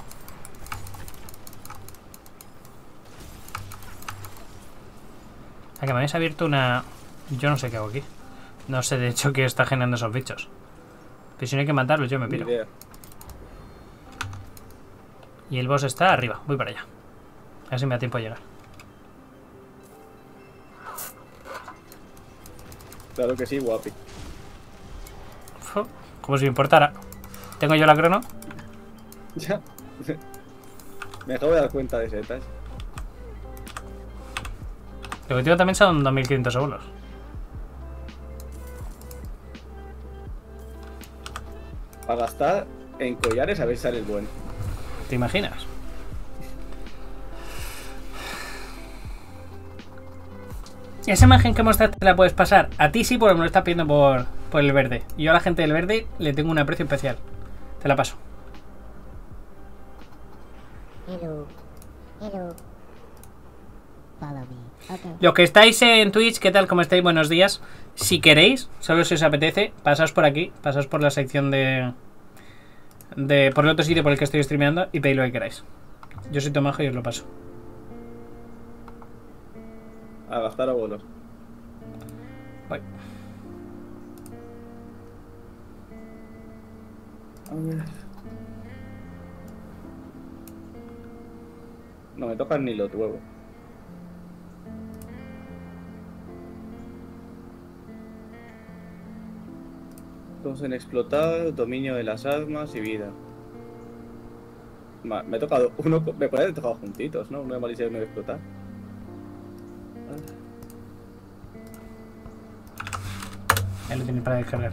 A que me habéis abierto una... Yo no sé qué hago aquí. No sé de hecho qué está generando esos bichos. Pero si no hay que matarlos yo me piro. Y el boss está arriba. Voy para allá. A ver si me da tiempo a llegar. Claro que sí, guapi. Uf, como si me importara. ¿Tengo yo la crono? Ya. Me acabo de dar cuenta de setas. Lo que tengo también son dos mil quinientos segundos. Para gastar en collares a ver si sale el bueno. ¿Te imaginas? Esa imagen que mostraste te la puedes pasar. A ti sí, porque me lo estás pidiendo por, por el verde. Yo a la gente del verde le tengo un aprecio especial. Te la paso. Hello. Hello. Follow me. Okay. Los que estáis en Twitch, ¿qué tal? ¿Cómo estáis? Buenos días. Si queréis, solo si os apetece, pasaos por aquí, pasaos por la sección de... de por el otro sitio por el que estoy streameando y pedid lo que queráis. Yo soy Tomajo y os lo paso. A gastar a bolos. Voy. A ver. No me tocan ni los huevos. Todos en explotar, dominio de las armas y vida. Ma- Me he tocado uno, co- me puede haber tocado juntitos, ¿no? Uno de malicia y uno de explotar. Ahí lo tienes para descargar.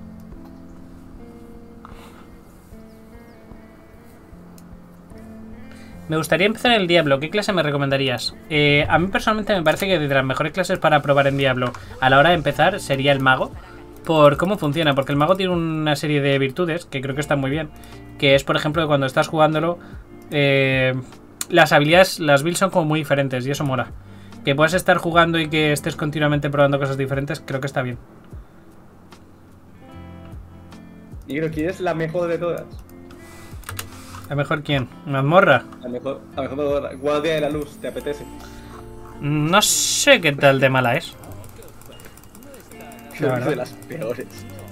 Me gustaría empezar en el Diablo. ¿Qué clase me recomendarías? Eh, a mí personalmente me parece que de las mejores clases para probar en Diablo a la hora de empezar sería el mago. Por cómo funciona, porque el mago tiene una serie de virtudes que creo que están muy bien. Que es, por ejemplo, que cuando estás jugándolo, eh, las habilidades, las builds son como muy diferentes y eso mola. Que puedas estar jugando y que estés continuamente probando cosas diferentes, creo que está bien. Y creo que es la mejor de todas. ¿La mejor quién? ¿Mazmorra? La mejor, la mejor de todas. Guardia de la luz, ¿te apetece? No sé qué tal de mala es. Creo que es verdad. de las peores.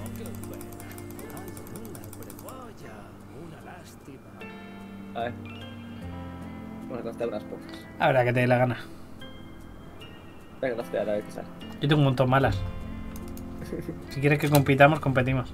A ver. Vamos a gastar unas pocas. Habrá que te dé la gana. Venga, gastear a ver qué sale. Yo tengo un montón malas. Si quieres que compitamos, competimos.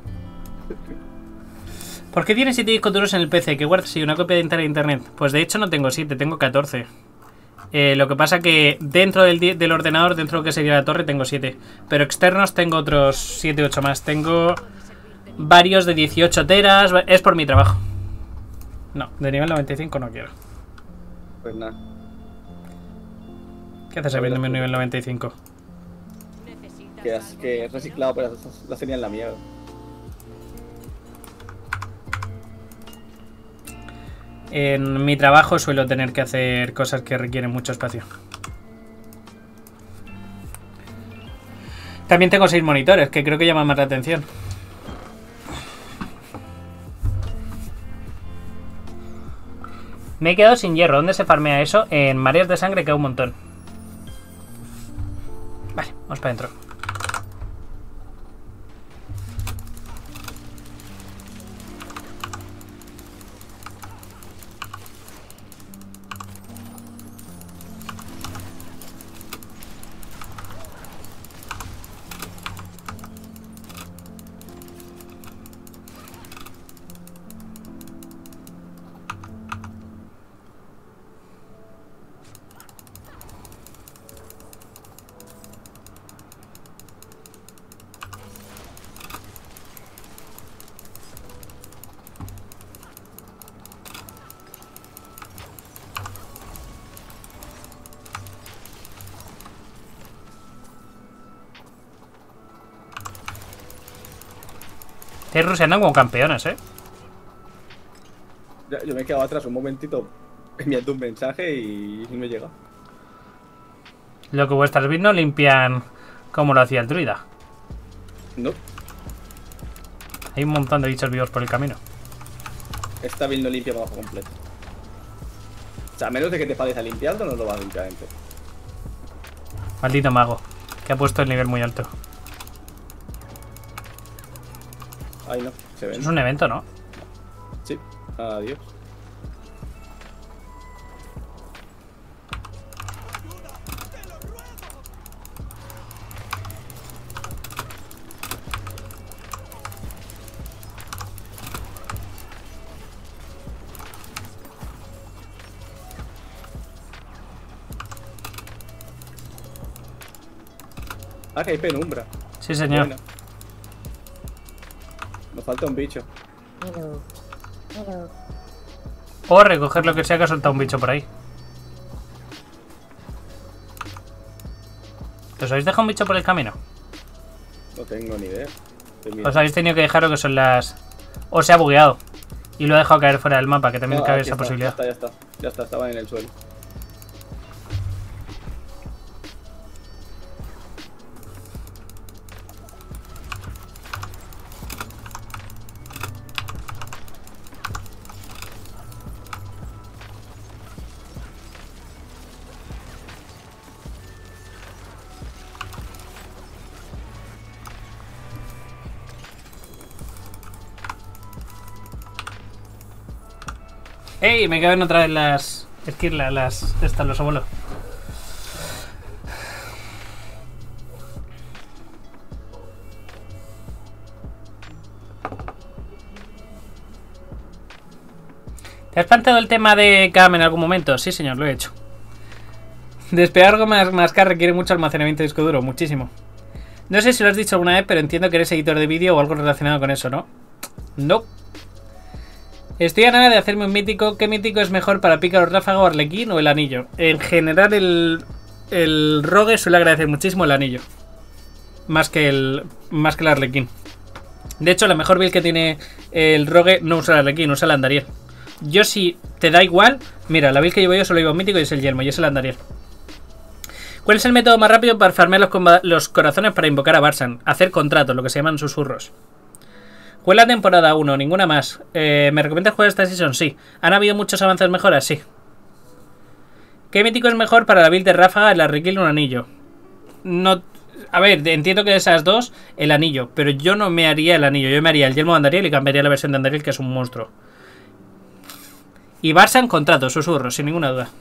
¿Por qué tienes siete discos duros en el P C? ¿Que guardas? Sí, una copia de internet de internet. Pues de hecho no tengo siete, tengo catorce. Eh, lo que pasa que dentro del, del ordenador, dentro de lo que sería la torre, tengo siete. Pero externos tengo otros siete u ocho más. Tengo varios de dieciocho teras. Es por mi trabajo. No, de nivel noventa y cinco no quiero. Pues nada. ¿Qué haces sabiéndome un nivel noventa y cinco? Que has, que has reciclado, pero la tenía en la mierda. En mi trabajo suelo tener que hacer cosas que requieren mucho espacio. También tengo seis monitores, que creo que llaman más la atención. Me he quedado sin hierro. ¿Dónde se farmea eso? En mareas de sangre queda un montón. Vale, vamos para adentro. Estáis ruseando como campeones, ¿eh? Yo, yo me he quedado atrás un momentito enviando un mensaje y no me llega. Lo que vuestras bits no limpian como lo hacía el druida. No. Hay un montón de bichos vivos por el camino. Esta build no limpia por abajo completo. O sea, a menos de que te pares a limpiarlo, no lo va a limpiar entero. Maldito mago, que ha puesto el nivel muy alto. Ay, no, se ven. Es un evento, ¿no? Sí, adiós. Ah, que hay penumbra. Sí, señor. Buena. Nos falta un bicho. Hello. Hello. O recoger lo que sea que ha soltado un bicho por ahí. ¿Os habéis dejado un bicho por el camino? No tengo ni idea. Os habéis tenido que dejar lo que son las... O se ha bugueado. Y lo ha dejado caer fuera del mapa, que también No, cabe aquí esa está, posibilidad. Ya está, ya está. Ya está, estaba en el suelo. ¡Ey! Me caben otra vez las... Esquirlas, las... Estas, los abuelos. ¿Te has planteado el tema de C A M en algún momento? Sí, señor, lo he hecho. Despegar algo más, más que requiere mucho almacenamiento de disco duro, muchísimo. No sé si lo has dicho alguna vez, pero entiendo que eres editor de vídeo o algo relacionado con eso, ¿no? No. Estoy a nada de hacerme un mítico. ¿Qué mítico es mejor para Pícaro, Ráfaga o Arlequín o el anillo? En general el, el Rogue suele agradecer muchísimo el anillo. Más que el, más que el Arlequín. De hecho, la mejor build que tiene el Rogue no usa el Arlequín, usa el Andariel. Yo si te da igual, mira, la build que llevo yo solo llevo un mítico y es el Yelmo y es el Andariel. ¿Cuál es el método más rápido para farmear los, los corazones para invocar a Barsan? Hacer contratos, lo que se llaman susurros. ¿Cuál es la temporada uno? Ninguna más. Eh, ¿Me recomiendas jugar esta season? Sí. ¿Han habido muchos avances mejoras? Sí. ¿Qué mítico es mejor para la build de Ráfaga, el Arlequín o un anillo? No... A ver, entiendo que de esas dos, el anillo. Pero yo no me haría el anillo. Yo me haría el Yelmo de Andariel y cambiaría la versión de Andariel, que es un monstruo. Y Barsan, contratos, susurros, sin ninguna duda.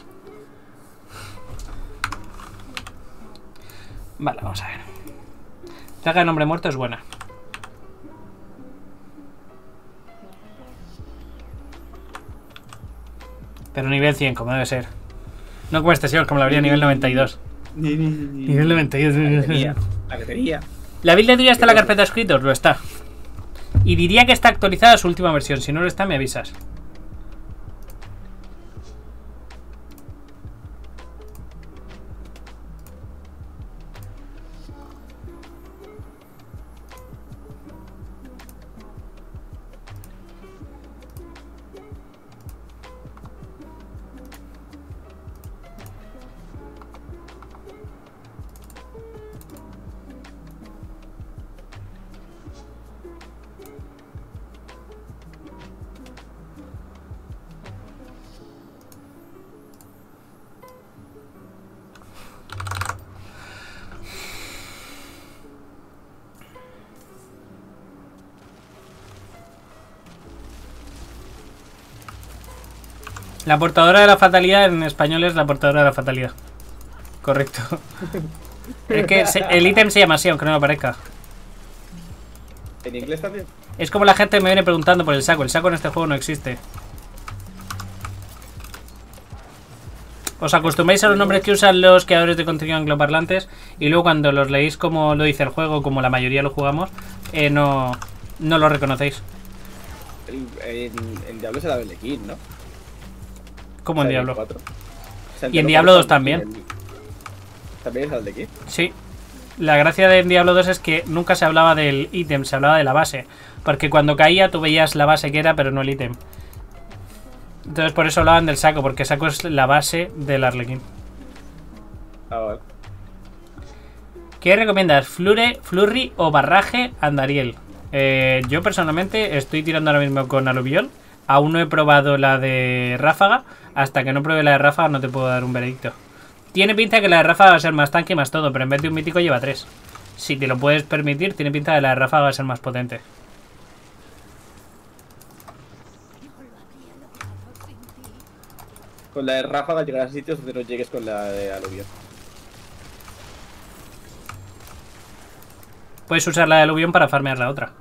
Vale, vamos a ver. Saga de nombre muerto es buena. Pero nivel cien, como debe ser. No como este señor, como la habría nivel noventa y dos. Nivel noventa y dos. La que tenía. La que tenía. ¿La build de tuya está en la carpeta de escritos? Lo está. Y diría que está actualizada a su última versión. Si no lo está, me avisas. La portadora de la fatalidad en español es la portadora de la fatalidad. Correcto. Es que se, el ítem se llama así, aunque no me parezca. ¿En inglés también? Es como la gente me viene preguntando por el saco. El saco en este juego no existe. Os acostumbráis a los nombres que usan los creadores de contenido angloparlantes y luego cuando los leéis como lo dice el juego, como la mayoría lo jugamos, eh, no, no lo reconocéis. El, en, en Diablo es el Arlequín, ¿no? Como O sea, en Diablo. cuatro. O sea, Y en Diablo Diablo dos cuatro también. el- ¿También es el Arlequín? Sí. La gracia de Diablo dos es que nunca se hablaba del ítem, se hablaba de la base. Porque cuando caía tú veías la base que era, pero no el ítem. Entonces por eso hablaban del saco, porque saco es la base del Arlequín. Ah, vale. ¿Qué recomiendas? ¿Flure, Flurry o Barraje Andariel? Eh, yo personalmente estoy tirando ahora mismo con Aluvión. Aún no he probado la de Ráfaga. Hasta que no pruebe la de Ráfaga no te puedo dar un veredicto. Tiene pinta que la de Ráfaga va a ser más tanque y más todo, pero en vez de un mítico lleva tres. Si te lo puedes permitir, tiene pinta de que la de Ráfaga va a ser más potente. Con la de Ráfaga llegarás a sitios donde no llegues con la de Aluvión. Puedes usar la de Aluvión para farmear la otra.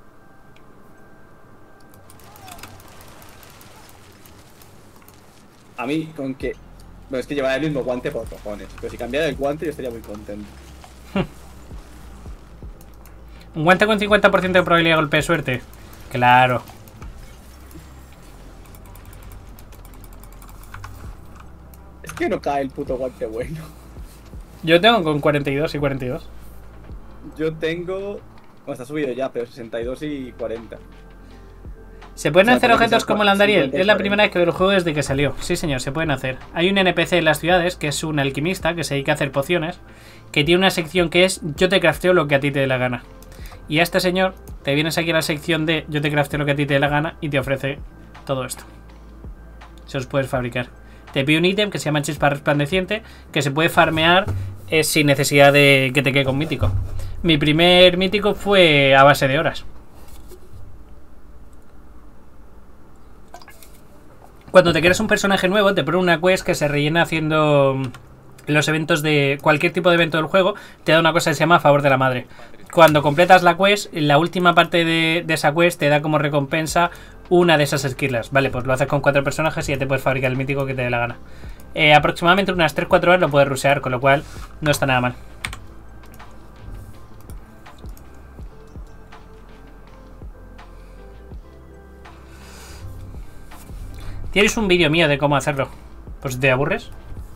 A mí, con que... Bueno, es que llevar el mismo guante por cojones. Pero si cambiara el guante yo estaría muy contento. ¿Un guante con cincuenta por ciento de probabilidad de golpe de suerte? Claro. Es que no cae el puto guante bueno. Yo tengo con cuarenta y dos y cuarenta y dos. Yo tengo... Bueno, está subido ya, pero sesenta y dos y cuarenta. ¿Se pueden O sea, hacer puede que objetos sea como el Andariel? cincuenta y Es la cuarenta. primera vez que veo el juego desde que salió. Sí, señor, se pueden hacer. Hay un N P C en las ciudades que es un alquimista que se dedica a hacer pociones, que tiene una sección que es yo te crafteo lo que a ti te dé la gana. Y a este señor te vienes aquí a la sección de yo te crafteo lo que a ti te dé la gana y te ofrece todo esto. Se los puedes fabricar. Te pide un ítem que se llama chispa resplandeciente, que se puede farmear eh, sin necesidad de que te quede con mítico. Mi primer mítico fue a base de horas. Cuando te creas un personaje nuevo, te pone una quest que se rellena haciendo los eventos de cualquier tipo de evento del juego. Te da una cosa que se llama favor de la madre. Cuando completas la quest, la última parte de, de esa quest te da como recompensa una de esas esquilas. Vale, pues lo haces con cuatro personajes y ya te puedes fabricar el mítico que te dé la gana. Eh, aproximadamente unas tres cuatro horas lo puedes rushear, con lo cual no está nada mal. ¿Tienes un vídeo mío de cómo hacerlo? Pues te aburres.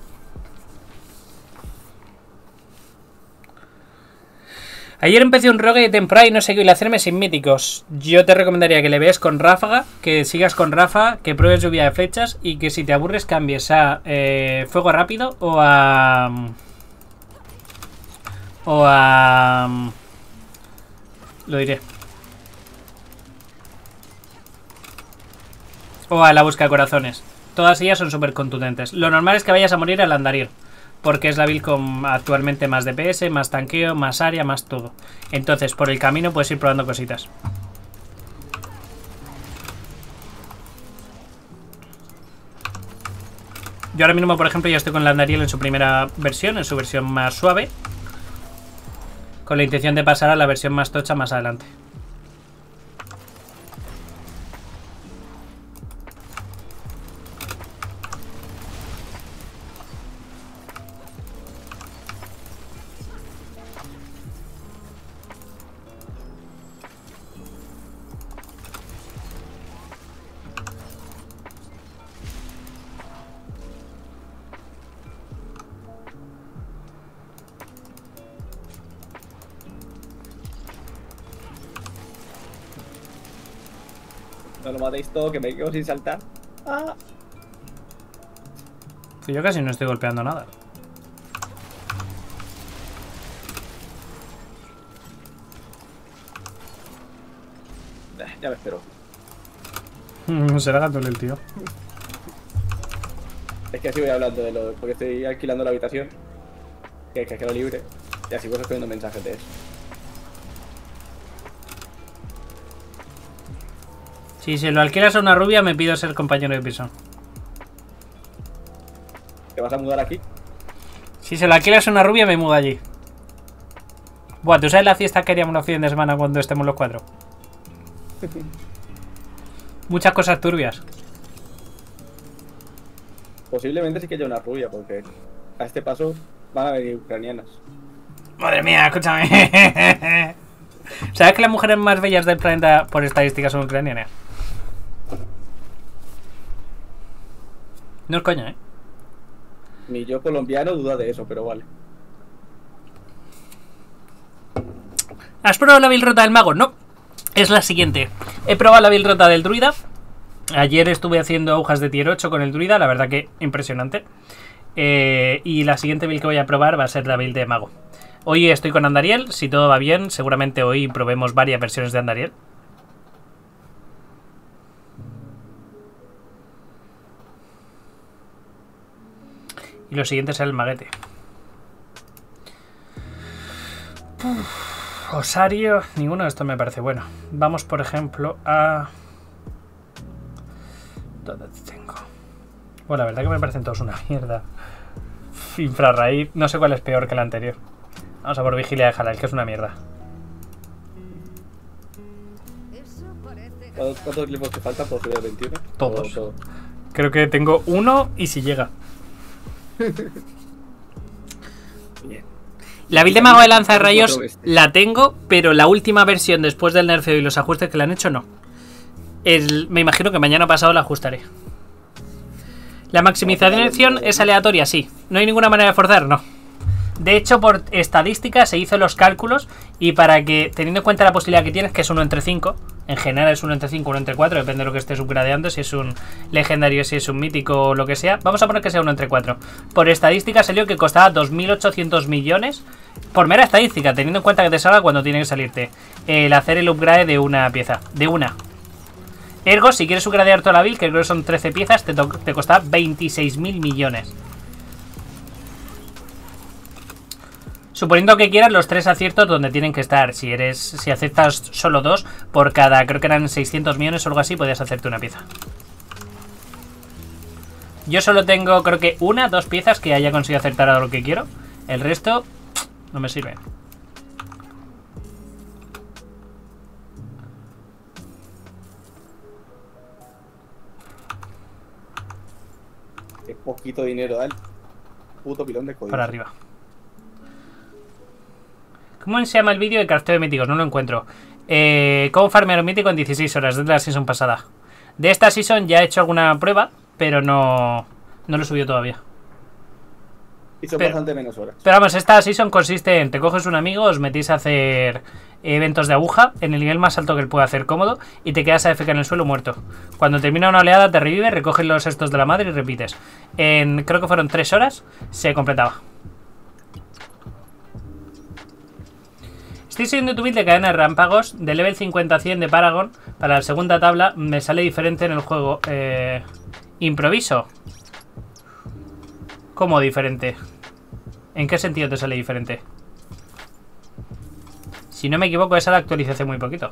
Ayer empecé un rogue de temporada y no sé qué hacerme sin míticos. Yo te recomendaría que le veas con Ráfaga, que sigas con Ráfaga, que pruebes lluvia de flechas y que si te aburres cambies a eh, fuego rápido o a... O a... Lo diré. O a la busca de corazones. Todas ellas son súper contundentes. Lo normal es que vayas a morir al Andariel, porque es la build con actualmente más D P S, más tanqueo, más área, más todo. Entonces, por el camino puedes ir probando cositas. Yo ahora mismo, por ejemplo, ya estoy con el Andariel en su primera versión, en su versión más suave, con la intención de pasar a la versión más tocha más adelante. No lo matéis todo, que me quedo sin saltar. Ah. Pues yo casi no estoy golpeando nada. Eh, Ya me espero. Será gato el tío. Es que así voy hablando de lo... Porque estoy alquilando la habitación. Que es que quedo libre. Y así voy escribiendo mensajes de eso. Si se lo alquilas a una rubia, me pido ser compañero de piso. ¿Te vas a mudar aquí? Si se lo alquilas a una rubia, me mudo allí. Buah, ¿tú sabes la fiesta que haríamos los fines de semana cuando estemos los cuatro? Muchas cosas turbias. Posiblemente sí que haya una rubia, porque a este paso van a venir ucranianas. Madre mía, escúchame. ¿Sabes que las mujeres más bellas del planeta por estadística son ucranianas? No es coña, ¿eh? Ni yo colombiano duda de eso, pero vale. ¿Has probado la build rota del mago? No. es la siguiente. He probado la build rota del druida. Ayer estuve haciendo agujas de tier ocho con el druida, la verdad que impresionante. Eh, y la siguiente build que voy a probar va a ser la build de mago. Hoy estoy con Andariel, si todo va bien, seguramente hoy probemos varias versiones de Andariel. Y lo siguiente será el maguete. Uf, Osario, ninguno de estos me parece bueno. Vamos, por ejemplo, a... ¿Dónde tengo? Bueno, la verdad que me parecen todos una mierda. Infrarraíz, no sé cuál es peor que el anterior. Vamos a por Vigilia de Halal, que es una mierda. ¿Cuántos glifos te faltan por subir al veintiuno? Todos. Todo. Creo que tengo uno y si llega. Bien. La build de mago de lanza de rayos la tengo, pero la última versión después del nerfeo y los ajustes que le han hecho no. El, me imagino que mañana pasado la ajustaré. La maximización es aleatoria, sí. No hay ninguna manera de forzar, no. De hecho, por estadística se hizo los cálculos y para que, teniendo en cuenta la posibilidad que tienes, que es uno entre cinco, en general es uno entre cinco, uno entre cuatro, depende de lo que estés upgradeando, si es un legendario, si es un mítico o lo que sea. Vamos a poner que sea uno entre cuatro. Por estadística salió que costaba dos mil ochocientos millones, por mera estadística, teniendo en cuenta que te salga cuando tiene que salirte el hacer el upgrade de una pieza, de una. Ergo, si quieres upgradear toda la build, que creo que son trece piezas, te, te costará veintiséis mil millones. Suponiendo que quieras los tres aciertos donde tienen que estar. Si eres, si aceptas solo dos, por cada, creo que eran seiscientos millones o algo así, podías hacerte una pieza. Yo solo tengo, creo que una, dos piezas que haya conseguido acertar a lo que quiero. El resto no me sirve. Qué poquito dinero da el puto pilón de código. Para arriba. ¿Cómo se llama el vídeo de crafteo de míticos? No lo encuentro. Eh, ¿Cómo farmear un mítico en dieciséis horas? Desde la season pasada. De esta season ya he hecho alguna prueba, pero no, no lo he subido todavía. Y son pero, bastante menos horas. Pero vamos, esta season consiste en: te coges un amigo, os metís a hacer eventos de aguja en el nivel más alto que él puede hacer cómodo y te quedas A F K en el suelo muerto. Cuando termina una oleada te revive, recoges los estos de la madre y repites. En, creo que fueron tres horas, se completaba. Estoy siguiendo tu build de cadena de rámpagos de level cincuenta a cien de Paragon. Para la segunda tabla me sale diferente en el juego. Eh, improviso. ¿Cómo diferente? ¿En qué sentido te sale diferente? Si no me equivoco, esa la actualicé hace muy poquito.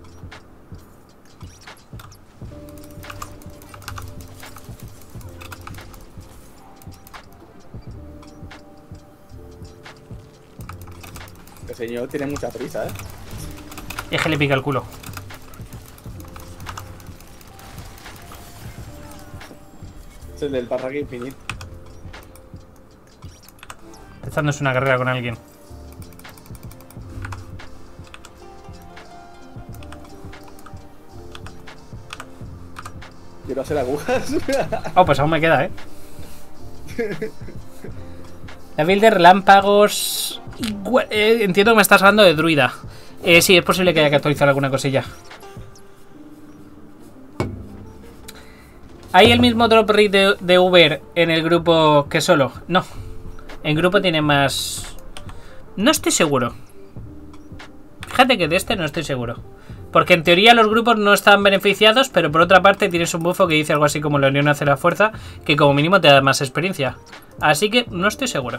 El señor tiene mucha prisa, ¿eh? Es que le pica el culo. Es el del Barraque Infinito. Empezándose una carrera con alguien. Quiero hacer agujas. Oh, pues aún me queda, ¿eh? La build de relámpagos... Igual, eh, entiendo que me estás hablando de druida. Eh, sí, es posible que haya que actualizar alguna cosilla. ¿Hay el mismo drop rate de, de Uber en el grupo que solo? No. En grupo tiene más... No estoy seguro. Fíjate que de este no estoy seguro. Porque en teoría los grupos no están beneficiados, pero por otra parte tienes un bufo que dice algo así como la unión hace la fuerza, que como mínimo te da más experiencia. Así que no estoy seguro.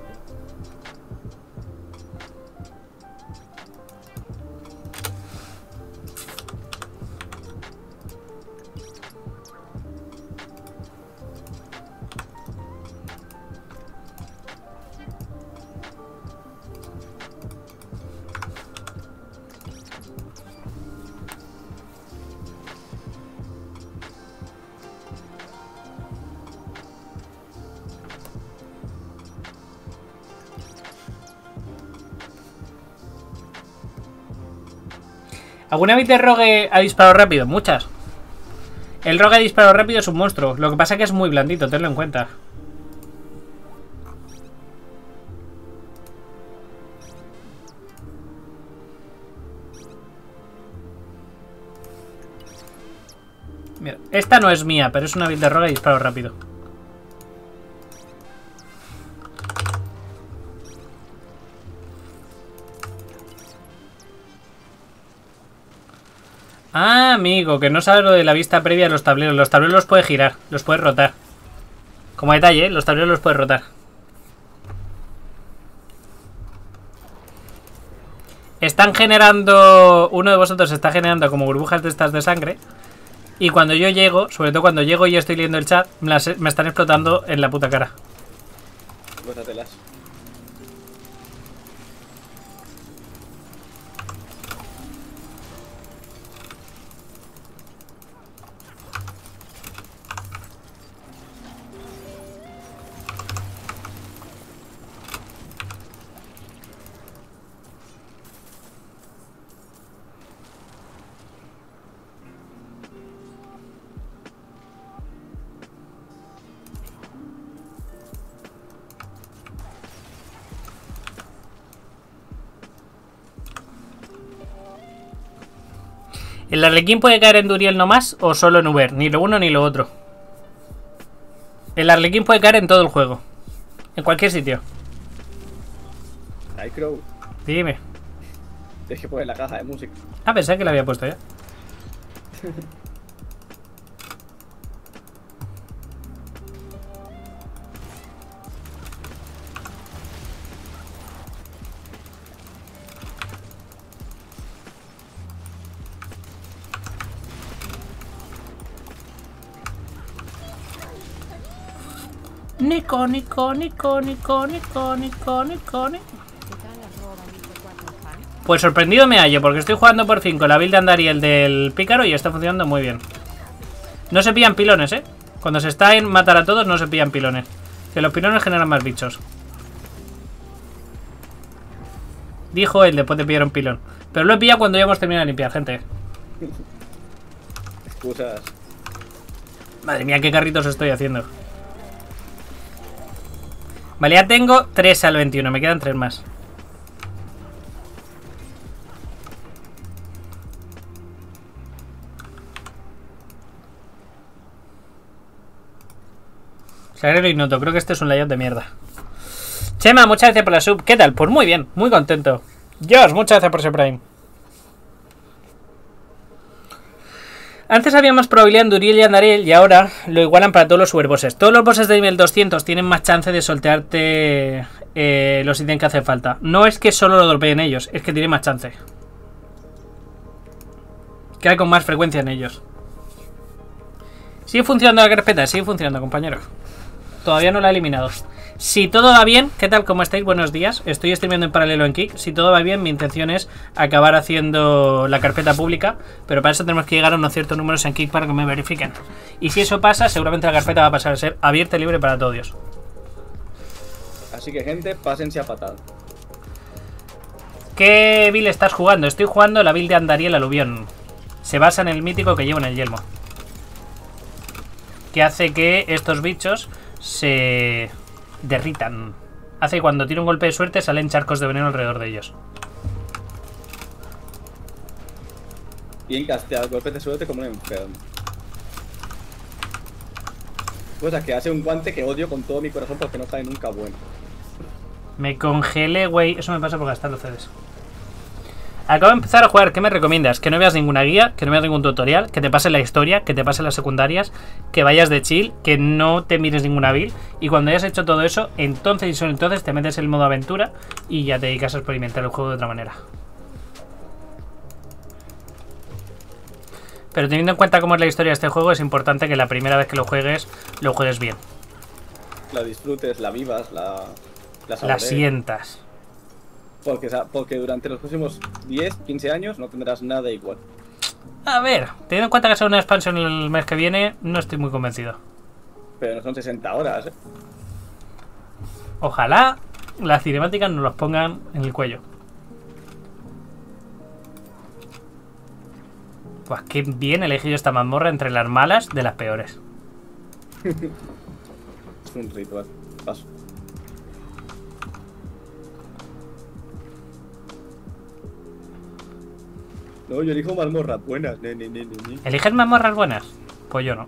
¿Alguna vez de Rogue a disparo rápido? Muchas. El Rogue a disparo rápido es un monstruo. Lo que pasa es que es muy blandito, tenlo en cuenta. Mira, esta no es mía, pero es una build de roga y disparo rápido. Ah, amigo, que no sabes lo de la vista previa de los tableros. Los tableros los puedes girar, los puedes rotar. Como detalle, ¿eh? Los tableros los puedes rotar. Están generando... Uno de vosotros está generando como burbujas de estas de sangre. Y cuando yo llego, sobre todo cuando llego y estoy leyendo el chat, me, las, me están explotando en la puta cara. Gózatelas. ¿El Arlequín puede caer en Duriel nomás o solo en Uber? Ni lo uno ni lo otro. El Arlequín puede caer en todo el juego. En cualquier sitio. Nightcrow, Dime. tienes que poner la caja de música. Ah, pensé que la había puesto ya. Nico, Nico, Nico, Nico, Nico, Nico, Nico, Nico. Pues sorprendido me hallo, porque estoy jugando por fin con la build de Andariel del pícaro y está funcionando muy bien. No se pillan pilones, ¿eh? Cuando se está en matar a todos no se pillan pilones. Que los pilones generan más bichos. Dijo él después de pillar un pilón. Pero lo he pillado cuando ya hemos terminado de limpiar, gente. Excusas. Madre mía, qué carritos estoy haciendo. Vale, ya tengo tres al veintiuno, me quedan tres más. Sagrero y noto, creo que este es un layout de mierda. Chema, muchas gracias por la sub. ¿Qué tal? Pues muy bien, muy contento. Josh, muchas gracias por ese Prime. Antes había más probabilidad en Duriel y Andariel y ahora lo igualan para todos los superbosses. Todos los bosses de nivel doscientos tienen más chance de soltearte eh, los ítems que hacen falta. No es que solo lo dropeen ellos, es que tienen más chance. Cae con más frecuencia en ellos. Sigue funcionando la carpeta, sigue funcionando, compañero. Todavía no la he eliminado. Si todo va bien, ¿qué tal? ¿Cómo estáis? Buenos días. Estoy streamiendo en paralelo en Kick. Si todo va bien, mi intención es acabar haciendo la carpeta pública, pero para eso tenemos que llegar a unos ciertos números en Kick para que me verifiquen. Y si eso pasa, seguramente la carpeta va a pasar a ser abierta y libre para todos. Así que, gente, pásense a patada. ¿Qué build estás jugando? Estoy jugando la build de Andariel Aluvión. Se basa en el mítico que llevo en el yelmo, que hace que estos bichos se derritan. Hace que cuando tira un golpe de suerte salen charcos de veneno alrededor de ellos. Bien casteado, golpes de suerte como un enfermo. Cosa que hace un guante que odio con todo mi corazón porque no cae nunca bueno. Me congelé, güey. Eso me pasa por gastar los C Ds. Acabo de empezar a jugar. ¿Qué me recomiendas? Que no veas ninguna guía, que no veas ningún tutorial, que te pase la historia, que te pase las secundarias, que vayas de chill, que no te mires ninguna build. Y cuando hayas hecho todo eso, entonces y solo entonces te metes en el modo aventura y ya te dedicas a experimentar el juego de otra manera. Pero teniendo en cuenta cómo es la historia de este juego, es importante que la primera vez que lo juegues, lo juegues bien. La disfrutes, la vivas, la, la La saborees. sientas. Porque, porque durante los próximos diez, quince años no tendrás nada igual. A ver, teniendo en cuenta que será una expansión el mes que viene, no estoy muy convencido. Pero no son sesenta horas, ¿eh? Ojalá las cinemáticas nos los pongan en el cuello. Pues qué bien he elegido esta mazmorra entre las malas de las peores. Es un ritual. Paso. No, yo elijo mazmorras buenas. Ne, ne, ne, ne, ne. ¿Eliges mazmorras buenas? Pues yo no.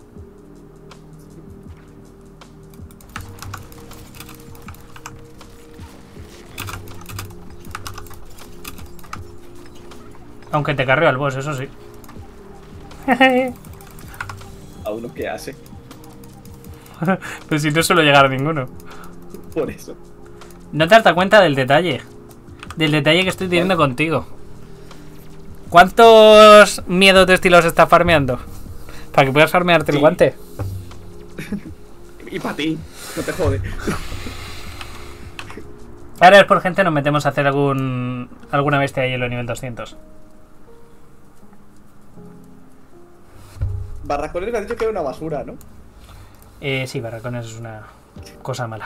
Aunque te carreo al boss, eso sí. A uno que hace. Pero si no suelo llegar a ninguno. Por eso. No te has dado cuenta del detalle. Del detalle que estoy teniendo contigo. ¿Cuántos miedos de estilos estás farmeando? Para que puedas farmearte el Sí. guante. Y para ti, no te jode. Ahora es por gente, nos metemos a hacer algún alguna bestia de hielo nivel doscientos. Barracones me has dicho que era una basura, ¿no? Eh, sí, barracones es una cosa mala.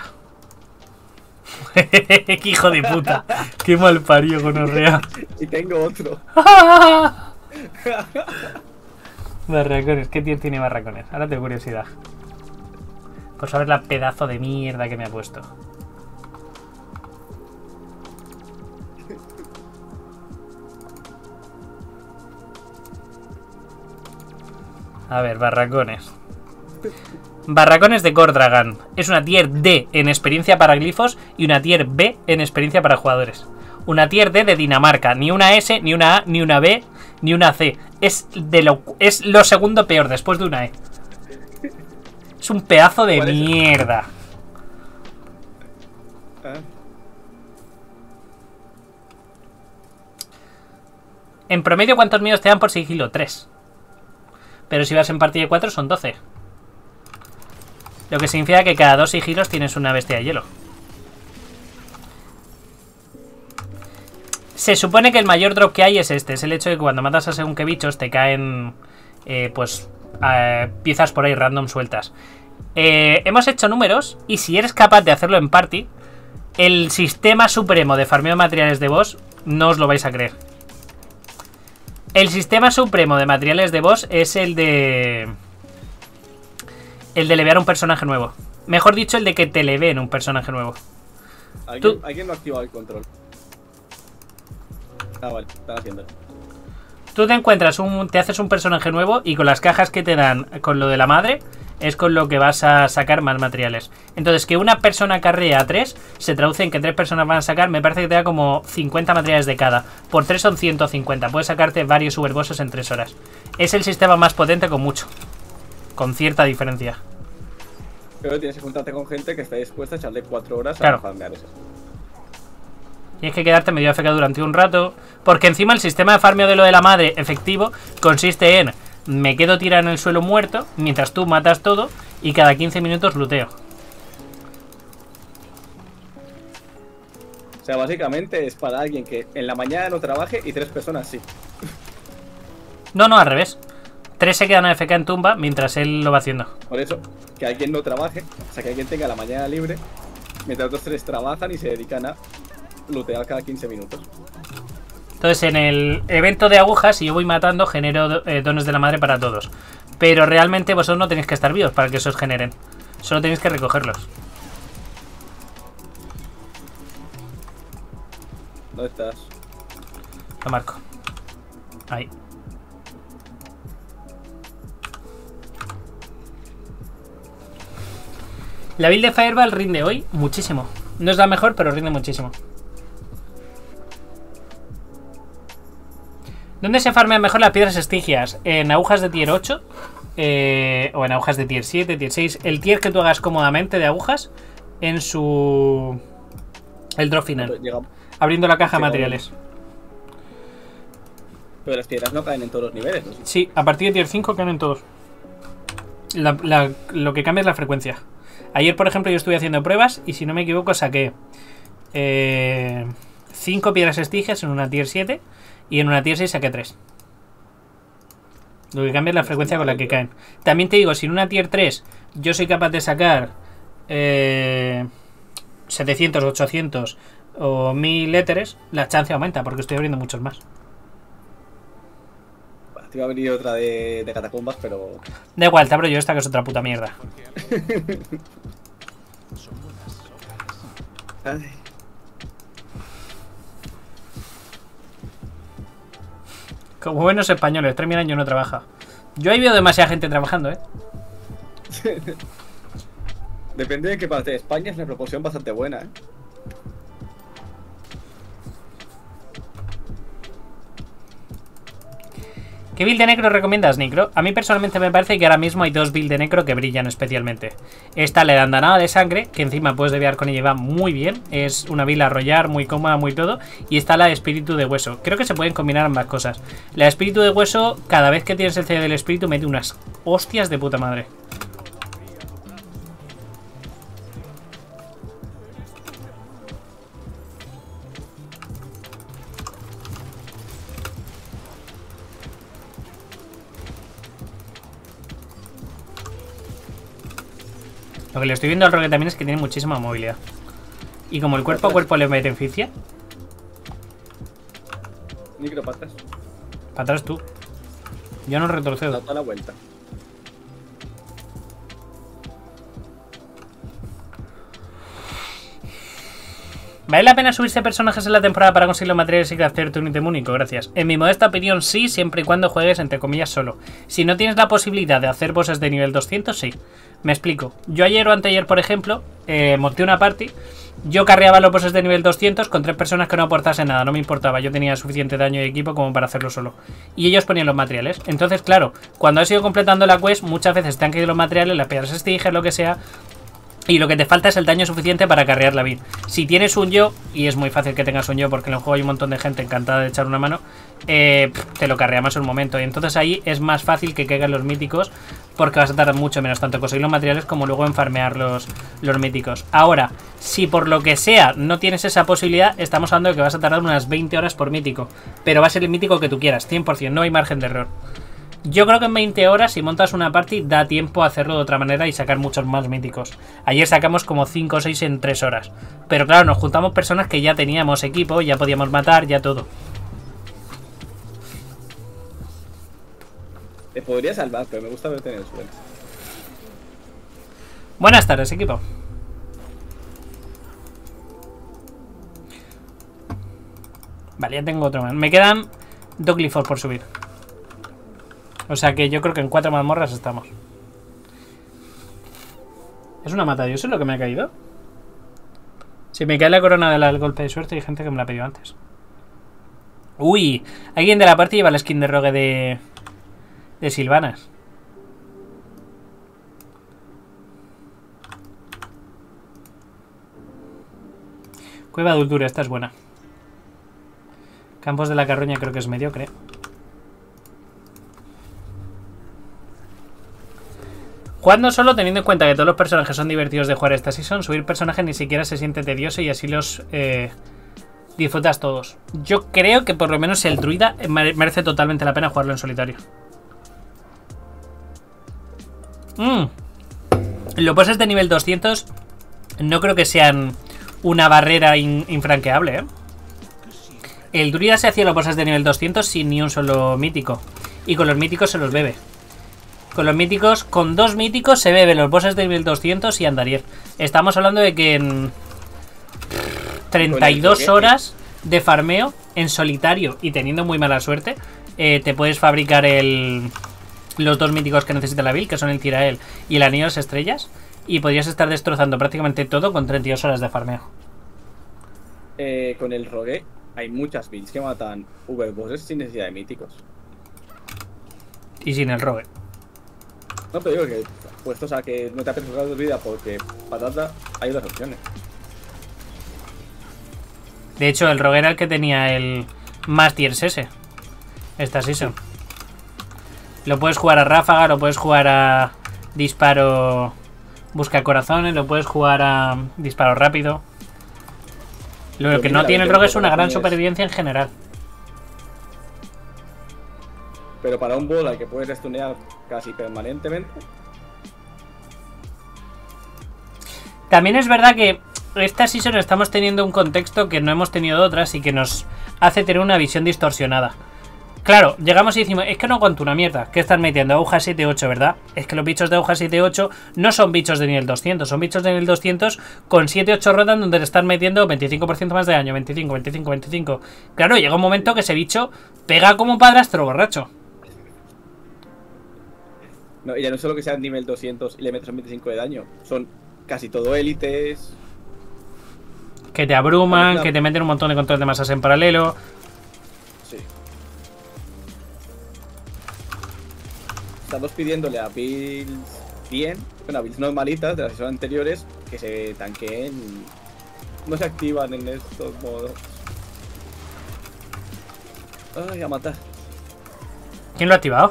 ¡Qué hijo de puta! ¡Qué mal parió con Orrea! Y tengo otro. Barracones, ¿qué tier tiene barracones? Ahora tengo curiosidad. Por saber la pedazo de mierda que me ha puesto. A ver, barracones. Barracones de Gordragan. Es una tier D en experiencia para glifos y una tier B en experiencia para jugadores. Una tier D de Dinamarca. Ni una S, ni una A, ni una B, ni una C. Es, de lo, es lo segundo peor después de una E. Es un pedazo de ¿Cuál es? mierda. Ah, En promedio, ¿cuántos miedos te dan por sigilo? tres. Pero si vas en partida de cuatro son doce. Lo que significa que cada dos sigilos tienes una bestia de hielo. Se supone que el mayor drop que hay es este. Es el hecho de que cuando matas a según qué bichos te caen eh, pues eh, piezas por ahí random sueltas. Eh, hemos hecho números y si eres capaz de hacerlo en party, el sistema supremo de farmeo de materiales de boss no os lo vais a creer. El sistema supremo de materiales de boss es el de... El de levear un personaje nuevo. Mejor dicho, el de que te leveen un personaje nuevo. ¿Alguien, Tú- ¿Alguien no ha activado el control? Ah, vale, están haciéndolo. Tú te encuentras un... Te haces un personaje nuevo y con las cajas que te dan con lo de la madre es con lo que vas a sacar más materiales. Entonces, que una persona carrea a tres se traduce en que tres personas van a sacar, me parece que te da como cincuenta materiales de cada. Por tres son ciento cincuenta. Puedes sacarte varios superbosses en tres horas. Es el sistema más potente con mucho. Con cierta diferencia. Pero tienes que juntarte con gente que esté dispuesta a echarle cuatro horas Claro. a farmear eso. Tienes que quedarte medio A F K durante un rato. Porque encima el sistema de farmeo de lo de la madre efectivo consiste en... Me quedo tirado en el suelo muerto mientras tú matas todo y cada quince minutos luteo. O sea, básicamente es para alguien que en la mañana no trabaje y tres personas sí. No, no, al revés. Tres se quedan A F K en tumba mientras él lo va haciendo. Por eso, que alguien no trabaje, o sea, que alguien tenga la mañana libre, mientras otros tres trabajan y se dedican a lootear cada quince minutos. Entonces en el evento de agujas, si yo voy matando, genero eh, dones de la madre para todos. Pero realmente vosotros no tenéis que estar vivos para que eso os generen. Solo tenéis que recogerlos. ¿Dónde estás? Lo marco. Ahí. La build de Fireball rinde hoy muchísimo. No es la mejor, pero rinde muchísimo. ¿Dónde se farmean mejor las piedras estigias? ¿En agujas de tier ocho? Eh, ¿O en agujas de tier siete, tier seis? El tier que tú hagas cómodamente de agujas en su... El drop final. Llega- Abriendo la caja de Llega- materiales. Pero las piedras no caen en todos los niveles, ¿no? Sí, a partir de tier cinco caen en todos. La- la- lo que cambia es la frecuencia. Ayer, por ejemplo, yo estuve haciendo pruebas y si no me equivoco saqué cinco piedras estigias en una tier siete y en una tier seis saqué tres. Lo que cambia es la frecuencia con la que caen. También te digo, si en una tier tres yo soy capaz de sacar eh, setecientos, ochocientos o mil éteres, la chance aumenta porque estoy abriendo muchos más. Te iba a venir otra de, de catacumbas, pero... Da igual, te abro yo esta que es otra puta mierda. Ay, Como buenos españoles, tres mil años no trabaja. Yo ahí veo demasiada gente trabajando, ¿eh? Depende de qué parte de España, es una proporción bastante buena, ¿eh? ¿Qué build de necro recomiendas, Nicro? A mí personalmente me parece que ahora mismo hay dos build de necro que brillan especialmente. Esta le dan danada de sangre, que encima puedes deviar con ella y va muy bien. Es una build a arrollar, muy cómoda, muy todo. Y está la de espíritu de hueso. Creo que se pueden combinar ambas cosas. La de espíritu de hueso, cada vez que tienes el C D del espíritu, mete unas hostias de puta madre. Lo que le estoy viendo al rogue también es que tiene muchísima movilidad. Y como el cuerpo a cuerpo le beneficia. Nicro, para atrás. Para atrás tú. Yo no Da retrocedo. toda la vuelta. ¿Vale la pena subirse personajes en la temporada para conseguir los materiales y hacerte un ítem único? Gracias. En mi modesta opinión, sí, siempre y cuando juegues entre comillas solo. Si no tienes la posibilidad de hacer bosses de nivel doscientos, sí. Me explico. Yo ayer o anteayer, por ejemplo, eh, monté una party. Yo carreaba los bosses de nivel doscientos con tres personas que no aportasen nada, no me importaba. Yo tenía suficiente daño de equipo como para hacerlo solo. Y ellos ponían los materiales. Entonces, claro, cuando has ido completando la quest, muchas veces te han caído los materiales, las piedras estiges, lo que sea. Y lo que te falta es el daño suficiente para carrear la build. Si tienes un yo, y es muy fácil que tengas un yo porque en el juego hay un montón de gente encantada de echar una mano, eh, te lo carrea más en un momento. Y entonces ahí es más fácil que caigan los míticos porque vas a tardar mucho menos tanto en conseguir los materiales como luego en farmear los, los míticos. Ahora, si por lo que sea no tienes esa posibilidad, estamos hablando de que vas a tardar unas veinte horas por mítico. Pero va a ser el mítico que tú quieras, cien por cien, no hay margen de error. Yo creo que en veinte horas, si montas una party, da tiempo a hacerlo de otra manera y sacar muchos más míticos. Ayer sacamos como cinco o seis en tres horas. Pero claro, nos juntamos personas que ya teníamos equipo, ya podíamos matar, ya todo. Te podría salvar, pero me gusta verte en el suelo. Buenas tardes, equipo. Vale, ya tengo otro más. Me quedan dos glifos por subir. O sea que yo creo que en cuatro mazmorras estamos. ¿Es una mata dios lo que me ha caído? Si me cae la corona del golpe de suerte, hay gente que me la ha pedido antes. Uy, alguien de la parte lleva la skin de rogue de... de Silvanas. Cueva de Ultura, esta es buena. Campos de la Carroña creo que es mediocre. Jugando solo, teniendo en cuenta que todos los personajes son divertidos de jugar esta season, subir personajes ni siquiera se siente tedioso y así los eh, disfrutas todos. Yo creo que por lo menos el druida merece totalmente la pena jugarlo en solitario. Mm. Los bosses de nivel doscientos no creo que sean una barrera in infranqueable, ¿eh? El druida se hacía los bosses de nivel doscientos sin ni un solo mítico. Y con los míticos se los bebe. Con los míticos, con dos míticos se bebe los bosses de nivel doscientos y Andarier. Estamos hablando de que en treinta y dos horas de farmeo en solitario y teniendo muy mala suerte, eh, te puedes fabricar el, los dos míticos que necesita la build, que son el Tirael y el Anillo de las Estrellas, y podrías estar destrozando prácticamente todo con treinta y dos horas de farmeo. Eh, con el rogue hay muchas builds que matan Uber bosses sin necesidad de míticos. Y sin el rogue. No, pero digo que puestos a que no te ha perjudicado tu vida porque patata, hay otras opciones. De hecho, el rogue era el que tenía el más tiers ese. Esta season. Lo puedes jugar a ráfaga, lo puedes jugar a disparo busca corazones, lo puedes jugar a disparo rápido. Lo Pero que mira, no tiene el veinte rogue es una gran corazones. supervivencia en general. Pero para un ball al que puedes stunear casi permanentemente. También es verdad que esta season estamos teniendo un contexto que no hemos tenido otras y que nos hace tener una visión distorsionada. Claro, llegamos y decimos, es que no aguanto una mierda. ¿Qué estás metiendo? Aguja siete ocho, ¿verdad? Es que los bichos de aguja siete ocho no son bichos de nivel doscientos, son bichos de nivel doscientos con siete ocho rondas donde le están metiendo veinticinco por ciento más de daño, veinticinco, veinticinco, veinticinco. Claro, llega un momento que ese bicho pega como un padrastro borracho. No, y ya no solo que sean nivel doscientos y le metes un veinticinco de daño, son casi todo élites. Que te abruman, Claro. que te meten un montón de controles de masas en paralelo. Sí. Estamos pidiéndole a builds bien, bueno, a builds normalitas de las sesiones anteriores que se tanqueen y no se activan en estos modos. Ay, a matar. ¿Quién lo ha activado?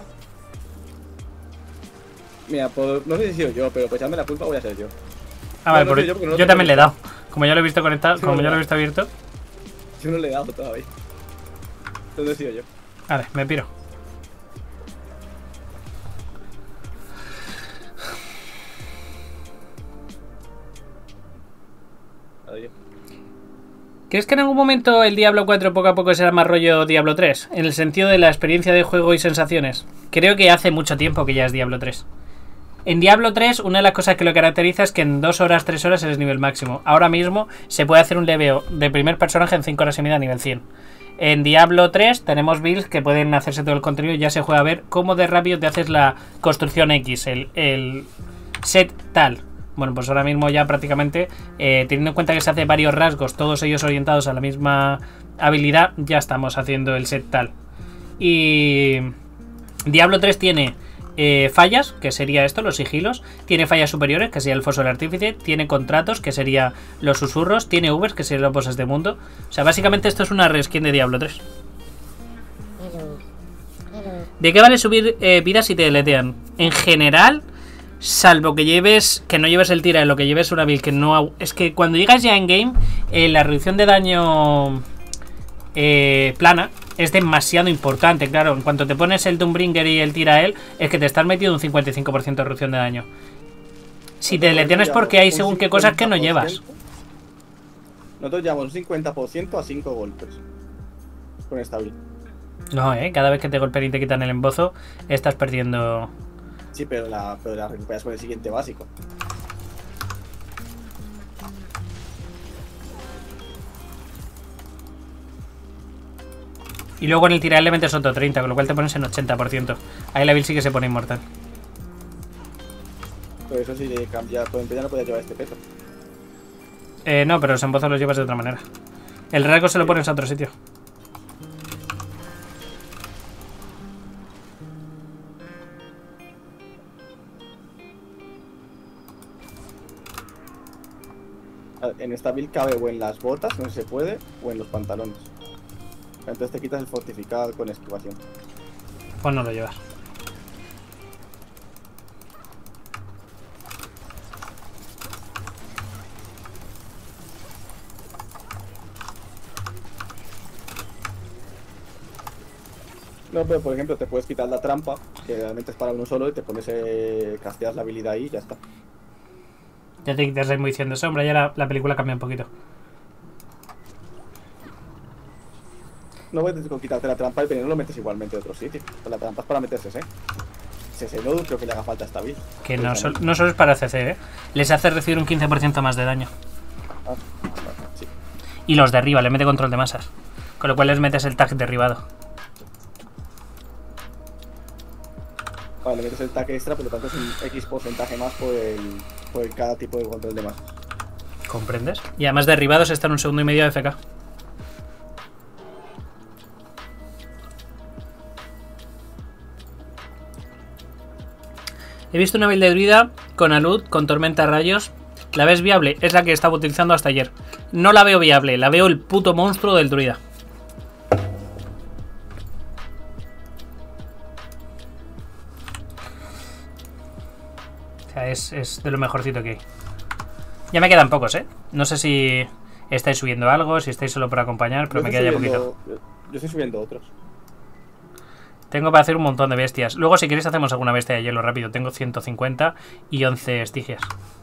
Mira, por- no sé si he sido yo, pero pues echarme la culpa voy a ser yo. Ah, vale, no por- soy yo porque no yo lo también le he tengo dado. Como ya lo he visto conectado, Sí, como ya verdad. lo he visto abierto. Yo no le he dado todavía. Entonces he sido yo. Vale, me piro. Adiós. ¿Crees que en algún momento el Diablo cuatro poco a poco será más rollo Diablo tres? En el sentido de la experiencia de juego y sensaciones. Creo que hace mucho tiempo que ya es Diablo tres. En Diablo tres, una de las cosas que lo caracteriza es que en dos horas, tres horas eres nivel máximo. Ahora mismo se puede hacer un leveo de primer personaje en cinco horas y media a nivel cien. En Diablo tres tenemos builds que pueden hacerse todo el contenido y ya se juega a ver cómo de rápido te haces la construcción X, el, el set tal. Bueno, pues ahora mismo ya prácticamente, eh, teniendo en cuenta que se hace varios rasgos, todos ellos orientados a la misma habilidad, ya estamos haciendo el set tal. Y Diablo tres tiene eh, fallas, que sería esto, los sigilos. Tiene fallas superiores, que sería el foso del artífice. Tiene contratos, que sería los susurros. Tiene Ubers, que serían los bosses de mundo. O sea, básicamente esto es una reskin de Diablo tres. Hello. Hello. ¿De qué vale subir eh, vidas si te deletean? En general, salvo que lleves, que no lleves el tira de lo que lleves una build que no... Es que cuando llegas ya en game, eh, la reducción de daño eh, plana es demasiado importante. Claro, en cuanto te pones el Doombringer y el tira él, es que te estás metiendo un cincuenta y cinco por ciento de reducción de daño. Si te deletean es porque hay según qué cosas que no llevas. Nosotros llevamos un cincuenta por ciento a cinco golpes con esta build. No, eh, cada vez que te golpean y te quitan el embozo, estás perdiendo... Sí, pero la, pero la recuperas con el siguiente básico. Y luego en el tirar le metes otro treinta, con lo cual te pones en ochenta por ciento. Ahí la build sí que se pone inmortal. Pero eso sí de cambiar, por ejemplo, ya no podía llevar este peso. Eh, no, pero los embozos los llevas de otra manera. El rasgo se lo pones a otro sitio. En esta build cabe o en las botas, no sé si se puede, o en los pantalones. Entonces te quitas el fortificado con esquivación. Pues no lo llevas. No, pero por ejemplo te puedes quitar la trampa, que realmente es para uno solo, y te pones, eh, casteas la habilidad ahí y ya está. Ya te quitas la inmunición de sombra, ya la, la película cambia un poquito. No puedes con quitarte la trampa, el veneno lo metes igualmente en otro sitio. Pues la trampa es para meterse ese. Ese no creo que le haga falta a esta build. Que no, sol- no solo es para C C, ¿eh? Les hace recibir un quince por ciento más de daño. Ah, vale, sí. Y los derriba, le mete control de masas. Con lo cual les metes el tag derribado. Vale, le metes el tag extra, por lo tanto es un X porcentaje más por el, por el cada tipo de control de masas. ¿Comprendes? Y además derribados están un segundo y medio de F K. He visto una build de druida con alud, con tormenta rayos. ¿La ves viable? Es la que estaba utilizando hasta ayer. No la veo viable, la veo el puto monstruo del druida. O sea, es, es de lo mejorcito que hay. Ya me quedan pocos, ¿eh? No sé si estáis subiendo algo, si estáis solo por acompañar, pero Yo me estoy queda ya subiendo- poquito. Yo, yo estoy subiendo otros. Tengo para hacer un montón de bestias. Luego, si queréis, hacemos alguna bestia de hielo rápido. Tengo ciento cincuenta y once estigias.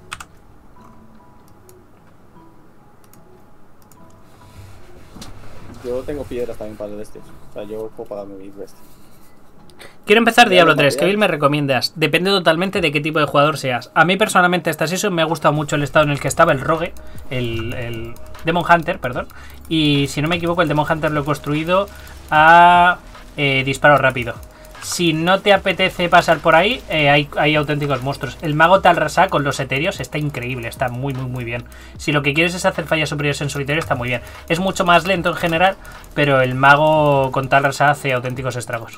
Yo tengo piedras también para bestias. O sea, yo puedo pagarme mis bestias. Quiero empezar Ya Diablo lo tres. ¿Qué material. build me recomiendas? Depende totalmente de qué tipo de jugador seas. A mí personalmente esta season me ha gustado mucho el estado en el que estaba el Rogue, el, el Demon Hunter, perdón. Y si no me equivoco, el Demon Hunter lo he construido a eh, disparo rápido. Si no te apetece pasar por ahí, eh, hay, hay auténticos monstruos. El mago Tal-Rasha con los etéreos está increíble, está muy, muy, muy bien. Si lo que quieres es hacer fallas superiores en solitario, está muy bien. Es mucho más lento en general, pero el mago con Tal-Rasha hace auténticos estragos.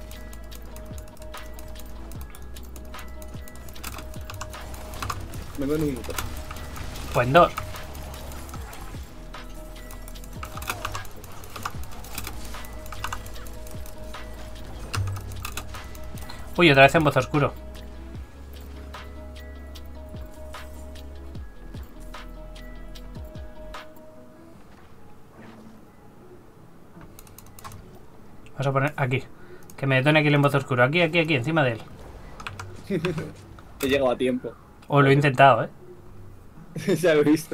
Me voy en un minuto. Pues en dos. Uy, otra vez en voz oscuro. Vamos a poner aquí. Que me detone aquí el en voz oscuro. Aquí, aquí, aquí, encima de él. He llegado a tiempo. O lo he intentado, ¿eh? Ya lo he visto.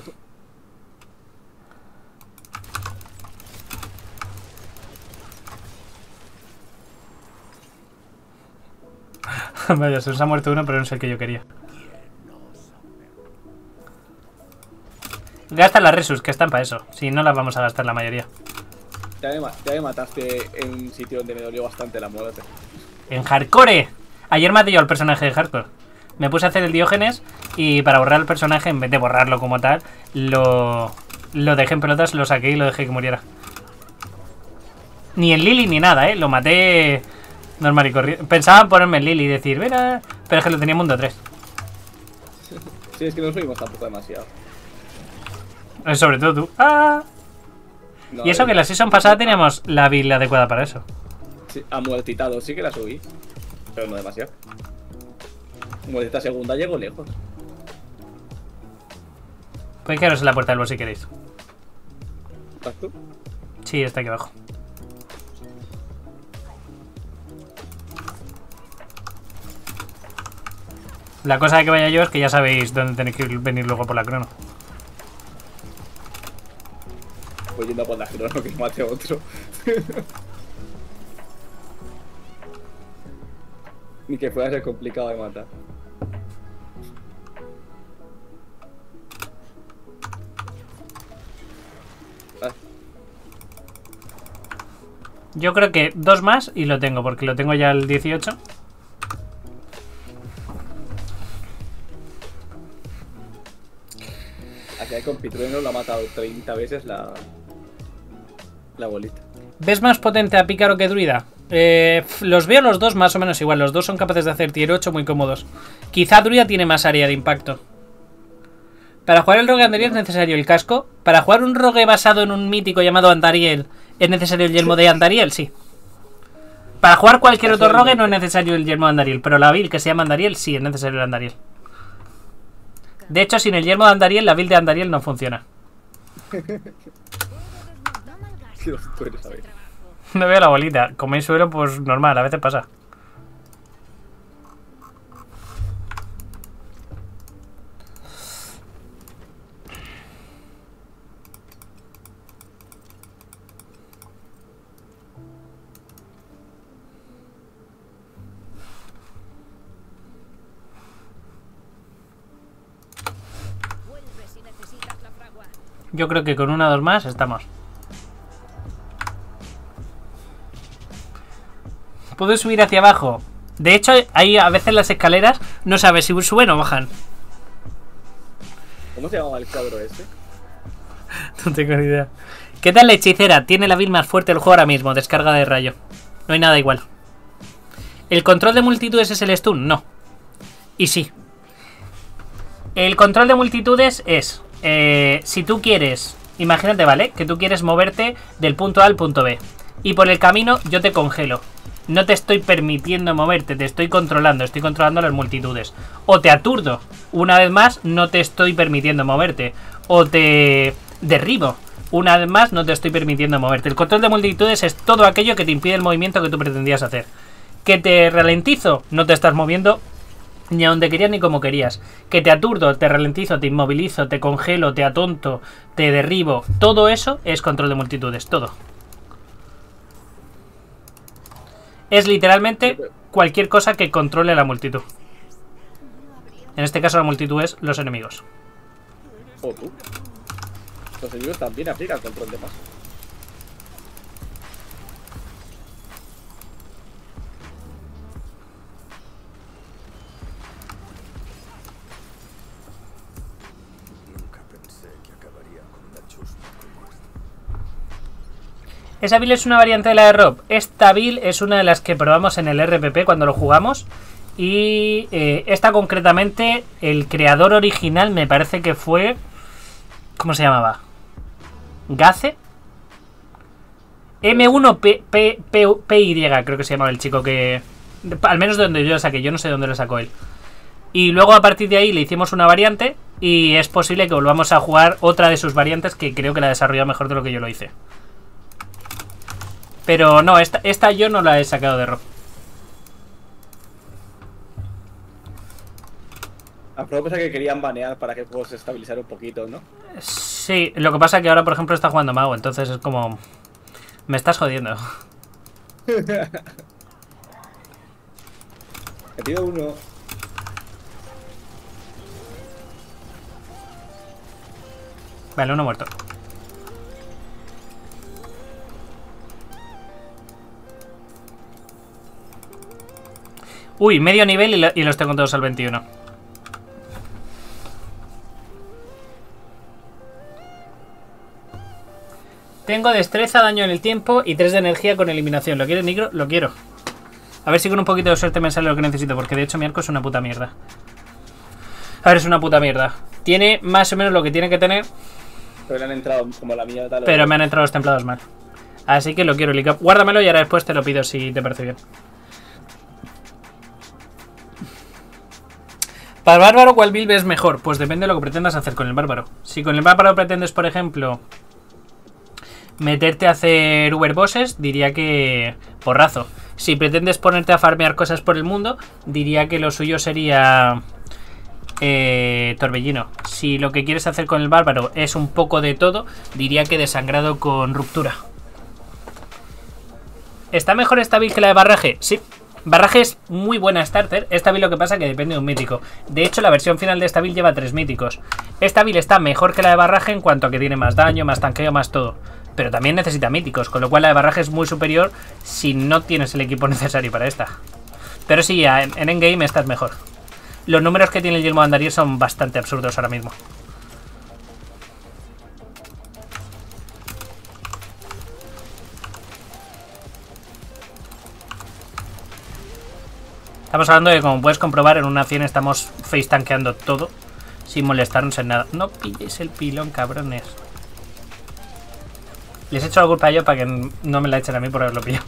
Vaya, se nos ha muerto uno, pero no es el que yo quería. Gasta las resus, que están para eso. Si no las vamos a gastar la mayoría. Ya me, ya me mataste en un sitio donde me dolió bastante la muerte. En hardcore. Ayer maté yo al personaje de hardcore. Me puse a hacer el Diógenes y para borrar el personaje, en vez de borrarlo como tal, lo, lo dejé en pelotas, lo saqué y lo dejé que muriera. Ni en Lily ni nada, ¿eh? Lo maté normal y corriente. Pensaba en ponerme en Lily y decir, mira, pero es que lo tenía en mundo tres. Sí, es que no subimos tampoco demasiado. Eh, Sobre todo tú. ¡Ah! No, Y eso eh, que la season pasada teníamos la build adecuada para eso. Sí, a muertitado sí que la subí. Pero no demasiado. Muertita segunda llego lejos. Podéis quedaros en la puerta del boss si queréis. ¿Estás tú? Sí, está aquí abajo. La cosa de que vaya yo es que ya sabéis dónde tenéis que venir luego por la crono. Voy yendo a por la crono que mate a otro. Ni que fuera a ser complicado de matar. Ah, Yo creo que dos más y lo tengo, porque lo tengo ya el dieciocho. aquí hay compitrueno, lo ha matado treinta veces la. La bolita. ¿Ves más potente a Pícaro que Druida? Eh, los veo los dos más o menos igual. Los dos son capaces de hacer tier ocho muy cómodos. Quizá Druida tiene más área de impacto. Para jugar el rogue Andariel es necesario el casco. Para jugar un rogue basado en un mítico llamado Andariel, ¿es necesario el yelmo de Andariel? Sí. Para jugar cualquier otro rogue no es necesario el yelmo de Andariel, pero la build que se llama Andariel sí es necesario el Andariel. De hecho, sin el yelmo de Andariel, la build de Andariel no funciona. Dios, tú eres, a ver. No veo la bolita. Coméis suelo, pues normal, a veces pasa. Yo creo que con una o dos más estamos. ¿Puedo subir hacia abajo? De hecho, ahí a veces las escaleras no sabes si suben o bajan. ¿Cómo se llamaba el cabro ese? No tengo ni idea. ¿Qué tal la hechicera? Tiene la build más fuerte del juego ahora mismo. Descarga de rayo. No hay nada igual. ¿El control de multitudes es el stun? No. Y sí. El control de multitudes es... Eh, si tú quieres... Imagínate, ¿vale? Que tú quieres moverte del punto A al punto B. Y por el camino yo te congelo. No te estoy permitiendo moverte, te estoy controlando, estoy controlando las multitudes. O te aturdo, una vez más, no te estoy permitiendo moverte. O te derribo, una vez más, no te estoy permitiendo moverte. El control de multitudes es todo aquello que te impide el movimiento que tú pretendías hacer. Que te ralentizo, no te estás moviendo ni a donde querías ni como querías. Que te aturdo, te ralentizo, te inmovilizo, te congelo, te atonto, te derribo. Todo eso es control de multitudes, todo. Es literalmente cualquier cosa que controle la multitud. En este caso la multitud es los enemigos. O tú. Los enemigos también aplican control de masa. Esa build es una variante de la de Rob. Esta build es una de las que probamos en el R P P cuando lo jugamos. Y eh, esta concretamente, el creador original me parece que fue... ¿Cómo se llamaba? ¿Gaze? M uno P Y creo que se llamaba el chico que... Al menos de donde yo lo saqué, yo no sé de dónde lo sacó él. Y luego a partir de ahí le hicimos una variante y es posible que volvamos a jugar otra de sus variantes que creo que la desarrolló mejor de lo que yo lo hice. Pero no, esta, esta yo no la he sacado de Rob. A lo pensaba que querían banear para que el juego se estabilizara un poquito, ¿no? Sí, lo que pasa es que ahora, por ejemplo, está jugando Mago, entonces es como... Me estás jodiendo. He pido uno. Vale, uno muerto. Uy, medio nivel y, lo, y los tengo todos al veintiuno. Tengo destreza, daño en el tiempo y tres de energía con eliminación. ¿Lo quieres, Nicro? Lo quiero. A ver si con un poquito de suerte me sale lo que necesito, porque de hecho mi arco es una puta mierda. A ver, es una puta mierda. Tiene más o menos lo que tiene que tener. Pero le han entrado como la mía. Tal, pero me han entrado los templados mal. Así que lo quiero, Licap. Guárdamelo y ahora después te lo pido si te parece bien. Para el bárbaro, ¿cuál build es mejor? Pues depende de lo que pretendas hacer con el bárbaro. Si con el bárbaro pretendes, por ejemplo, meterte a hacer Uber Bosses, diría que porrazo. Si pretendes ponerte a farmear cosas por el mundo, diría que lo suyo sería eh, Torbellino. Si lo que quieres hacer con el bárbaro es un poco de todo, diría que desangrado con ruptura. ¿Está mejor esta build que la de barraje? Sí. Barraje es muy buena starter. Esta build lo que pasa es que depende de un mítico. De hecho, la versión final de esta build lleva tres míticos. Esta build está mejor que la de barraje en cuanto a que tiene más daño, más tanqueo, más todo. Pero también necesita míticos, con lo cual la de barraje es muy superior si no tienes el equipo necesario para esta. Pero sí, en, en endgame esta es mejor. Los números que tiene el Yelmo de Andariel son bastante absurdos ahora mismo. Estamos hablando de que, como puedes comprobar, en una cien estamos face tanqueando todo sin molestarnos en nada. No pilléis el pilón, cabrones. Les he hecho la culpa a ellos para que no me la echen a mí por haberlo pillado.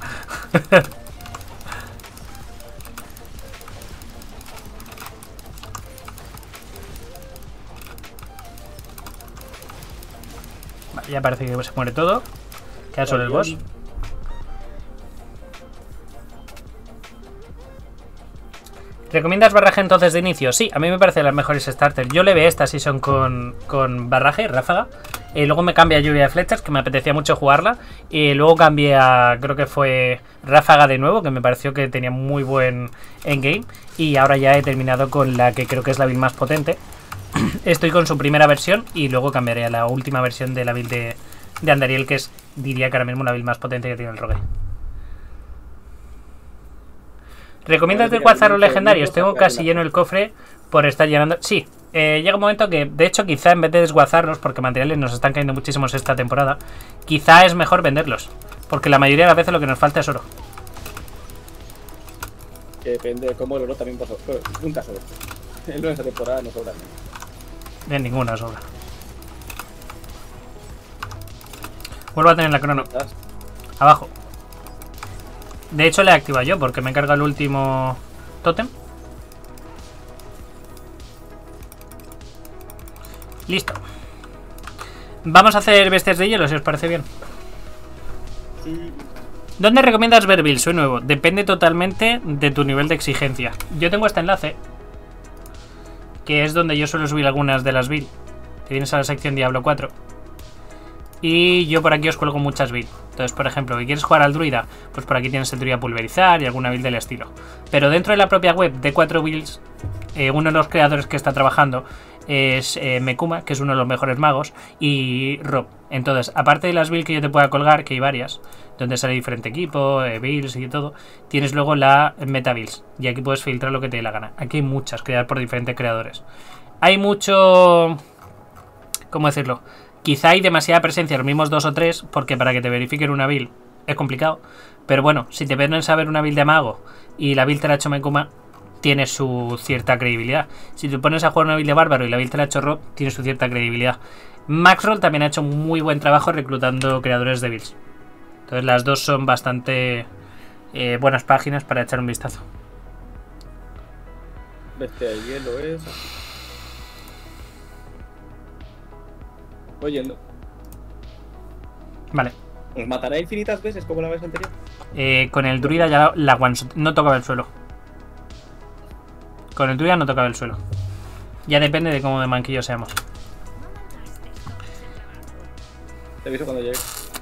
Vale, ya parece que se muere todo. Queda solo el boss. ¿Recomiendas barraje entonces de inicio? Sí, a mí me parecen las mejores starters. Yo le ve esta season con, con barraje, ráfaga. Y luego me cambié a lluvia de flechas, que me apetecía mucho jugarla. Y luego cambié a, creo que fue ráfaga de nuevo, que me pareció que tenía muy buen endgame. Y ahora ya he terminado con la que creo que es la build más potente. Estoy con su primera versión y luego cambiaré a la última versión de la build de, de Andariel, que es, diría que ahora mismo la build más potente que tiene el Rogue. ¿Recomiendas de cuazar los legendarios? Tengo casi lleno el cofre por estar llenando... Sí, eh, llega un momento que, de hecho, quizá en vez de desguazarlos, porque materiales nos están cayendo muchísimos esta temporada, quizá es mejor venderlos, porque la mayoría de las veces lo que nos falta es oro. Que depende de cómo el oro también pasa. Pero nunca sobra. El oro en esta temporada no sobra. De ninguna sobra. Vuelvo a tener la crono. Abajo. De hecho, le he activado yo porque me carga el último tótem. Listo. Vamos a hacer bestias de hielo, si os parece bien. Sí. ¿Dónde recomiendas ver builds? Soy nuevo. Depende totalmente de tu nivel de exigencia. Yo tengo este enlace, que es donde yo suelo subir algunas de las builds. Te vienes a la sección Diablo cuatro. Y yo por aquí os cuelgo muchas builds. Entonces, por ejemplo, que quieres jugar al druida, pues por aquí tienes el druida pulverizar y alguna build del estilo. Pero dentro de la propia web de cuatro builds, eh, uno de los creadores que está trabajando es eh, Mekuma, que es uno de los mejores magos, y Rob. Entonces, aparte de las builds que yo te pueda colgar, que hay varias, donde sale diferente equipo, eh, builds y todo, tienes luego la meta builds. Y aquí puedes filtrar lo que te dé la gana. Aquí hay muchas, creadas por diferentes creadores. Hay mucho... ¿Cómo decirlo? Quizá hay demasiada presencia, los mismos dos o tres, porque para que te verifiquen una build es complicado. Pero bueno, si te pones a ver una build de mago y la build te la ha hecho Mekuma, tiene su cierta credibilidad. Si te pones a jugar una build de bárbaro y la build te la ha hecho Rob, tiene su cierta credibilidad. Maxroll también ha hecho muy buen trabajo reclutando creadores de builds. Entonces las dos son bastante eh, buenas páginas para echar un vistazo. Bestia de hielo es. Voy yendo. Vale. ¿Nos matará infinitas veces como la vez anterior? Eh, con el druida ya la one shot. No tocaba el suelo. Con el druida no tocaba el suelo. Ya depende de cómo de manquillo seamos. Te aviso cuando llegue.